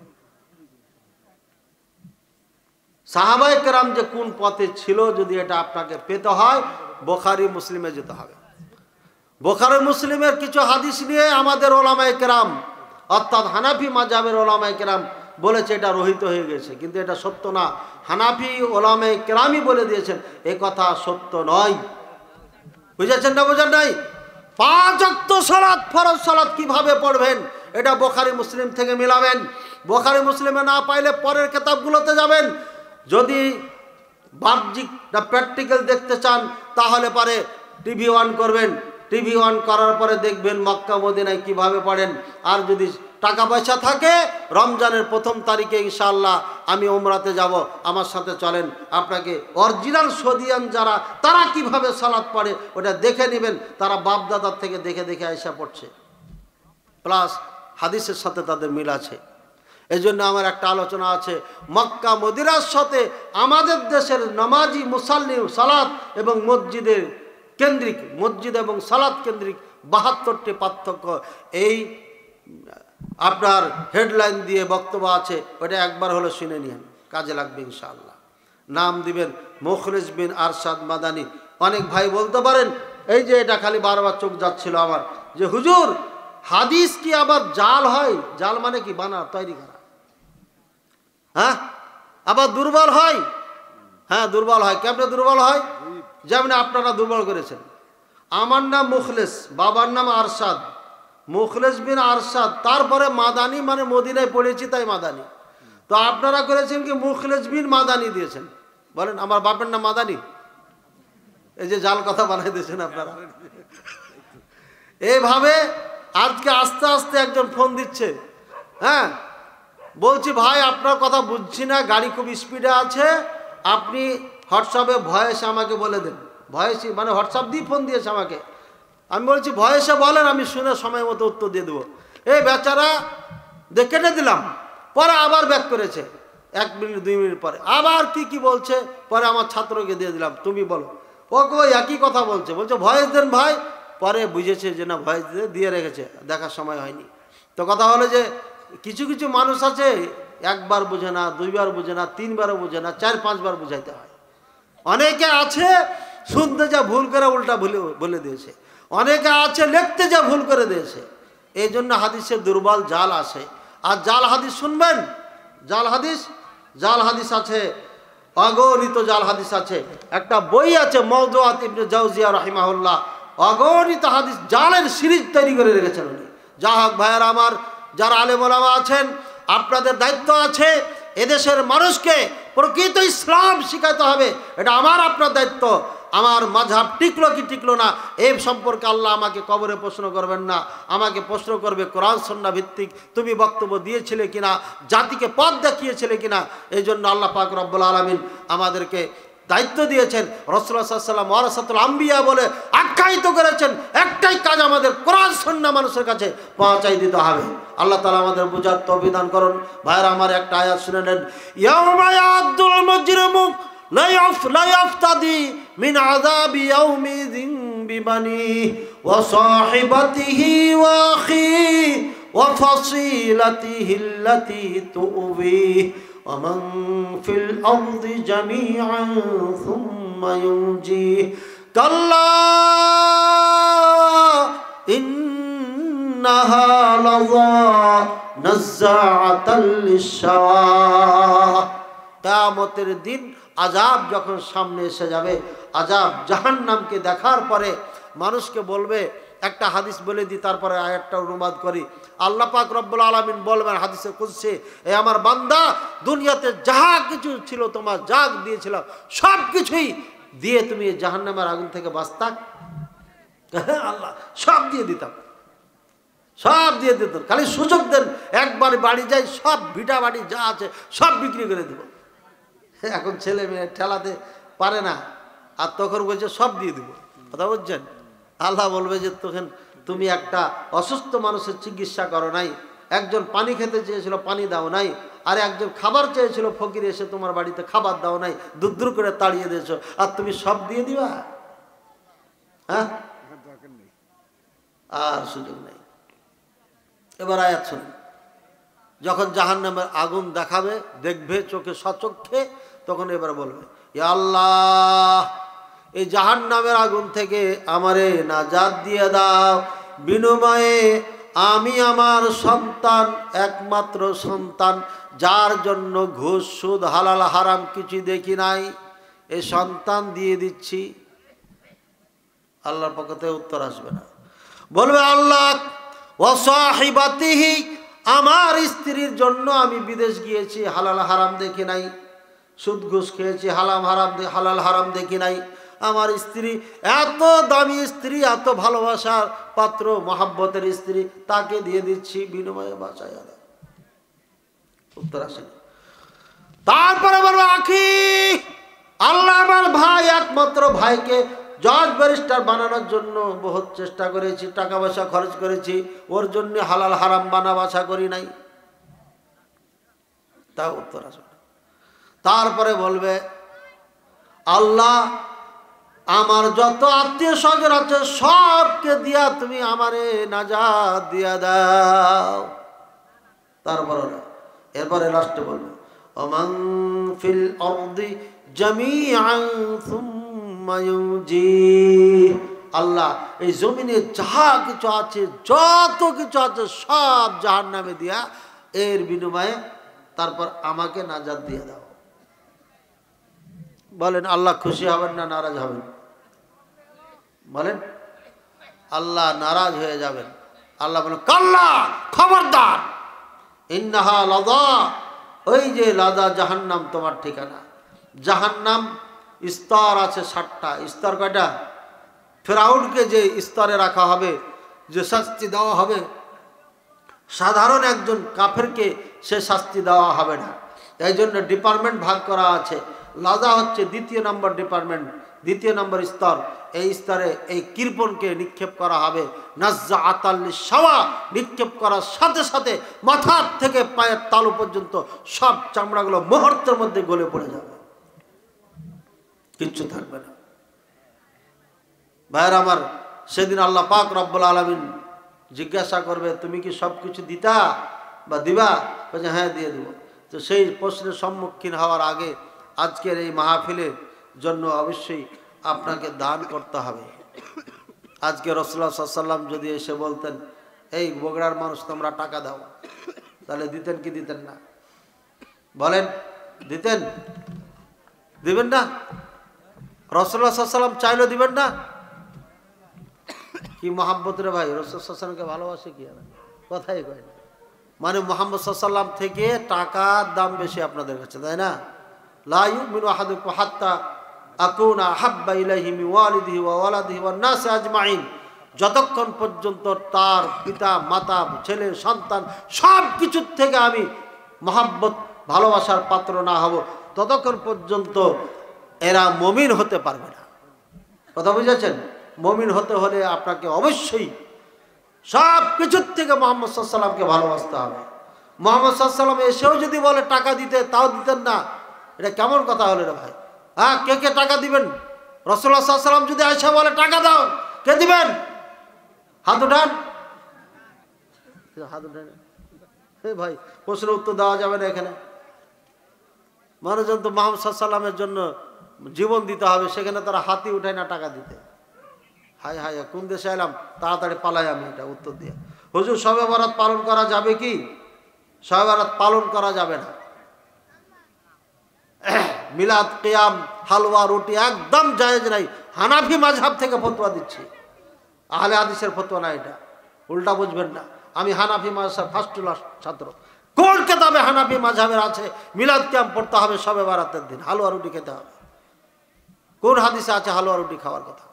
S1: সাহাবায়ে কেরাম যে কোন পথে ছিল, যদি এটা আপনাকে পেতে হয় বুখারী মুসলিমে যেতে হবে। বুখারী মুসলিমের কিছু হাদিস নিয়ে আমাদের ওলামায়ে কেরাম অর্থাৎ হানাফি মাযহাবের ওলামায়ে কেরাম বলেছে এটা রহিত হয়ে গেছে, কিন্তু এটা সত্য না। হানাফি ওলামায়ে কেরামই বলে দিয়েছেন এই কথা সত্য নয়। বুঝেছেন না বুঝেন নাই? পাঁচ ওয়াক্ত সালাত, ফরজ সালাত কিভাবে পড়বেন এটা বুখারী মুসলিম থেকে মিলাবেন। বুখারী মুসলিমে না পাইলে পরের কিতাবগুলোতে যাবেন। যদি বাহ্যিক না প্র্যাকটিক্যাল দেখতে চান তাহলে পরে টিভি অন করবেন, টিভি অন করার পরে দেখবেন মক্কা মদিনায় কিভাবে পড়েন। আর যদি টাকা পয়সা থাকে রমজানের প্রথম তারিখে ইনশাআল্লাহ আমি উমরাতে যাব, আমার সাথে চলেন, আপনাকে অরিজিনাল সদিয়ান যারা তারা কিভাবে সালাত পড়ে ওটা দেখে নেবেন। তারা বাপ দাদার থেকে দেখে দেখে আয়সা পড়ছে, প্লাস হাদিসের সাথে তাদের মিল আছে। এই জন্য আমার একটা আলোচনা আছে, মক্কা মদিনার সাথে আমাদের দেশের নামাজি মুসাল্লি সালাত এবং মসজিদের কেন্দ্রিক, মসজিদ এবং সালাত কেন্দ্রিক বাহাত্তরটি পার্থক্য। এই আপনার হেডলাইন দিয়ে বক্তব্য আছে, ওটা একবার হলে শুনে নিন, কাজে লাগবে ইনশাআল্লাহ। নাম দিবেন মুখলিস বিন আরশাদ মাদানী। অনেক ভাই বলতে পারেন এই যে এটা খালি বারবার চোখ যাচ্ছিল আমার, যে হুজুর হাদিস কি আবার জাল হয়? জাল মানে কি? বানা তৈরি করা। হ্যাঁ, আবার দুর্বল হয়? হ্যাঁ দুর্বল হয়। কেমনে দুর্বল হয়? যেমন আপনারা দুর্বল করেছেন। আমার নাম মুখলেস, বাবার নাম আরশাদ, মুখলেস বিন আরশাদ, তারপরে মাদানী মানে মদিনায় পড়েছি তাই মাদানী। তো আপনারা করেছেন কি মুখলেস বিন মাদানী দিয়েছেন। বলেন আমার বাপের নাম মাদানী? এই যে জাল কথা বানাই দিয়েছেন আপনারা। এইভাবে আজকে আস্তে আস্তে একজন ফোন দিচ্ছে, হ্যাঁ বলছি ভাই আপনার কথা বুঝছি না, গাড়ি খুব স্পিডে আছে, আপনি হোয়াটসঅ্যাপে ভয়েস আমাকে বলে দেন। ভয়েসই মানে হোয়াটসঅ্যাপ দিয়ে ফোন দিয়েছে আমাকে। আমি বলছি ভয়েসে বলেন, আমি শুনে সময় মতো উত্তর দিয়ে দেবো। এই বেচারা দিয়ে কেটে দিলাম, পরে আবার ব্যাক করেছে এক মিনিট দুই মিনিট পরে আবার কি কি বলছে, পরে আমার ছাত্রকে দিয়ে দিলাম, তুমি বলো। ও কো একই কথা বলছে, বলছে ভয়েস দেন ভাই। পরে বুঝেছে যে না ভয়েস দিয়ে দিয়ে রেখেছে, দেখার সময় হয়নি। তো কথা হলো যে কিছু কিছু মানুষ আছে একবার বুঝে না, দুইবার বুঝে না, তিনবারও বুঝে না, চার পাঁচবার বুঝাইতে হয়। অনেকে আছে শুনতে যা ভুল করে উল্টা ভুলে বলে দিয়েছে, অনেকে আছে লিখতে যা ভুল করে দিয়েছে। এই জন্য হাদিসে দুর্বল জাল আসে। আর জাল হাদিস শুনবেন, জাল হাদিস জাল হাদিস আছে, অগণিত জাল হাদিস আছে। একটা বই আছে মওদুআত ইবনে জাওজিয়া রাহিমাহুল্লাহ, অগণিত হাদিস জালের সিরিজ তৈরি করে রেখেছেন উনি। যা হোক ভাইয়েরা আমার, যারা আলেম ওলামা আছেন, আপনাদের দায়িত্ব আছে এদেশের মানুষকে প্রকৃত ইসলাম শিখাতে হবে। এটা আমার আপনার দায়িত্ব। আমার মাযহাব টিকলো কি টিকলো না এই সম্পর্কে আল্লাহ আমাকে কবরে প্রশ্ন করবেন না, আমাকে প্রশ্ন করবে কোরআন সুন্নাহ ভিত্তিক তুমি বক্তব্য দিয়েছিলে কিনা, জাতিকে পথ দেখিয়েছিলে কিনা। এই জন্য আল্লাহ পাক রব্বুল আলামিন আমাদেরকে দায়িত্ব দিয়েছেন, রাসূলুল্লাহ সাল্লাল্লাহু আলাইহি ওয়াসাল্লাম ওয়ারাসাতুল আম্বিয়া বলে আখ্যায়িত করেছেন। একটাই কাজ আমাদের, কোরআন সুন্নাহ মানুষের কাছে পৌঁছাই দিতে হবে। আল্লাহ তাআলা আমাদের বুঝার তৌফিক দান করুন। ভাইরা আমার একটা আয়াত শুনে নেন, ইয়াউমা ইয়াদুল মুজরিমু লা ইয়াফতাদি মিন আযাবি ইয়াউমিযিন বিবানিহি ওয়া সাহিবাতিহি ওয়া আখিহি ওয়া ফাসিলাতিহি আল্লাতী তু'বিহি ওয়া মান ফিল আরদি জামিআন সুম্মা ইউনজিহি কাল্লা ইন্নাহা লাযা নাযাআতাল লিশ-শাওয়া। কিয়ামতের দিন আযাব যখন সামনে এসে যাবে, আযাব জাহান্নামকে দেখার পরে মানুষকে বলবে, একটা হাদিস বলে দিই তারপরে আয়াতটা অনুবাদ করি। আল্লাহ পাক রব্বুল আলামিন বলবেন হাদিসে কুদসি, এ আমার বান্দা দুনিয়াতে যাহা কিছু ছিল তোমার, যা দিয়েছিলাম সব কিছুই দিয়ে তুমি জাহান্নামের আগুন থেকে বাঁচতা, আল্লাহ সব দিয়ে দিতাম, সব দিয়ে দিতাম, খালি সুযোগ দেন একবার বাড়ি যাই, সব ভিটা বাড়ি যা আছে সব বিক্রি করে দেব। এখন ছেলে মেয়ে ঠেলাতে পারে না, আর তখন বলছে সব দিয়ে দেবো। কথা বলছেন? আল্লাহ বলবে যে তখন তুমি একটা অসুস্থ মানুষের চিকিৎসা করো নাই, একজন পানি খেতে চেয়েছিল পানি দাও নাই, আর একজন খাবার চেয়েছিল ফকির এসে তোমার বাড়িতে খাবার দাও নাই, দূর দূর করে তাড়িয়ে দিয়েছো, আর তুমি সব দিয়ে দিবা? হ্যাঁ, আর সুযোগ নেই। এবার আয়াত শুনুন, যখন জাহান্নামের আগুন দেখাবে, দেখবে চোখে সচক্ষে, তখন এবার বলবে ইয়া আল্লাহ এই জাহান্নামের আগুন থেকে আমারে নাজাত দিয়ে দাও, বিনিময়ে আমি আমার সন্তান, একমাত্র সন্তান যার জন্য ঘুষ সুদ হালাল হারাম কিছু দেখি নাই, এই সন্তান দিয়ে দিচ্ছি। আল্লাহর পক্ষ থেকে উত্তর আসবে না, বলবে আল্লাহ ওয়াসাহিবাতিহি, আমার স্ত্রীর জন্য আমি বিদেশ গিয়েছি, হালাল হারাম দেখি নাই, সুদ ঘুষ খেয়েছি, হালাম হারাম হালাল হারাম দেখি নাই, আমার স্ত্রী এত দামি স্ত্রী, এত ভালোবাসার পাত্র, মহাব্বতের স্ত্রী, তাকে দিয়ে দিচ্ছি, বিনিময়ে বাঁচায় আলা। উত্তর আসেনি। তারপরে বলবো আখি, আল্লাহ আমার ভাই, একমাত্র ভাইকে জজ ব্যারিস্টার বানানোর জন্য বহুত চেষ্টা করেছি, টাকা পয়সা খরচ করেছি, ওর জন্য হালাল হারাম বানা বাছা করি নাই, তা উত্তর আসবে। তারপরে বলবে আল্লাহ আমার যত আত্মীয় স্বজন আছে সবকে দিয়া তুমি আমারে নাজাত দিয়া দাও। তারপরে এরপরে লাস্টে বলবে ওমান ফিল আরদি জামিআন সুম্মা ইউজি, আল্লাহ এই জমিনে যাহা কিছু আছে, যত কিছু আছে সব জাহান্নামে দিয়া, এর বিনিময়ে তারপর আমাকে নাজাত দিয়ে দাও। বলেন আল্লাহ খুশি হবেন না নারাজ হবেন? বলেন আল্লাহ নারাজ হয়ে যাবেন। আল্লাহ বলেন কাল্লা, খবরদার, ইন্নাহা লাযা, ওই যে লাযা জাহান্নাম তোমার ঠিকানা। জাহান্নাম স্তর আছে ষাটটা। স্তর কয়টা? ফেরাউনকে যে স্তরে রাখা হবে, যে শাস্তি দেওয়া হবে, সাধারণ একজন কাফেরকে সে শাস্তি দেওয়া হবে না। এই জন্য ডিপার্টমেন্ট ভাগ করা আছে। লাযা হচ্ছে দ্বিতীয় নম্বর ডিপার্টমেন্ট, দ্বিতীয় নম্বর স্তর। এই স্তরে এই কৃপণকে নিক্ষেপ করা হবে। নাজ্জাআতাল লিশাওয়া, নিক্ষেপ করার সাথে সাথে মাথার থেকে পায়ের তালু পর্যন্ত সব চামড়াগুলো মুহূর্তের মধ্যে গলে পড়ে যাবে, কিচ্ছু থাকবে না। ভাইয়ের আমার, সেদিন আল্লাহ পাক রব্বুল আলামিন জিজ্ঞাসা করবে তুমি কি সব কিছু দিতা বা দিবা? বলছে হ্যাঁ দিয়ে দেবো। তো সেই প্রশ্নের সম্মুখীন হওয়ার আগে আজকের এই মাহফিলের জন্য অবশ্যই আপনাকে দান করতে হবে। আজকে রাসূলুল্লাহ সাল্লাল্লাহু আলাইহি ওয়াসাল্লাম যদি এসে বলতেন এই বগুড়ার মানুষ তোমরা টাকা দাও, তাহলে দিতেন কি দিতেন না? বলেন দিতেন? দিবেন না? রাসূলুল্লাহ সাল্লাল্লাহু আলাইহি ওয়াসাল্লাম চাইলেও দিবেন না? কি মহাব্বত রে ভাই, রাসূল সাল্লাল্লাহু আলাইহি ওয়াসাল্লামকে ভালোবাসে কি আর কথাই কয় না। মানে মুহাম্মদ সাল্লাল্লাহু আলাইহি ওয়াসাল্লাম থেকে টাকার দাম বেশি আপনাদের কাছে, তাই না? লা ইউমিনু আহাদুকুম হাত্তা আকুনা হাব্বা ইলাইহি মিন ওয়ালিদিহি ওয়া ওয়ালাদিহি ওয়ান নাস আজমাইন, যতক্ষণ পর্যন্ত তার পিতা মাতা ছেলে সন্তান সব কিছুর থেকে আমি মহাব্বত ভালোবাসার পাত্র না হব, ততক্ষণ পর্যন্ত এরা মুমিন হতে পারবে না। কথা বুঝেছেন? মুমিন হতে হলে আপনাকে অবশ্যই সব কিছুর থেকে মুহাম্মদ সাল্লাল্লাহু আলাইহি ওয়াসাল্লামকে ভালোবাসতে হবে। মুহাম্মদ সাল্লাল্লাহু আলাইহি ওয়াসাল্লাম এসেও যদি বলে টাকা দিতে, তাও দিতেন না। এটা কেমন কথা হলো রে ভাই? হ্যাঁ, কে কে টাকা দিবেন? রাসূলুল্লাহ সাল্লাল্লাহু আলাইহি ওয়াসাল্লাম যদি এসে বলে টাকা দাও, কে দিবেন? হাত উঠান, হাত উঠান। হে ভাই, প্রশ্নের উত্তর দেওয়া যাবে না এখানে। মানুষজন তো মুহাম্মদ সাল্লাল্লাহু আলাইহি ওয়াসাল্লামের জন্য জীবন দিতে হবে, সেখানে তারা হাতই উঠায় না টাকা দিতে। হায় হায়, কোন দেশে এলাম, তাড়াতাড়ি পালাই আমি এটা উত্তর দিয়ে। হুজুর শবে বরাত পালন করা যাবে কি? শবে বরাত পালন করা যাবে না। মিলাদ, কিয়াম, হালুয়া, রুটি একদম জায়েজ নাই। হানাফি মাযহাব থেকে ফতোয়া দিচ্ছি, আহলে হাদিসের ফতোয়া না এটা, উল্টা বুঝবেন না। আমি হানাফি মাযহাব ফার্স্ট ক্লাস ছাত্র। কোন কিতাবে হানাফি মাযহাবের আছে মিলাদ কিয়াম পড়তে হবে শবে বরাতের দিন, হালুয়া রুটি খেতে হবে? কোন হাদিসে আছে হালুয়া রুটি খাওয়ার কথা?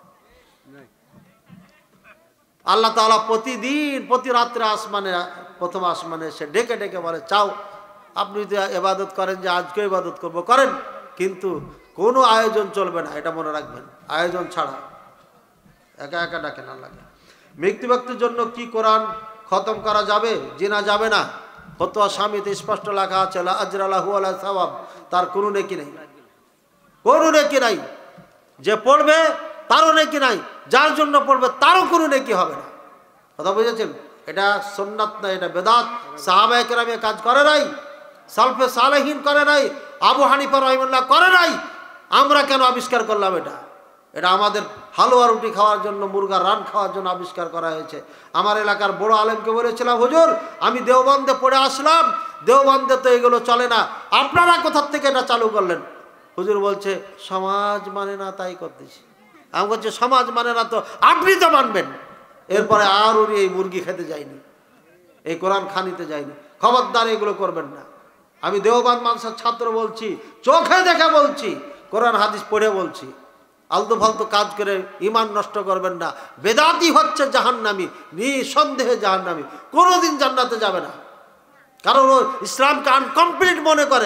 S1: আল্লাহ তাআলা প্রতিদিন প্রতি রাত্রে আসমানে, প্রথম আসমানে এসে ডেকে ডেকে বলে চাও। আপনি যদি ইবাদত করেন যে আজকে ইবাদত করব, করেন, কিন্তু কোনো আয়োজন চলবে না, এটা মনে রাখবেন। আয়োজন ছাড়া একা একা ডাকেন আল্লাহকে। মৃত্যু ব্যক্তির জন্য কি কোরআন খতম করা যাবে? জিনা যাবে না। ফতোয়া স্বামীতে স্পষ্ট লেখা আছে লা আজরা লাহু ওয়ালা সাওয়াব, তার কোনো নেকি নাই, কোনো নেকি নাই। যে পড়বে তারও নেকি নাই, যার জন্য পড়বে তারও কোনো নেকি হবে না। কথা বুঝেছেন? এটা সুন্নাত না, এটা বেদাত। সাহাবায়ে কেরামে কাজ করে নাই, সালফে সালেহিন করে নাই, আবু হানিফা রাহিমাহুল্লাহ করে নাই। আমরা কেন আবিষ্কার করলাম এটা? এটা আমাদের হালুয়া রুটি খাওয়ার জন্য, মুরগার রান খাওয়ার জন্য আবিষ্কার করা হয়েছে। আমার এলাকার বড় আলেমকে বলেছিলাম, হুজুর আমি দেওবন্দে পড়ে আসলাম, দেওবন্দে তো এগুলো চলে না, আপনারা কোথার থেকে এটা চালু করলেন? হুজুর বলছে সমাজ মানে না তাই করতেছি। আমি বলছি সমাজ মানে না তো আপনি তো মানবেন। এরপরে আর উনি এই মুরগি খেতে যায়নি, এই কোরআন খানিতে যায়নি। খবরদার এগুলো করবেন না। আমি দেওবন্দ মাদ্রাসার ছাত্র বলছি, চোখে দেখে বলছি, কোরআন হাদিস পড়ে বলছি। আলতু ফালতু কাজ করে ইমান নষ্ট করবেন না। বেদাতি হচ্ছে জাহান্নামী, নিঃসন্দেহে জাহান্নামী, কোনোদিন জান্নাতে যাবে না। কারণ ও ইসলামকে আনকমপ্লিট মনে করে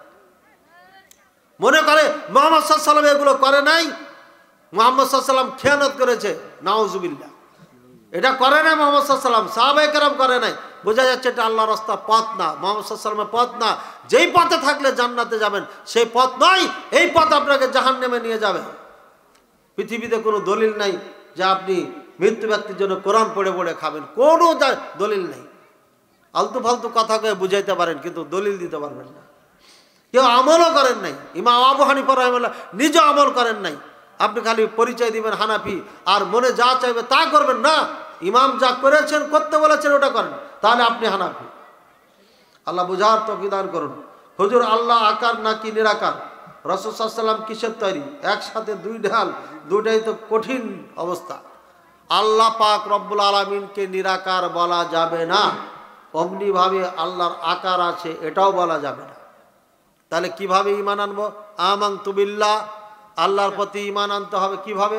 S1: মনে করে মুহাম্মদ সাল্লাল্লাহু আলাইহি ওয়াসাল্লাম এগুলো করে নাই, মুহাম্মদ সাল্লাল্লাহু আলাইহি ওয়াসাল্লাম খেয়ানত করেছে, নাউজুবিল্লাহ। এটা করে নাই মুহাম্মদ সাল্লাল্লাহু আলাইহি ওয়াসাল্লাম, সাহাবায়ে কেরাম করে নাই। বোঝা যাচ্ছে এটা আল্লাহর রাস্তা, পথ না, মুহাম্মদ সাল্লাল্লাহু আলাইহি ওয়াসাল্লামের পথ না। যেই পথে থাকলে জান্নাতে যাবেন সেই পথ নয়, এই পথ আপনাকে জাহান্নামে নিয়ে যাবে। পৃথিবীতে কোনো দলিল নাই যে আপনি মৃত্যু ব্যক্তির জন্য কোরআন পড়ে পড়ে খাবেন, কোনো দলিল নেই। আলতু ফালতু কথাকে বুঝাইতে পারেন কিন্তু দলিল দিতে পারবেন না। কেউ আমলও করেন নাই, ইমাম আবু হানিফা রাহিমাহুল্লাহ নিজে আমল করেন নাই। আপনি খালি পরিচয় দিবেন হানাফি, আর মনে যা চাইবে তা করবেন না। ইমাম যা করেছেন, করতে বলেছেন ওটা করেন, তাহলে আপনি হানাফি। আল্লাহ বুঝার তৌফিক দান করুন। হুজুর আল্লাহ আকার নাকি নিরাকার? রাসূল সাল্লাল্লাহু আলাইহি ওয়াসাল্লাম কিসের তৈরি? একসাথে দুই ঢাল, দুটাই তো কঠিন অবস্থা। আল্লাহ পাক রব্বুল আলামিনকে নিরাকার বলা যাবে না, অমনিভাবে আল্লাহর আকার আছে এটাও বলা যাবে না। তাহলে কিভাবে ঈমান আনবো? আমানতু বিল্লাহ, আল্লাহর প্রতি ঈমান আনতে হবে। কিভাবে?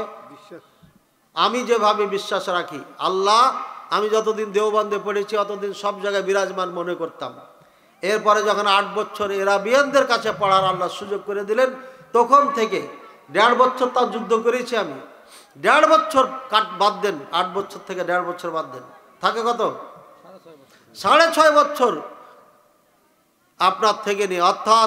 S1: আমি যেভাবে বিশ্বাস রাখি আল্লাহ, আমি যতদিন দেওবন্দে পড়েছি অতদিন সব জায়গায় বিরাজমান মনে করতাম। এরপরে যখন আট বছর এরাবিয়ানদের কাছে পড়ার আল্লাহ সুযোগ করে দিলেন, তখন থেকে দেড় বছর তার যুদ্ধ করেছি আমি। দেড় বছর কাট বাদ দেন, আট বছর থেকে দেড় বছর বাদ দেন, থাকে কত? সাড়ে ছয় বছর আপনার থেকে নিয়ে, অর্থাৎ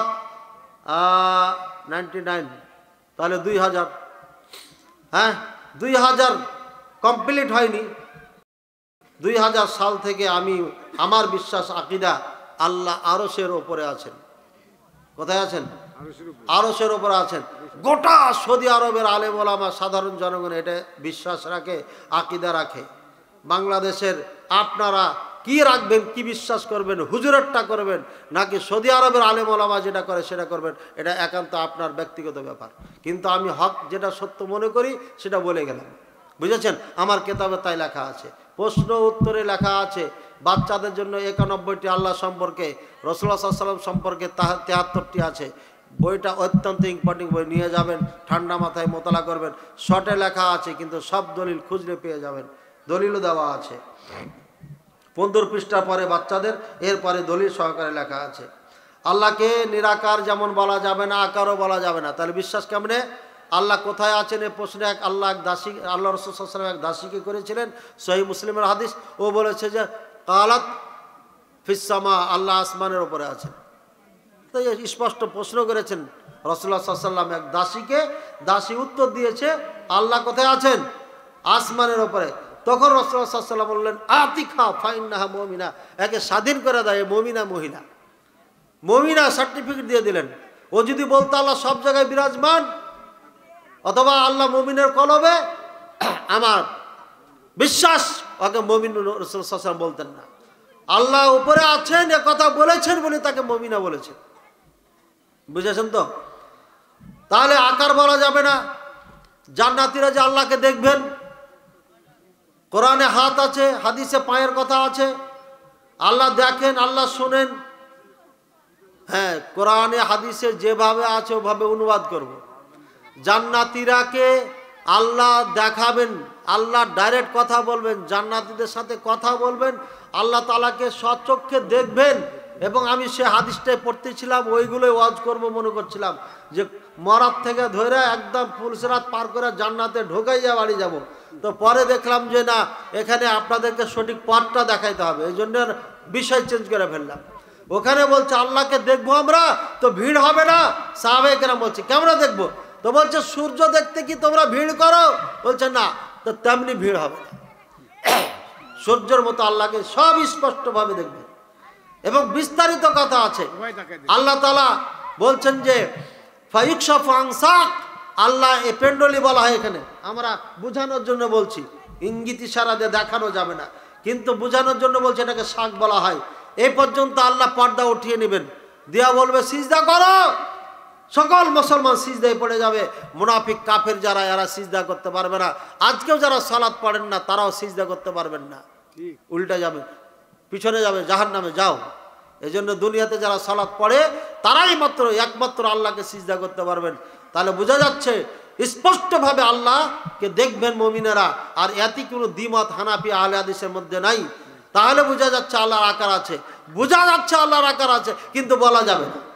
S1: নাইনটি নাইন, তাহলে দুই হাজার হ্যাঁ দুই হাজার কমপ্লিট হয়নি। দুই হাজার সাল থেকে আমি, আমার বিশ্বাস আকিদা আল্লাহ আরশের ওপরে আছেন। কোথায় আছেন? আরশের ওপরে আছেন। গোটা সৌদি আরবের আলেম ওলামা, সাধারণ জনগণ এটা বিশ্বাস রাখে, আকিদা রাখে। বাংলাদেশের আপনারা কি রাখবেন, কি বিশ্বাস করবেন, হুজুরেরটা করবেন নাকি সৌদি আরবের আলেম ওলামা যেটা করে সেটা করবেন, এটা একান্ত আপনার ব্যক্তিগত ব্যাপার। কিন্তু আমি হক যেটা সত্য মনে করি সেটা বলে গেলাম, বুঝেছেন? আমার কেতাবে তাই লেখা আছে, প্রশ্ন উত্তরে লেখা আছে। বাচ্চাদের জন্য একানব্বইটি আল্লাহ সম্পর্কে, রাসূলুল্লাহ সাল্লাল্লাহু আলাইহি ওয়াসাল্লাম সম্পর্কে তেহাত্তরটি আছে। বইটা অত্যন্ত ইম্পর্টেন্ট বই, নিয়ে যাবেন, ঠান্ডা মাথায় মোতালা করবেন। শর্টে লেখা আছে কিন্তু সব দলিল খুঁজলে পেয়ে যাবেন, দলিলও দেওয়া আছে। পনেরো পৃষ্ঠা পরে বাচ্চাদের, এরপরে দলিল সহকারে লেখা আছে। আল্লাহকে নিরাকার যেমন বলা যাবে না, আকারও বলা যাবে না। তাহলে বিশ্বাস কেমনে? আল্লাহ কোথায় আছেন এই প্রশ্নে এক আল্লাহ এক দাসী, আল্লাহ রাসূল সাল্লাল্লাহু আলাইহি ওয়াসাল্লাম এক দাসীকে করেছিলেন। সহিহ মুসলিমের হাদিস, ও বলেছে যে কালাত ফিস সামা, আল্লাহ আসমানের উপরে আছেন। তো স্পষ্ট প্রশ্ন করেছেন রাসূলুল্লাহ সাল্লাল্লাহু আলাইহি ওয়াসাল্লাম এক দাসীকে, দাসী উত্তর দিয়েছে আল্লাহ কোথায় আছেন? আসমানের উপরে। তখন রাসূলুল্লাহ সাল্লাল্লাহু আলাইহি ওয়াসাল্লাম বললেন আতিকা ফাইন্নাহা মুমিনা, একে স্বাধীন করে দেয়, মুমিনা মহিলা, মুমিনা সার্টিফিকেট দিয়ে দিলেন। ও যদি বলতো আল্লাহ সব জায়গায় বিরাজমান, অথবা আল্লাহ মুমিনের কলবে, আমার বিশ্বাস ওকে মুমিন রাসূলুল্লাহ সাল্লাল্লাহু আলাইহি ওয়াসাল্লাম বলতেন না। আল্লাহ উপরে আছেন এ কথা বলেছেন বলে তাকে মুমিনা বলেছেন, বুঝেছেন তো? তাহলে আকার বলা যাবে না। জান্নাতীরা যে আল্লাহকে দেখবেন, কোরআনে হাত আছে, হাদিসে পায়ের কথা আছে। আল্লাহ দেখেন, আল্লাহ শোনেন। হ্যাঁ, কোরআনে হাদিসে যেভাবে আছে ওভাবে অনুবাদ করব। জান্নাতীরাকে আল্লাহ দেখাবেন, আল্লাহ ডাইরেক্ট কথা বলবেন, জান্নাতীদের সাথে কথা বলবেন, আল্লাহ তাআলাকে সচক্ষে দেখবেন। এবং আমি সে হাদিসটাই পড়তেছিলাম, ওইগুলোই ওয়াজ করব মনে করছিলাম, যে মরাত থেকে ধরে একদম ফুলসিরাত পার করে জান্নাতে ঢোকাইয়া বাড়ি যাব। তো পরে দেখলাম যে না, এখানে আপনাদেরকে সঠিক পথটা দেখাইতে হবে, এই জন্য বিষয় চেঞ্জ করে ফেললাম। ওখানে বলছে আল্লাহকে দেখবো আমরা, তো ভিড় হবে না। সাহাবায়ে কেরাম বলছে কেমন দেখবো? তো বলছে সূর্য দেখতে কি তোমরা ভিড় করো? বলছে না, তো তেমনি ভিড় হবে না। সূর্যের মতো আল্লাহকে সব স্পষ্টভাবে দেখবে। এবং বিস্তারিত কথা আছে। আল্লাহ তাআলা বলছেন যে ফায়ুকশাফু আন সাক, আল্লাহ এ পেন্ডলি বলা হয় এখানে, আমরা বোঝানোর জন্য বলছি, ইঙ্গিত ইশারা দিয়ে দেখানো যাবে না, কিন্তু বোঝানোর জন্য বলছে এটাকে শাক বলা হয়। এই পর্যন্ত আল্লাহ পর্দা উঠিয়ে নেবেন, দিয়া বলবে সিজদা করো, সকল মুসলমান সিজদায় পড়ে যাবে। মুনাফিক কাফের যারা, এরা সিজদা করতে পারবে না। আজকেও যারা সালাত পড়েন না তারাও সিজদা করতে পারবেন না, উল্টা যাবে, পিছনে যাবে জাহান্নামে। যাও, এই জন্য দুনিয়াতে যারা সালাত পড়ে তারাই মাত্র একমাত্র আল্লাহকে সিজদা করতে পারবেন। তাহলে বোঝা যাচ্ছে স্পষ্টভাবে আল্লাহকে দেখবেন মুমিনেরা, আর এতে কোনো দ্বিমত হানাফি আহলে হাদিসের মধ্যে নাই। তাহলে বোঝা যাচ্ছে আল্লাহর আকার আছে, বোঝা যাচ্ছে আল্লাহর আকার আছে, কিন্তু বলা যাবে না,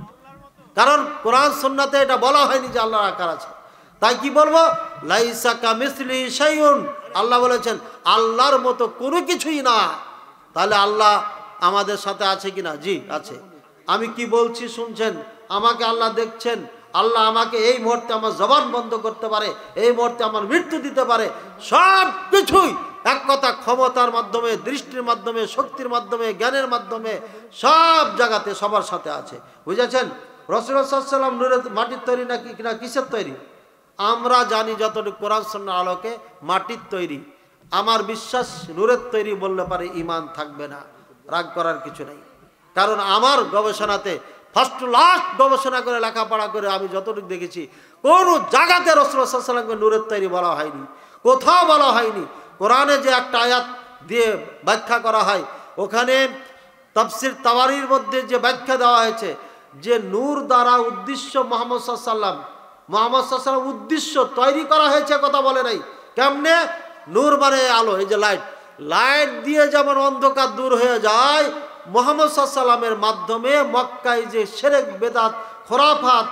S1: কারণ কোরআন সুন্নাতে এটা বলা হয়নি যে আল্লাহর আকার আছে। তাই কি বলবো, লাইসা কামিসলিহি শাইউন, আল্লাহ বলেছেন আল্লাহর মতো কোনো কিছুই না। তাহলে আল্লাহ আমাদের সাথে আছে কিনা? জি আছে। আমি কি বলছি শুনছেন, আমাকে আল্লাহ দেখছেন। আল্লাহ আমাকে এই মুহূর্তে আমার জবান বন্ধ করতে পারে, এই মুহূর্তে আমার মৃত্যু দিতে পারে, সব কিছুই এক কথা ক্ষমতার মাধ্যমে, দৃষ্টির মাধ্যমে, শক্তির মাধ্যমে, জ্ঞানের মাধ্যমে সব জায়গাতে সবার সাথে আছে। বুঝেছেন? রাসূলুল্লাহ সাল্লাল্লাহু আলাইহি ওয়াসাল্লাম নূরের মাটির তৈরি নাকি না কিসের তৈরি? আমরা জানি যতটুকু কোরআন সুন্নাহর আলোকে মাটির তৈরি। আমার বিশ্বাস নূরের তৈরি বললে পারে ইমান থাকবে না, রাগ করার কিছু নেই। কারণ আমার গবেষণাতে ফার্স্ট টু লাস্ট গবেষণা করে লেখাপড়া করে আমি যতটুকু দেখেছি, কোনো জায়গাতে রাসূলুল্লাহ সাল্লাল্লাহু আলাইহি ওয়াসাল্লামকে নূরের তৈরি বলা হয়নি, কোথাও বলা হয়নি। কোরআনে যে একটা আয়াত দিয়ে ব্যাখ্যা করা হয়, ওখানে তাফসীর তাবারির মধ্যে যে ব্যাখ্যা দেওয়া হয়েছে যে নূর দ্বারা উদ্দেশ্য মুহাম্মদ সাল্লাল্লাহু আলাইহি ওয়াসাল্লাম, মুহাম্মদ সাল্লাল্লাহু আলাইহি ওয়াসাল্লাম উদ্দেশ্য তৈরি করা হয়েছে, কথা বলে নাই। কেমনে? নূর মানে আলো, এই যে লাইট, লাইট দিয়ে যেমন অন্ধকার দূর হয়ে যায়, মুহাম্মদ সাল্লাল্লাহু আলাইহি ওয়াসাল্লামের মাধ্যমে মক্কায় যে শিরক বেদাত খোরাফাত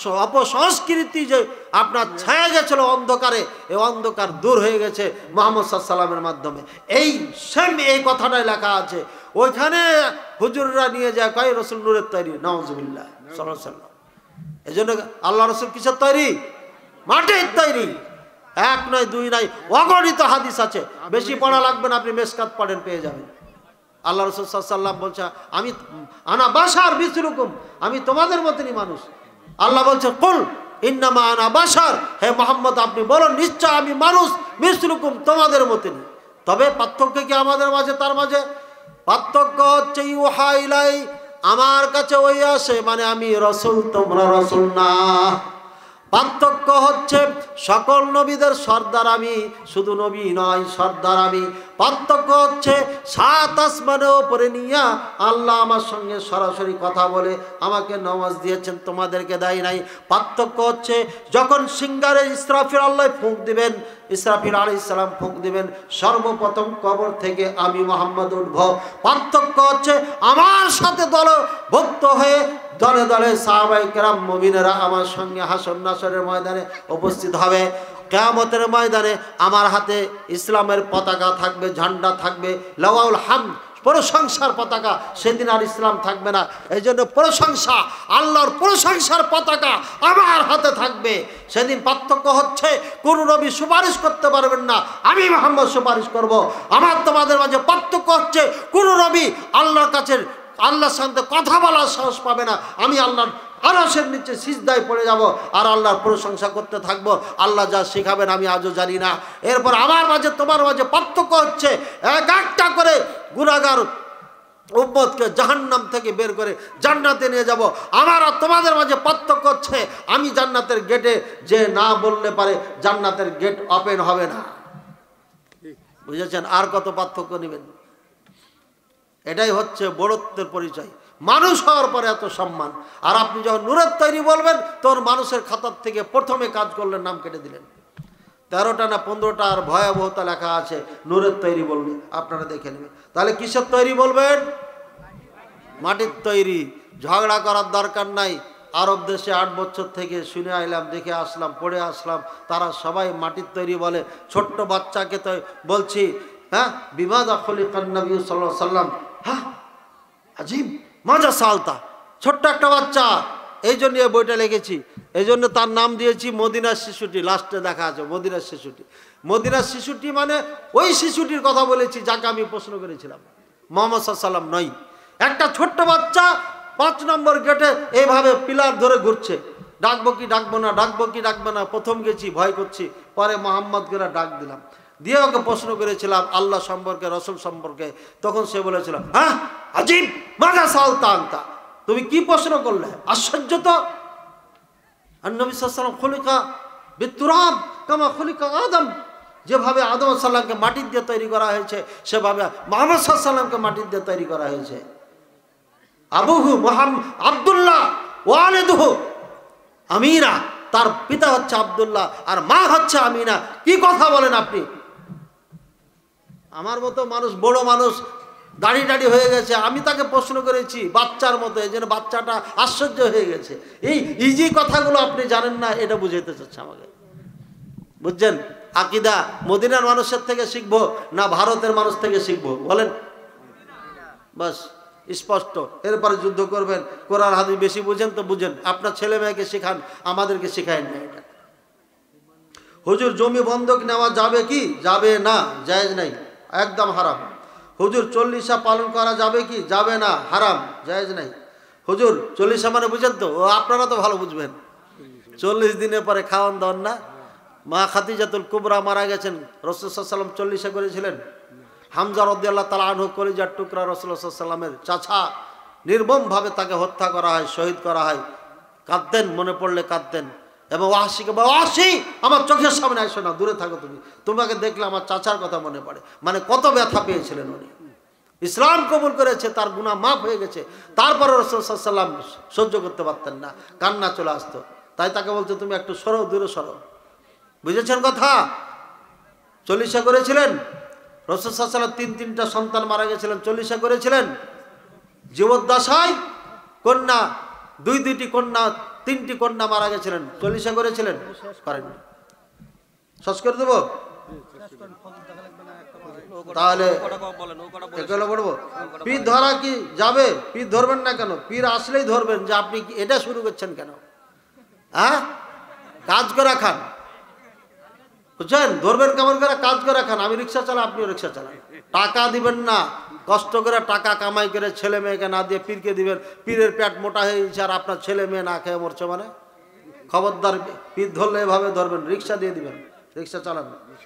S1: অপসংস্কৃতি যে আপনার ছায়া গেছিল অন্ধকারে, এই অন্ধকার দূর হয়ে গেছে মুহাম্মদ সাল্লাল্লাহু আলাইহি ওয়াসাল্লামের মাধ্যমে। এই সেম এই কথাটাই লেখা আছে ওইখানে। হুজুররা নিয়ে যায় কয় রাসূল নূরের তৈরি, নাউজুবিল্লাহ সাল্লাল্লাহু আলাইহি ওয়াসাল্লাম। এই জন্য আল্লাহ রাসূল কিসের তৈরি? মাটির তৈরি। এক নয়, দুই নয়, অগণিত হাদিস আছে, বেশি পড়া লাগবে না, আপনি মেশকাত পড়েন পেয়ে যাবেন। আল্লাহ রাসূল সাল্লাল্লাহু আলাইহি ওয়াসাল্লাম বলছে আমি আনা বাশার মিসলুকুম, আমি তোমাদের মতনই মানুষ। আল্লাহ বলছে কুল ইন্নামা আনা বাশার, হে মুহাম্মদ আপনি বলুন নিশ্চয় আমি মানুষ, মিসলুকুম তোমাদের মতনই। তবে পার্থক্য কি আমাদের মাঝে? তার মাঝে পার্থক্য হচ্ছে ইউহা ইলাই, আমার কাছে ওই আসে, মানে আমি রাসূল, তোমরা রাসূল না। পার্থক্য হচ্ছে সকল নবীদের সর্দার আমি, শুধু নবী নয় সর্দার আমি। পার্থক্য হচ্ছে সাত আসমানের উপরে নিয়া আল্লাহ আমার সঙ্গে সরাসরি কথা বলে আমাকে নামাজ দিয়েছেন, তোমাদেরকে দেয় নাই। পার্থক্য হচ্ছে যখন সিঙ্গারে ইসরাফিল আল্লাহ ফুঁক দিবেন, ইসরাফিল আলাইহিস সালাম ফুঁক দিবেন, সর্বপ্রথম কবর থেকে আমি মুহাম্মদ উঠব। পার্থক্য হচ্ছে আমার সাথে দলভুক্ত হয়ে দলে দলে সাহাবায়ে কেরাম মুমিনেরা আমার সঙ্গে হাসর নাসরের ময়দানে উপস্থিত হবে। কিয়ামতের ময়দানে আমার হাতে ইসলামের পতাকা থাকবে, ঝান্ডা থাকবে, লাওয়াউল হামদ প্রশংসার পতাকা। সেদিন আর ইসলাম থাকবে না, এই জন্য প্রশংসা, আল্লাহর প্রশংসার পতাকা আমার হাতে থাকবে। সেদিন পার্থক্য হচ্ছে কোন নবী সুপারিশ করতে পারবেন না, আমি মুহাম্মদ সুপারিশ করব। আমার তোমাদের মাঝে পার্থক্য হচ্ছে কোন নবী আল্লাহর কাছে আল্লাহর সাথে কথা বলার সাহস পাবে না, আমি আল্লাহর আরশের নিচে সিজদায় পড়ে যাব আর আল্লাহর প্রশংসা করতে থাকব। আল্লাহ যা শেখাবেন আমি আজও জানি না। এরপর আমার মাঝে তোমার মাঝে পার্থক্য হচ্ছে এক একটা করে গুনাহগার উম্মতকে জাহান্নাম থেকে বের করে জান্নাতে নিয়ে যাব। আমার আর তোমাদের মাঝে পার্থক্য হচ্ছে আমি জান্নাতের গেটে যে না বললে পারে জান্নাতের গেট ওপেন হবে না। বুঝেছেন? আর কত পার্থক্য নেবেন? এটাই হচ্ছে বড়ত্বের পরিচয়। মানুষ হওয়ার পরে এত সম্মান, আর আপনি যখন নূরের তৈরি বলবেন তখন মানুষের খাতার থেকে প্রথমে কাজ করলেন নাম কেটে দিলেন। তেরোটা না পনেরোটা আর ভয়াবহতা লেখা আছে নূরের তৈরি বলবে, আপনারা দেখে নেবেন। তাহলে কিসের তৈরি বলবেন? মাটির তৈরি। ঝগড়া করার দরকার নাই। আরব দেশে আট বছর থেকে শুনে আইলাম, দেখে আসলাম, পড়ে আসলাম, তারা সবাই মাটির তৈরি বলে। ছোট্ট বাচ্চাকে তো বলছি, হ্যাঁ বিমাদা খলিকান নবী সাল্লাল্লাহু আলাইহি ওয়াসাল্লাম, হ্যাঁ আজীব মাজা সালতা, ছোট্ট একটা বাচ্চা। এই জন্য এই বইটা লিখেছি, এই জন্য তার নাম দিয়েছি মদিনার শিশুটি। লাস্টে দেখা আছে মদিনার শিশুটি। মদিনার শিশুটি মানে ওই শিশুটির কথা বলেছি যাকে আমি প্রশ্ন করেছিলাম, মুহাম্মদ সাল্লাল্লাহু আলাইহি ওয়াসাল্লাম নয়। একটা ছোট্ট বাচ্চা পাঁচ নম্বর গেটে এইভাবে পিলার ধরে ঘুরছে, ডাকবো কি ডাকবো না, ডাকবো কি ডাকবো না। প্রথম গেছি, ভয় করছি, পরে মোহাম্মদ করে ডাক দিলাম, দিয়ে ওকে প্রশ্ন করেছিলাম আল্লাহ সম্পর্কে, রসুল সম্পর্কে। তখন সে বলেছিল, হ্যাঁ আজিব মাজা সালতান্তা, তুমি কি প্রশ্ন করলে, আশ্চর্য তো। আর নবী সাল্লাল্লাহু আলাইহি ওয়াসাল্লাম খুলিকা বিতুরাব কামা খুলিকা আদম, যেভাবে আদম সাল্লামকে মাটির দিয়ে তৈরি করা হয়েছে সেভাবে মুহাম্মদ সাল্লাল্লাহু আলাইহি ওয়াসাল্লামকে মাটির দিয়ে তৈরি করা হয়েছে। আবুহু মুহাম্মদ আব্দুল্লাহ ওয়ালিদুহু আমিনা, তার পিতা হচ্ছে আব্দুল্লাহ আর মা হচ্ছে আমিনা। কি কথা বলেন আপনি? আমার মতো মানুষ, বড় মানুষ, দাড়ি দাড়ি হয়ে গেছে, আমি তাকে প্রশ্ন করেছি বাচ্চার মতো, এই জন্য বাচ্চাটা আশ্চর্য হয়ে গেছে। এই ইজি কথাগুলো আপনি জানেন না, এটা বুঝাইতে চাচ্ছে আমাকে, বুঝছেন? আকিদা মদিনার মানুষের থেকে শিখবো না ভারতের মানুষ থেকে শিখবো বলেন? বাস স্পষ্ট। এরপরে যুদ্ধ করবেন, কোরআন হাদিস বেশি বুঝেন তো বুঝেন, আপনার ছেলে মেয়েকে শেখান, আমাদেরকে শেখায় না এটা। হুজুর জমি বন্ধক নেওয়া যাবে কি? যাবে না, জায়েজ নাই, একদম হারাম। হুজুর চল্লিশা পালন করা যাবে কি? যাবে না, হারাম, জায়েজ নাই। হুজুর চল্লিশা মানে বুঝেন তো? ও আপনারা তো ভালো বুঝবেন। চল্লিশ দিনের পরে খাওয়ান দাওয়ান না। মা খাদিজাতুল কুবরা মারা গেছেন, রাসূল সাল্লাল্লাহু আলাইহি ওয়াসাল্লাম চল্লিশা করেছিলেন। হামজা রাদিয়াল্লাহু তাআলা আনহু কলিজার টুকরা রাসূল সাল্লাল্লাহু আলাইহি ওয়াসাল্লামের চাচা, নির্মমভাবে তাকে হত্যা করা হয়, শহীদ করা হয়। কাঁদতেন, মনে পড়লে কাঁদতেন। এবং ওয়াসিকে বলে, ওয়াসি আমার চোখের সামনে আসো না, দূরে থাকো তুমি, তোমাকে দেখলে আমার চাচার কথা মনে পড়ে। মানে কত ব্যথা পেয়েছিলেন উনি। ইসলাম কবুল করেছে, তার গুনাহ মাফ হয়ে গেছে, তারপরে রাসূল সাল্লাল্লাহু আলাইহি ওয়াসাল্লাম সহ্য করতে পারতেন না, কান্না চলে আসতো। তাই তাকে বলছে, তুমি একটু সরো, দূরে সরো। বুঝেছেন কথা? চল্লিশা করেছিলেন রাসূল সাল্লাল্লাহু আলাইহি ওয়াসাল্লাম, তিন তিনটা সন্তান মারা গেছিলেন, চল্লিশা করেছিলেন। জীবদ্দশায় কন্যা, দুই দুইটি কন্যা, তিনটি কন্যা মারা গেছিলেন, চল্লিশা করেছিলেন, করেন। শেষ করে দেবো তাহলে? এগুলো পড়বো। পীর ধরা কি যাবে? পীর ধরবেন না কেন? পীর আসলেই ধরবেন যে আপনি এটা শুরু করছেন কেন? হ্যাঁ, কাজ করে খান, বুঝছেন? ধরবেন কেমন করে? কাজ করে খান। আমি রিক্সা চালাই, আপনিও রিক্সা চালান, টাকা দিবেন না, কষ্ট করে টাকা কামাই করে ছেলে মেয়েকে না দিয়ে পীরকে দিবেন। পীরের পেট মোটা হয়ে গেছে আর আপনার ছেলে মেয়ে না খেয়ে মরছে, মানে খবরদার। পীর ধরলে এভাবে ধরবেন, রিক্সা দিয়ে দিবেন, রিক্সা চালান।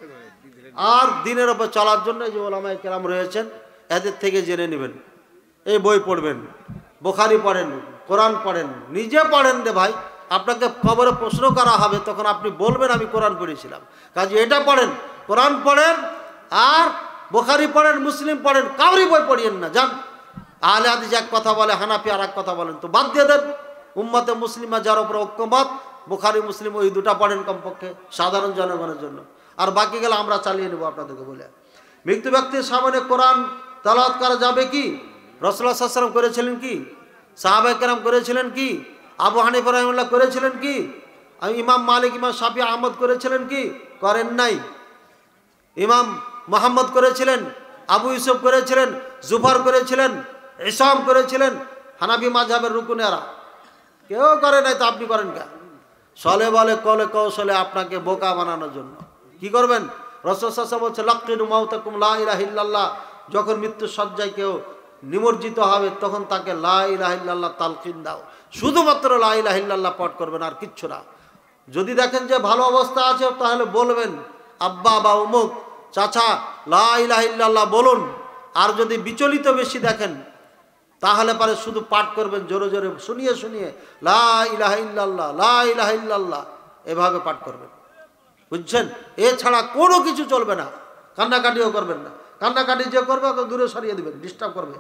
S1: আর দিনের ওপর চলার জন্য যে ওলামায়ে কেরাম রয়েছেন, এদের থেকে জেনে নেবেন। এই বই পড়বেন, বুখারী পড়েন, কোরআন পড়েন, নিজে পড়েন রে ভাই। আপনাকে কবরে প্রশ্ন করা হবে, তখন আপনি বলবেন আমি কোরআন পড়েছিলাম। কাজে এটা পড়েন, কোরআন পড়েন, আর বুখারী পড়েন, মুসলিম পড়েন, কাউরি বই পড়িয়েন না। যান, আহলে হাদিস এক কথা বলে, হানাফি আর এক কথা বলেন, তো বাদ দিয়ে দেন। উম্মতে মুসলিমা যার উপর ঐক্যমত, বুখারী মুসলিম ওই দুটা পড়েন কমপক্ষে, সাধারণ জনগণের জন্য। আর বাকি গেলে আমরা চালিয়ে নেব আপনাদেরকে বলে। মৃত্যু ব্যক্তির সামনে কোরআন তেলাওয়াত করা যাবে কি? রাসূলুল্লাহ সাল্লাল্লাহু আলাইহি ওয়াসাল্লাম করেছিলেন কি? সাহাবায়ে কেরাম করেছিলেন কি? আবু হানিফা রাহিমাহুল্লাহ করেছিলেন কি? ইমাম মালিক, ইমাম শাফি, আহমদ করেছিলেন কি? করেন নাই। ইমাম মুহাম্মদ করেছিলেন, আবু ইউসুফ করেছিলেন, জুফার করেছিলেন, ইসাম করেছিলেন, হানাফি মাযহাবের রুকুনেরা কেউ করে নাই, তো আপনি করেন কেন? সলে বলে কলে কৌশলে আপনাকে বোকা বানানোর জন্য। কি করবেন? রাসূল সাল্লাল্লাহু আলাইহি ওয়াসাল্লাম বলছে, লাক্কিনু মাউতাকুম লা ইলাহা ইল্লাল্লাহ। যখন মৃত্যুর শয্যায় কেউ নিমজ্জিত হবে, তখন তাকে লা ইলাহা ইল্লাল্লাহ তালকিন দাও। শুধুমাত্র লা ইলাহা ইল্লাল্লাহ পাঠ করবেন, আর কিচ্ছু না। যদি দেখেন যে ভালো অবস্থা আছে, তাহলে বলবেন, আব্বা বা উমুক চাচা লা ইলাহা ইল্লাল্লাহ বলুন। আর যদি বিচলিত বেশি দেখেন, তাহলে পরে শুধু পাঠ করবেন জোরে জোরে, শুনিয়ে শুনিয়ে, লা ইলাহা ইল্লাল্লাহ, লা ইলাহা ইল্লাল্লাহ, এভাবে পাঠ করবেন, বুঝছেন? এছাড়া কোনো কিছু চলবে না। কান্নাকাটিও করবেন না। কান্নাকাটি যে করবে ওকে দূরে সরিয়ে দিবেন, ডিস্টার্ব করবে।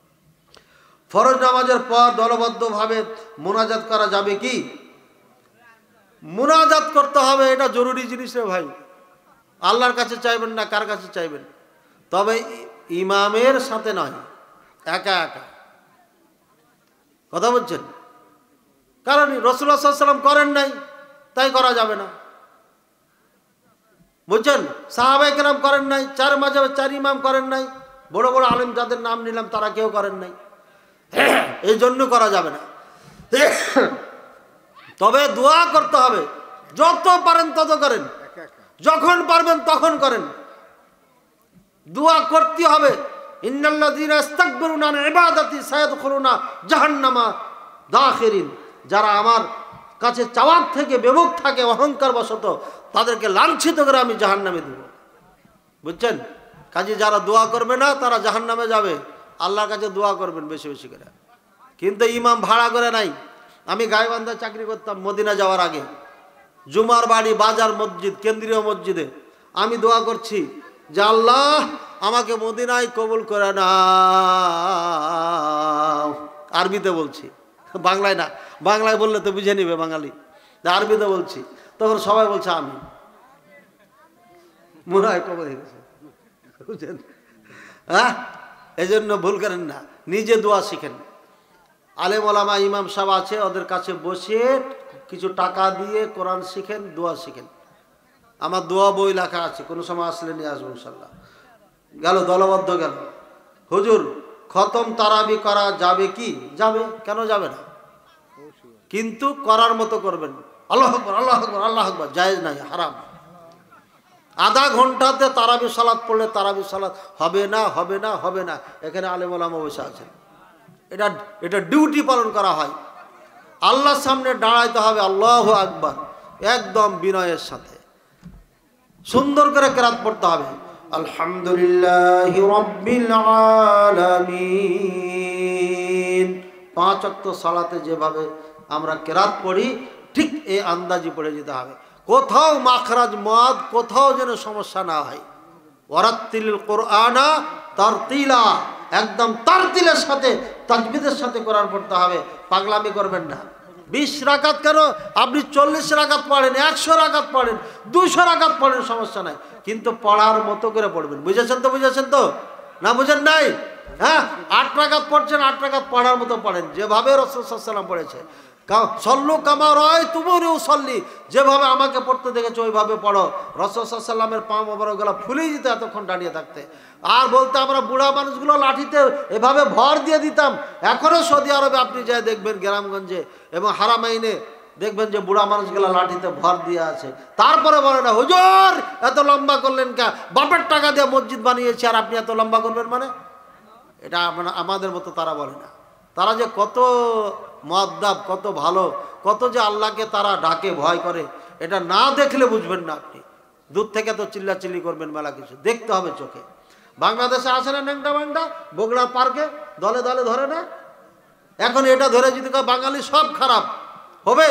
S1: ফরজ নামাজের পর দলবদ্ধভাবে মোনাজাত করা যাবে কি? মোনাজাত করতে হবে, এটা জরুরি জিনিস রে ভাই। আল্লাহর কাছে চাইবেন না, কার কাছে চাইবেন? তবে ইমামের সাথে নয়, একা একা। কথা বলছেন? কারণ রাসূলুল্লাহ সাল্লাল্লাহু আলাইহি ওয়াসাল্লাম করেন নাই, তাই করা যাবে না, বুঝছেন? সাহাবায়ে কেরাম করেন নাই, চার মাযহাবে চার ইমাম করেন নাই, বড় বড় আলেম যাদের নাম নিলাম তারা কেউ করেন নাই, এই জন্য করা যাবে না। তবে দোয়া করতে হবে, যত পারেন তত করেন, যখন পারবেন তখন করেন, দোয়া করতে হবে। ইন্নাল্লাযীনা ইস্তাকবিরুনা আন ইবাদাতি সায়াদখুলুনা জাহান্নামা দাখিরিন। যারা আমার কাছে চাওয়ার থেকে বিমুখ থাকে অহংকার বশত, তাদেরকে লাঞ্ছিত করে আমি জাহান্নামে দেব। বুঝছেন? কাজে যারা দোয়া করবে না তারা জাহান্নামে যাবে। আল্লাহর কাছে দোয়া করবেন বেশি বেশি করে। কিন্তু ইমাম ভাড়া করে নাই। আমি গাইবান্ধায় চাকরি করতাম মদিনা যাওয়ার আগে, জুমার বাড়ি, বাজার, মসজিদ, কেন্দ্রীয় মসজিদে আমি দোয়া করছি যে আল্লাহ আমাকে মদিনায় কবুল করে নাও। আরবিতে বলছি, বাংলায় না। বাংলায় বললে তো বুঝে নিবে বাঙালি, আরবিতে বলছি। তখন সবাই বলছে আমি, মনে হয় কবর হয়ে গেছে। বুঝছেন? হ্যাঁ, এই জন্য ভুল করেন না, নিজে দোয়া শিখেন। আলেম ওলামা ইমাম সাহেব আছে, ওদের কাছে বসে কিছু টাকা দিয়ে কোরআন শিখেন, দোয়া শিখেন। আমার দোয়া বই লেখা আছে, কোনো সময় আসলে নিয়ে আসবো ইনশাল্লাহ। গেল দলবদ্ধ গেল। হুজুর খতম তারাবি করা যাবে কি? যাবে, কেন যাবে না? কিন্তু করার মতো করবেন। আল্লাহু আকবার, আল্লাহু আকবার, আল্লাহু আকবার জায়েজ নাই, হারাম। আধা ঘন্টাতে তারাবি সালাত পড়লে তারাবি সালাত হবে না, হবে না, হবে না। এখানে আলেম ওলামা বসে আছেন, এটা এটা ডিউটি পালন করা হয়। আল্লাহর সামনে দাঁড়াইতে হবে আল্লাহু আকবার, একদম বিনয়ের সাথে সুন্দর করে কেরাত পড়তে হবে। আলহামদুলিল্লাহি রাব্বিল আলামিন। পাঁচ ওয়াক্ত সালাতে যেভাবে আমরা কেরাত পড়ি ঠিক এই আন্দাজি পড়ে যেতে হবে। কোথাও মাখরাজ মদ, কোথাও যেন সমস্যা না হয়। ওয়ারাত্তিলিল কোরআনা তারতিলা, একদম তারতিলের সাথে তাজবিদের সাথে কোরআন পড়তে হবে। পাগলামি করবেন না। বিশ রাকাত কেন, আপনি চল্লিশ রাকাত পড়েন, একশো রাকাত পড়েন, দুইশো রাকাত পড়েন, সমস্যা নাই, কিন্তু পড়ার মতো করে পড়বেন। বুঝেছেন তো? বুঝেছেন তো? না বুঝেন নাই? হ্যাঁ, আট রাকাত পড়ছেন, আট রাকাত পড়ার মতো পড়েন, যেভাবে রাসূল সাল্লাল্লাহু আলাইহি ওয়াসাল্লাম পড়েছে। সল্লু কামা রাআইতুমুনি উসাল্লি, যেভাবে আমাকে পড়তে দেখেছো ওইভাবে পড়ো। রাসূল সাল্লাল্লাহু আলাইহি ওয়াসাল্লামের পা মোবারকগুলো ফুলে যেত এতক্ষণ দাঁড়িয়ে থাকতে। আর বলতে আমরা বুড়া মানুষগুলো লাঠিতে এভাবে ভর দিয়ে দিতাম। এখনো সৌদি আরবে আপনি যাই দেখবেন, গ্রামগঞ্জে এবং হারামাইনে দেখবেন যে বুড়া মানুষগুলো লাঠিতে ভর দিয়ে আছে। তারপরে বলে না হুজুর এত লম্বা করলেন কে? বাপের টাকা দিয়ে মসজিদ বানিয়েছি আর আপনি এত লম্বা করবেন মানে? এটা আমাদের মতো তারা বলে না। তারা যে কত মুআদ্দাব, কত ভালো, কত যে আল্লাহকে তারা ডাকে, ভয় করে, এটা না দেখলে বুঝবেন না আপনি। দূর থেকে তো চিল্লাচিল্লি করবেন মেলা কিছু, দেখতে হবে চোখে। বাংলাদেশে আসে না ন্যাংটা ম্যাংটা বগুড়া পার্কে দলে দলে ধরে না? এখন এটা ধরে যদি বাঙালি সব খারাপ হবে,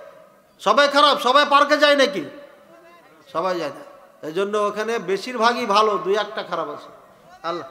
S1: সবাই খারাপ, সবাই পার্কে যায় নাকি? সবাই যায় না। এই জন্য ওখানে বেশিরভাগই ভালো, দুই একটা খারাপ আছে। আল্লাহ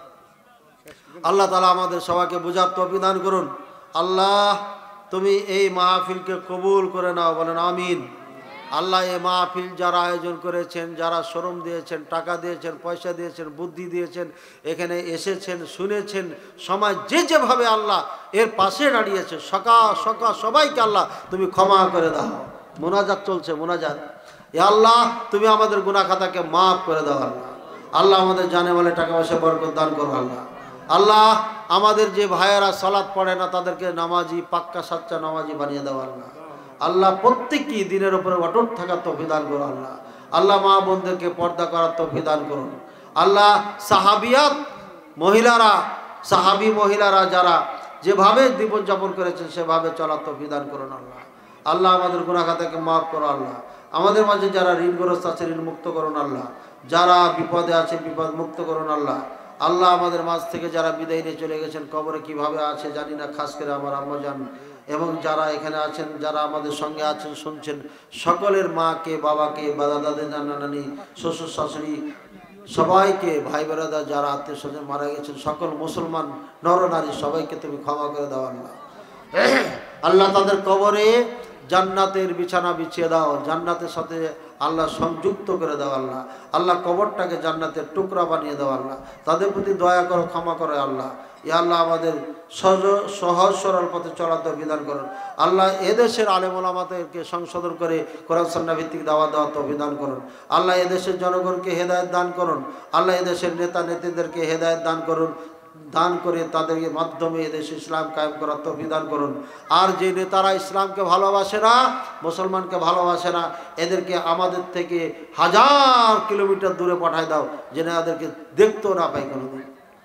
S1: আল্লাহ তাআলা আমাদের সবাইকে বুঝার তৌফিক দান করুন। আল্লাহ তুমি এই মাহফিলকে কবুল করে নাও, বলেন আমিন। আল্লাহ এই মাহফিল যারা আয়োজন করেছেন, যারা শ্রম দিয়েছেন, টাকা দিয়েছেন, পয়সা দিয়েছেন, বুদ্ধি দিয়েছেন, এখানে এসেছেন, শুনেছেন, সমাজ যে যেভাবে আল্লাহ এর পাশে দাঁড়িয়েছে, সকাল সকাল সবাইকে আল্লাহ তুমি ক্ষমা করে দাও। মোনাজাত চলছে, মোনাজাত। এ আল্লাহ তুমি আমাদের গুনাহ খাতাকে মাফ করে দাও। আল্লাহ আল্লাহ আমাদের জানে বলে টাকা পয়সা বরকত দান করো। আল্লাহ আল্লাহ আমাদের যে ভাইয়েরা সালাত পড়ে না তাদেরকে নামাজি, পাক্কা সাচ্চা নামাজি বানিয়ে দাও। আল্লাহ আল্লাহ প্রত্যেকই দিনের উপরে অটুট থাকার তৌফিক দান করো। আল্লাহ আল্লাহ মা বোনদেরকে পর্দা করার তৌফিক দান করুন। আল্লাহ সাহাবিয়াত মহিলারা, সাহাবি মহিলারা যারা যেভাবে জীবনযাপন করেছেন সেভাবে চলার তৌফিক দান করুন। আল্লাহ আল্লাহ আমাদের গুনাহ খাতাকে মাফ করো। আল্লাহ আমাদের মাঝে যারা ঋণগ্রস্ত আছে ঋণ মুক্ত করুন। আল্লাহ যারা বিপদে আছে বিপদ মুক্ত করুন। আল্লাহ আল্লাহ আমাদের মাঝ থেকে যারা বিদায় নিয়ে চলে গেছেন, কবরে কিভাবে আছে জানি না, খাস করে আমার আম্মা জান এবং যারা এখানে আছেন, যারা আমাদের সঙ্গে আছেন, শুনছেন, সকলের মাকে, বাবাকে, দাদা দাদি, নানা নানি, শ্বশুর শাশুড়ি, সবাইকে, ভাই বেরাদা যারা আত্মীয় স্বজন মারা গেছেন, সকল মুসলমান নর নারী সবাইকে তুমি ক্ষমা করে দাও। আল্লাহ আল্লাহ তাদের কবরে জান্নাতের বিছানা বিছিয়ে দাও, জান্নাতের সাথে আল্লাহ সংযুক্ত করে দাও। আল্লাহ আল্লাহ কবরটাকে জান্নাতের টুকরা বানিয়ে দাও। আল্লাহ তাদের প্রতি দয়া করো, ক্ষমা করো। আল্লাহ ই আল্লাহ আমাদের সহজ সহজ সরল পথে চলার তৌফিক দান করুন। আল্লাহ এদেশের আলেম ওলামাদেরকে সংশোধন করে কোরআন সুন্নাহ ভিত্তিক দাওয়াত দেওয়ার তৌফিক দান করুন। আল্লাহ এদেশের জনগণকে হেদায়েত দান করুন। আল্লাহ এদেশের নেতা নেত্রীদেরকে হেদায়েত দান করুন, দান করে তাদের মাধ্যমে এদেশে ইসলাম কায়েম করার তৌফিক দান করুন। আর যে নেতারা ইসলামকে ভালোবাসে না, মুসলমানকে ভালোবাসে না, এদেরকে আমাদের থেকে হাজার কিলোমিটার দূরে পাঠায় দাও, যেন এদেরকে দেখতেও না পাই কোনোদিন।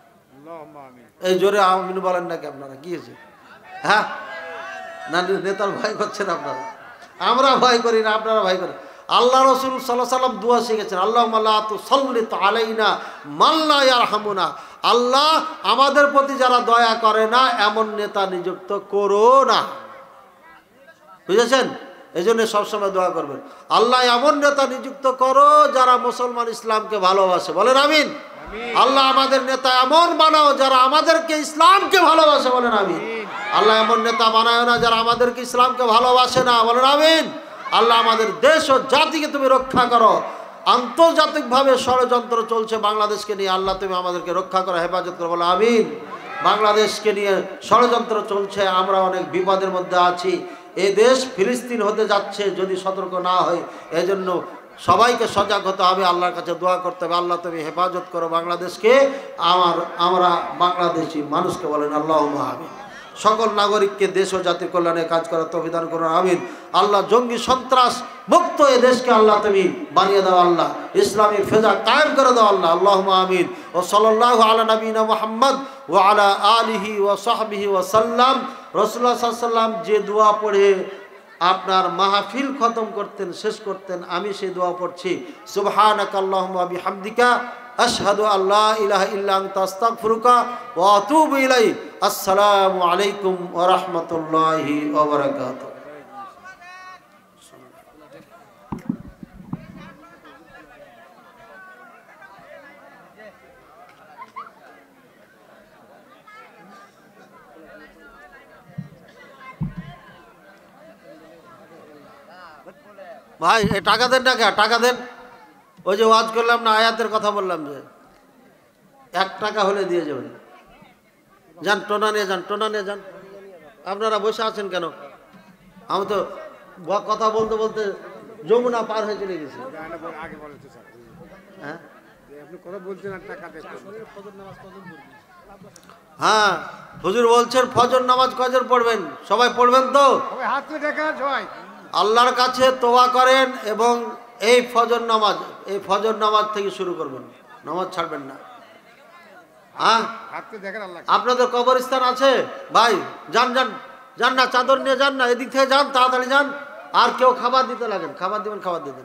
S1: এই জোরে আমিন বলেন নাকি আপনারা? কি হয়েছে? হ্যাঁ না নেতার ভয় করছেন আপনারা? আমরা ভয় করি না, আপনারা ভয় করেন। আল্লাহ রসুল সাল্লাল্লাহু আলাইহি ওয়াসাল্লাম দোয়া শিখেছেন, আল্লাহুম্মা লা তুসাল্লিত আলাইনা মান লা ইয়ারহামুনা, আল্লাহ আমাদের প্রতি যারা দয়া করে না এমন নেতা নিযুক্ত করো না। বুঝেছেন? এই জন্য সবসময় দোয়া করবেন, আল্লাহ এমন নেতা নিযুক্ত করো যারা মুসলমান ইসলামকে ভালোবাসে। বলেন আমিন। আল্লাহ আমাদের নেতা এমন বানাও যারা আমাদেরকে ইসলামকে ভালোবাসে। বলেন আমিন। আল্লাহ এমন নেতা বানায় না যারা আমাদেরকে ইসলামকে ভালোবাসে না। বলেন আমিন। আল্লাহ আমাদের দেশ ও জাতিকে তুমি রক্ষা করো। আন্তর্জাতিকভাবে ষড়যন্ত্র চলছে বাংলাদেশকে নিয়ে, আল্লাহ তুমি আমাদেরকে রক্ষা করো, হেফাজত করো। বলো আমিন। বাংলাদেশকে নিয়ে ষড়যন্ত্র চলছে, আমরা অনেক বিপদের মধ্যে আছি। এই দেশ ফিলিস্তিন হতে যাচ্ছে যদি সতর্ক না হয়। এজন্য সবাইকে সজাগ হতে হবে, আল্লাহর কাছে দোয়া করতে হবে, আল্লাহ তুমি হেফাজত করো বাংলাদেশকে, আমার আমরা বাংলাদেশি মানুষকে। বলেন আল্লাহুম্মা আমিন। সকল নাগরিককে দেশ ও জাতির কল্যাণে কাজ করার তৌফিক দান করুন আমিন। আল্লাহ জঙ্গি সন্ত্রাস মুক্ত এই দেশকে আল্লাহ তুমি বানিয়ে দাও, আল্লাহ ইসলামী ফেজা কায়েম করে দাও আল্লাহ। আল্লাহুম্মা আমিন। ও সাল্লাল্লাহু আলা নবিয়িনা মুহাম্মদ ওয়া আলা আলিহি ওয়া সাহবিহি ওয়া সাল্লাম। রাসূলুল্লাহ সাল্লাল্লাহু আলাইহি ওয়াসাল্লাম যে দোয়া পড়ে আপনার মাহফিল খতম করতেন, শেষ করতেন, আমি সেই দোয়া পড়ছি, সুবহানাকা আল্লাহুম্মা ওয়া বিহামদিকা আশহাদু আল্লা ইলাহা ইল্লা আনতা আস্তাগফিরুকা ওয়া আতুবু ইলাইক। আসসালামু আলাইকুম ওয়া রাহমাতুল্লাহি ওয়া বারাকাতুহু। ভাই এই টাকা দেন, টাকা টাকা দেন। ওই যে ওয়াজ করলাম না, আয়াতের কথা বললাম, যে এক টাকা হলে দিয়ে যাবেন। যান টোনা নিয়ে যান, টোনা নিয়ে যান। আপনারা বসে আছেন কেন? আমি তো কথা বলতে বলতে যমুনা পার হয়ে চলে গেছি। হ্যাঁ হ্যাঁ হুজুর বলছেন ফজর নামাজ কজন পড়বেন? সবাই পড়বেন তো? আল্লাহর কাছে তোবা করেন এবং এই ফজর নামাজ, এই ফজর নামাজ থেকে শুরু করবেন, নামাজ ছাড়বেন না। হ্যাঁ আপনাদের কবরস্থান আছে ভাই, যান যান যান না, চাদর নিয়ে যান না, এদিক থেকে যান, তাড়াতাড়ি যান। আর কেউ খাবার দিতে লাগেন, খাবার দিবেন, খাবার দিবেন।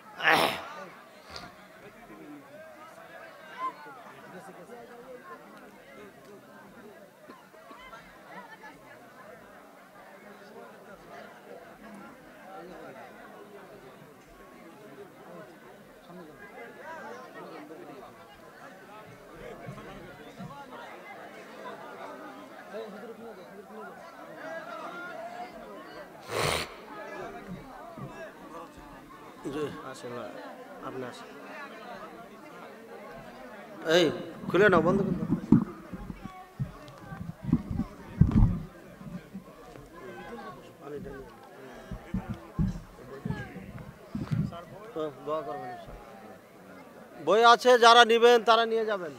S1: এই খুলে নাও, বন্ধ করে দাও। বই আছে, যারা নিবেন তারা নিয়ে যাবেন।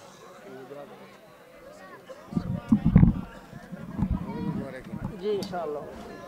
S1: জি ইনশাআল্লাহ।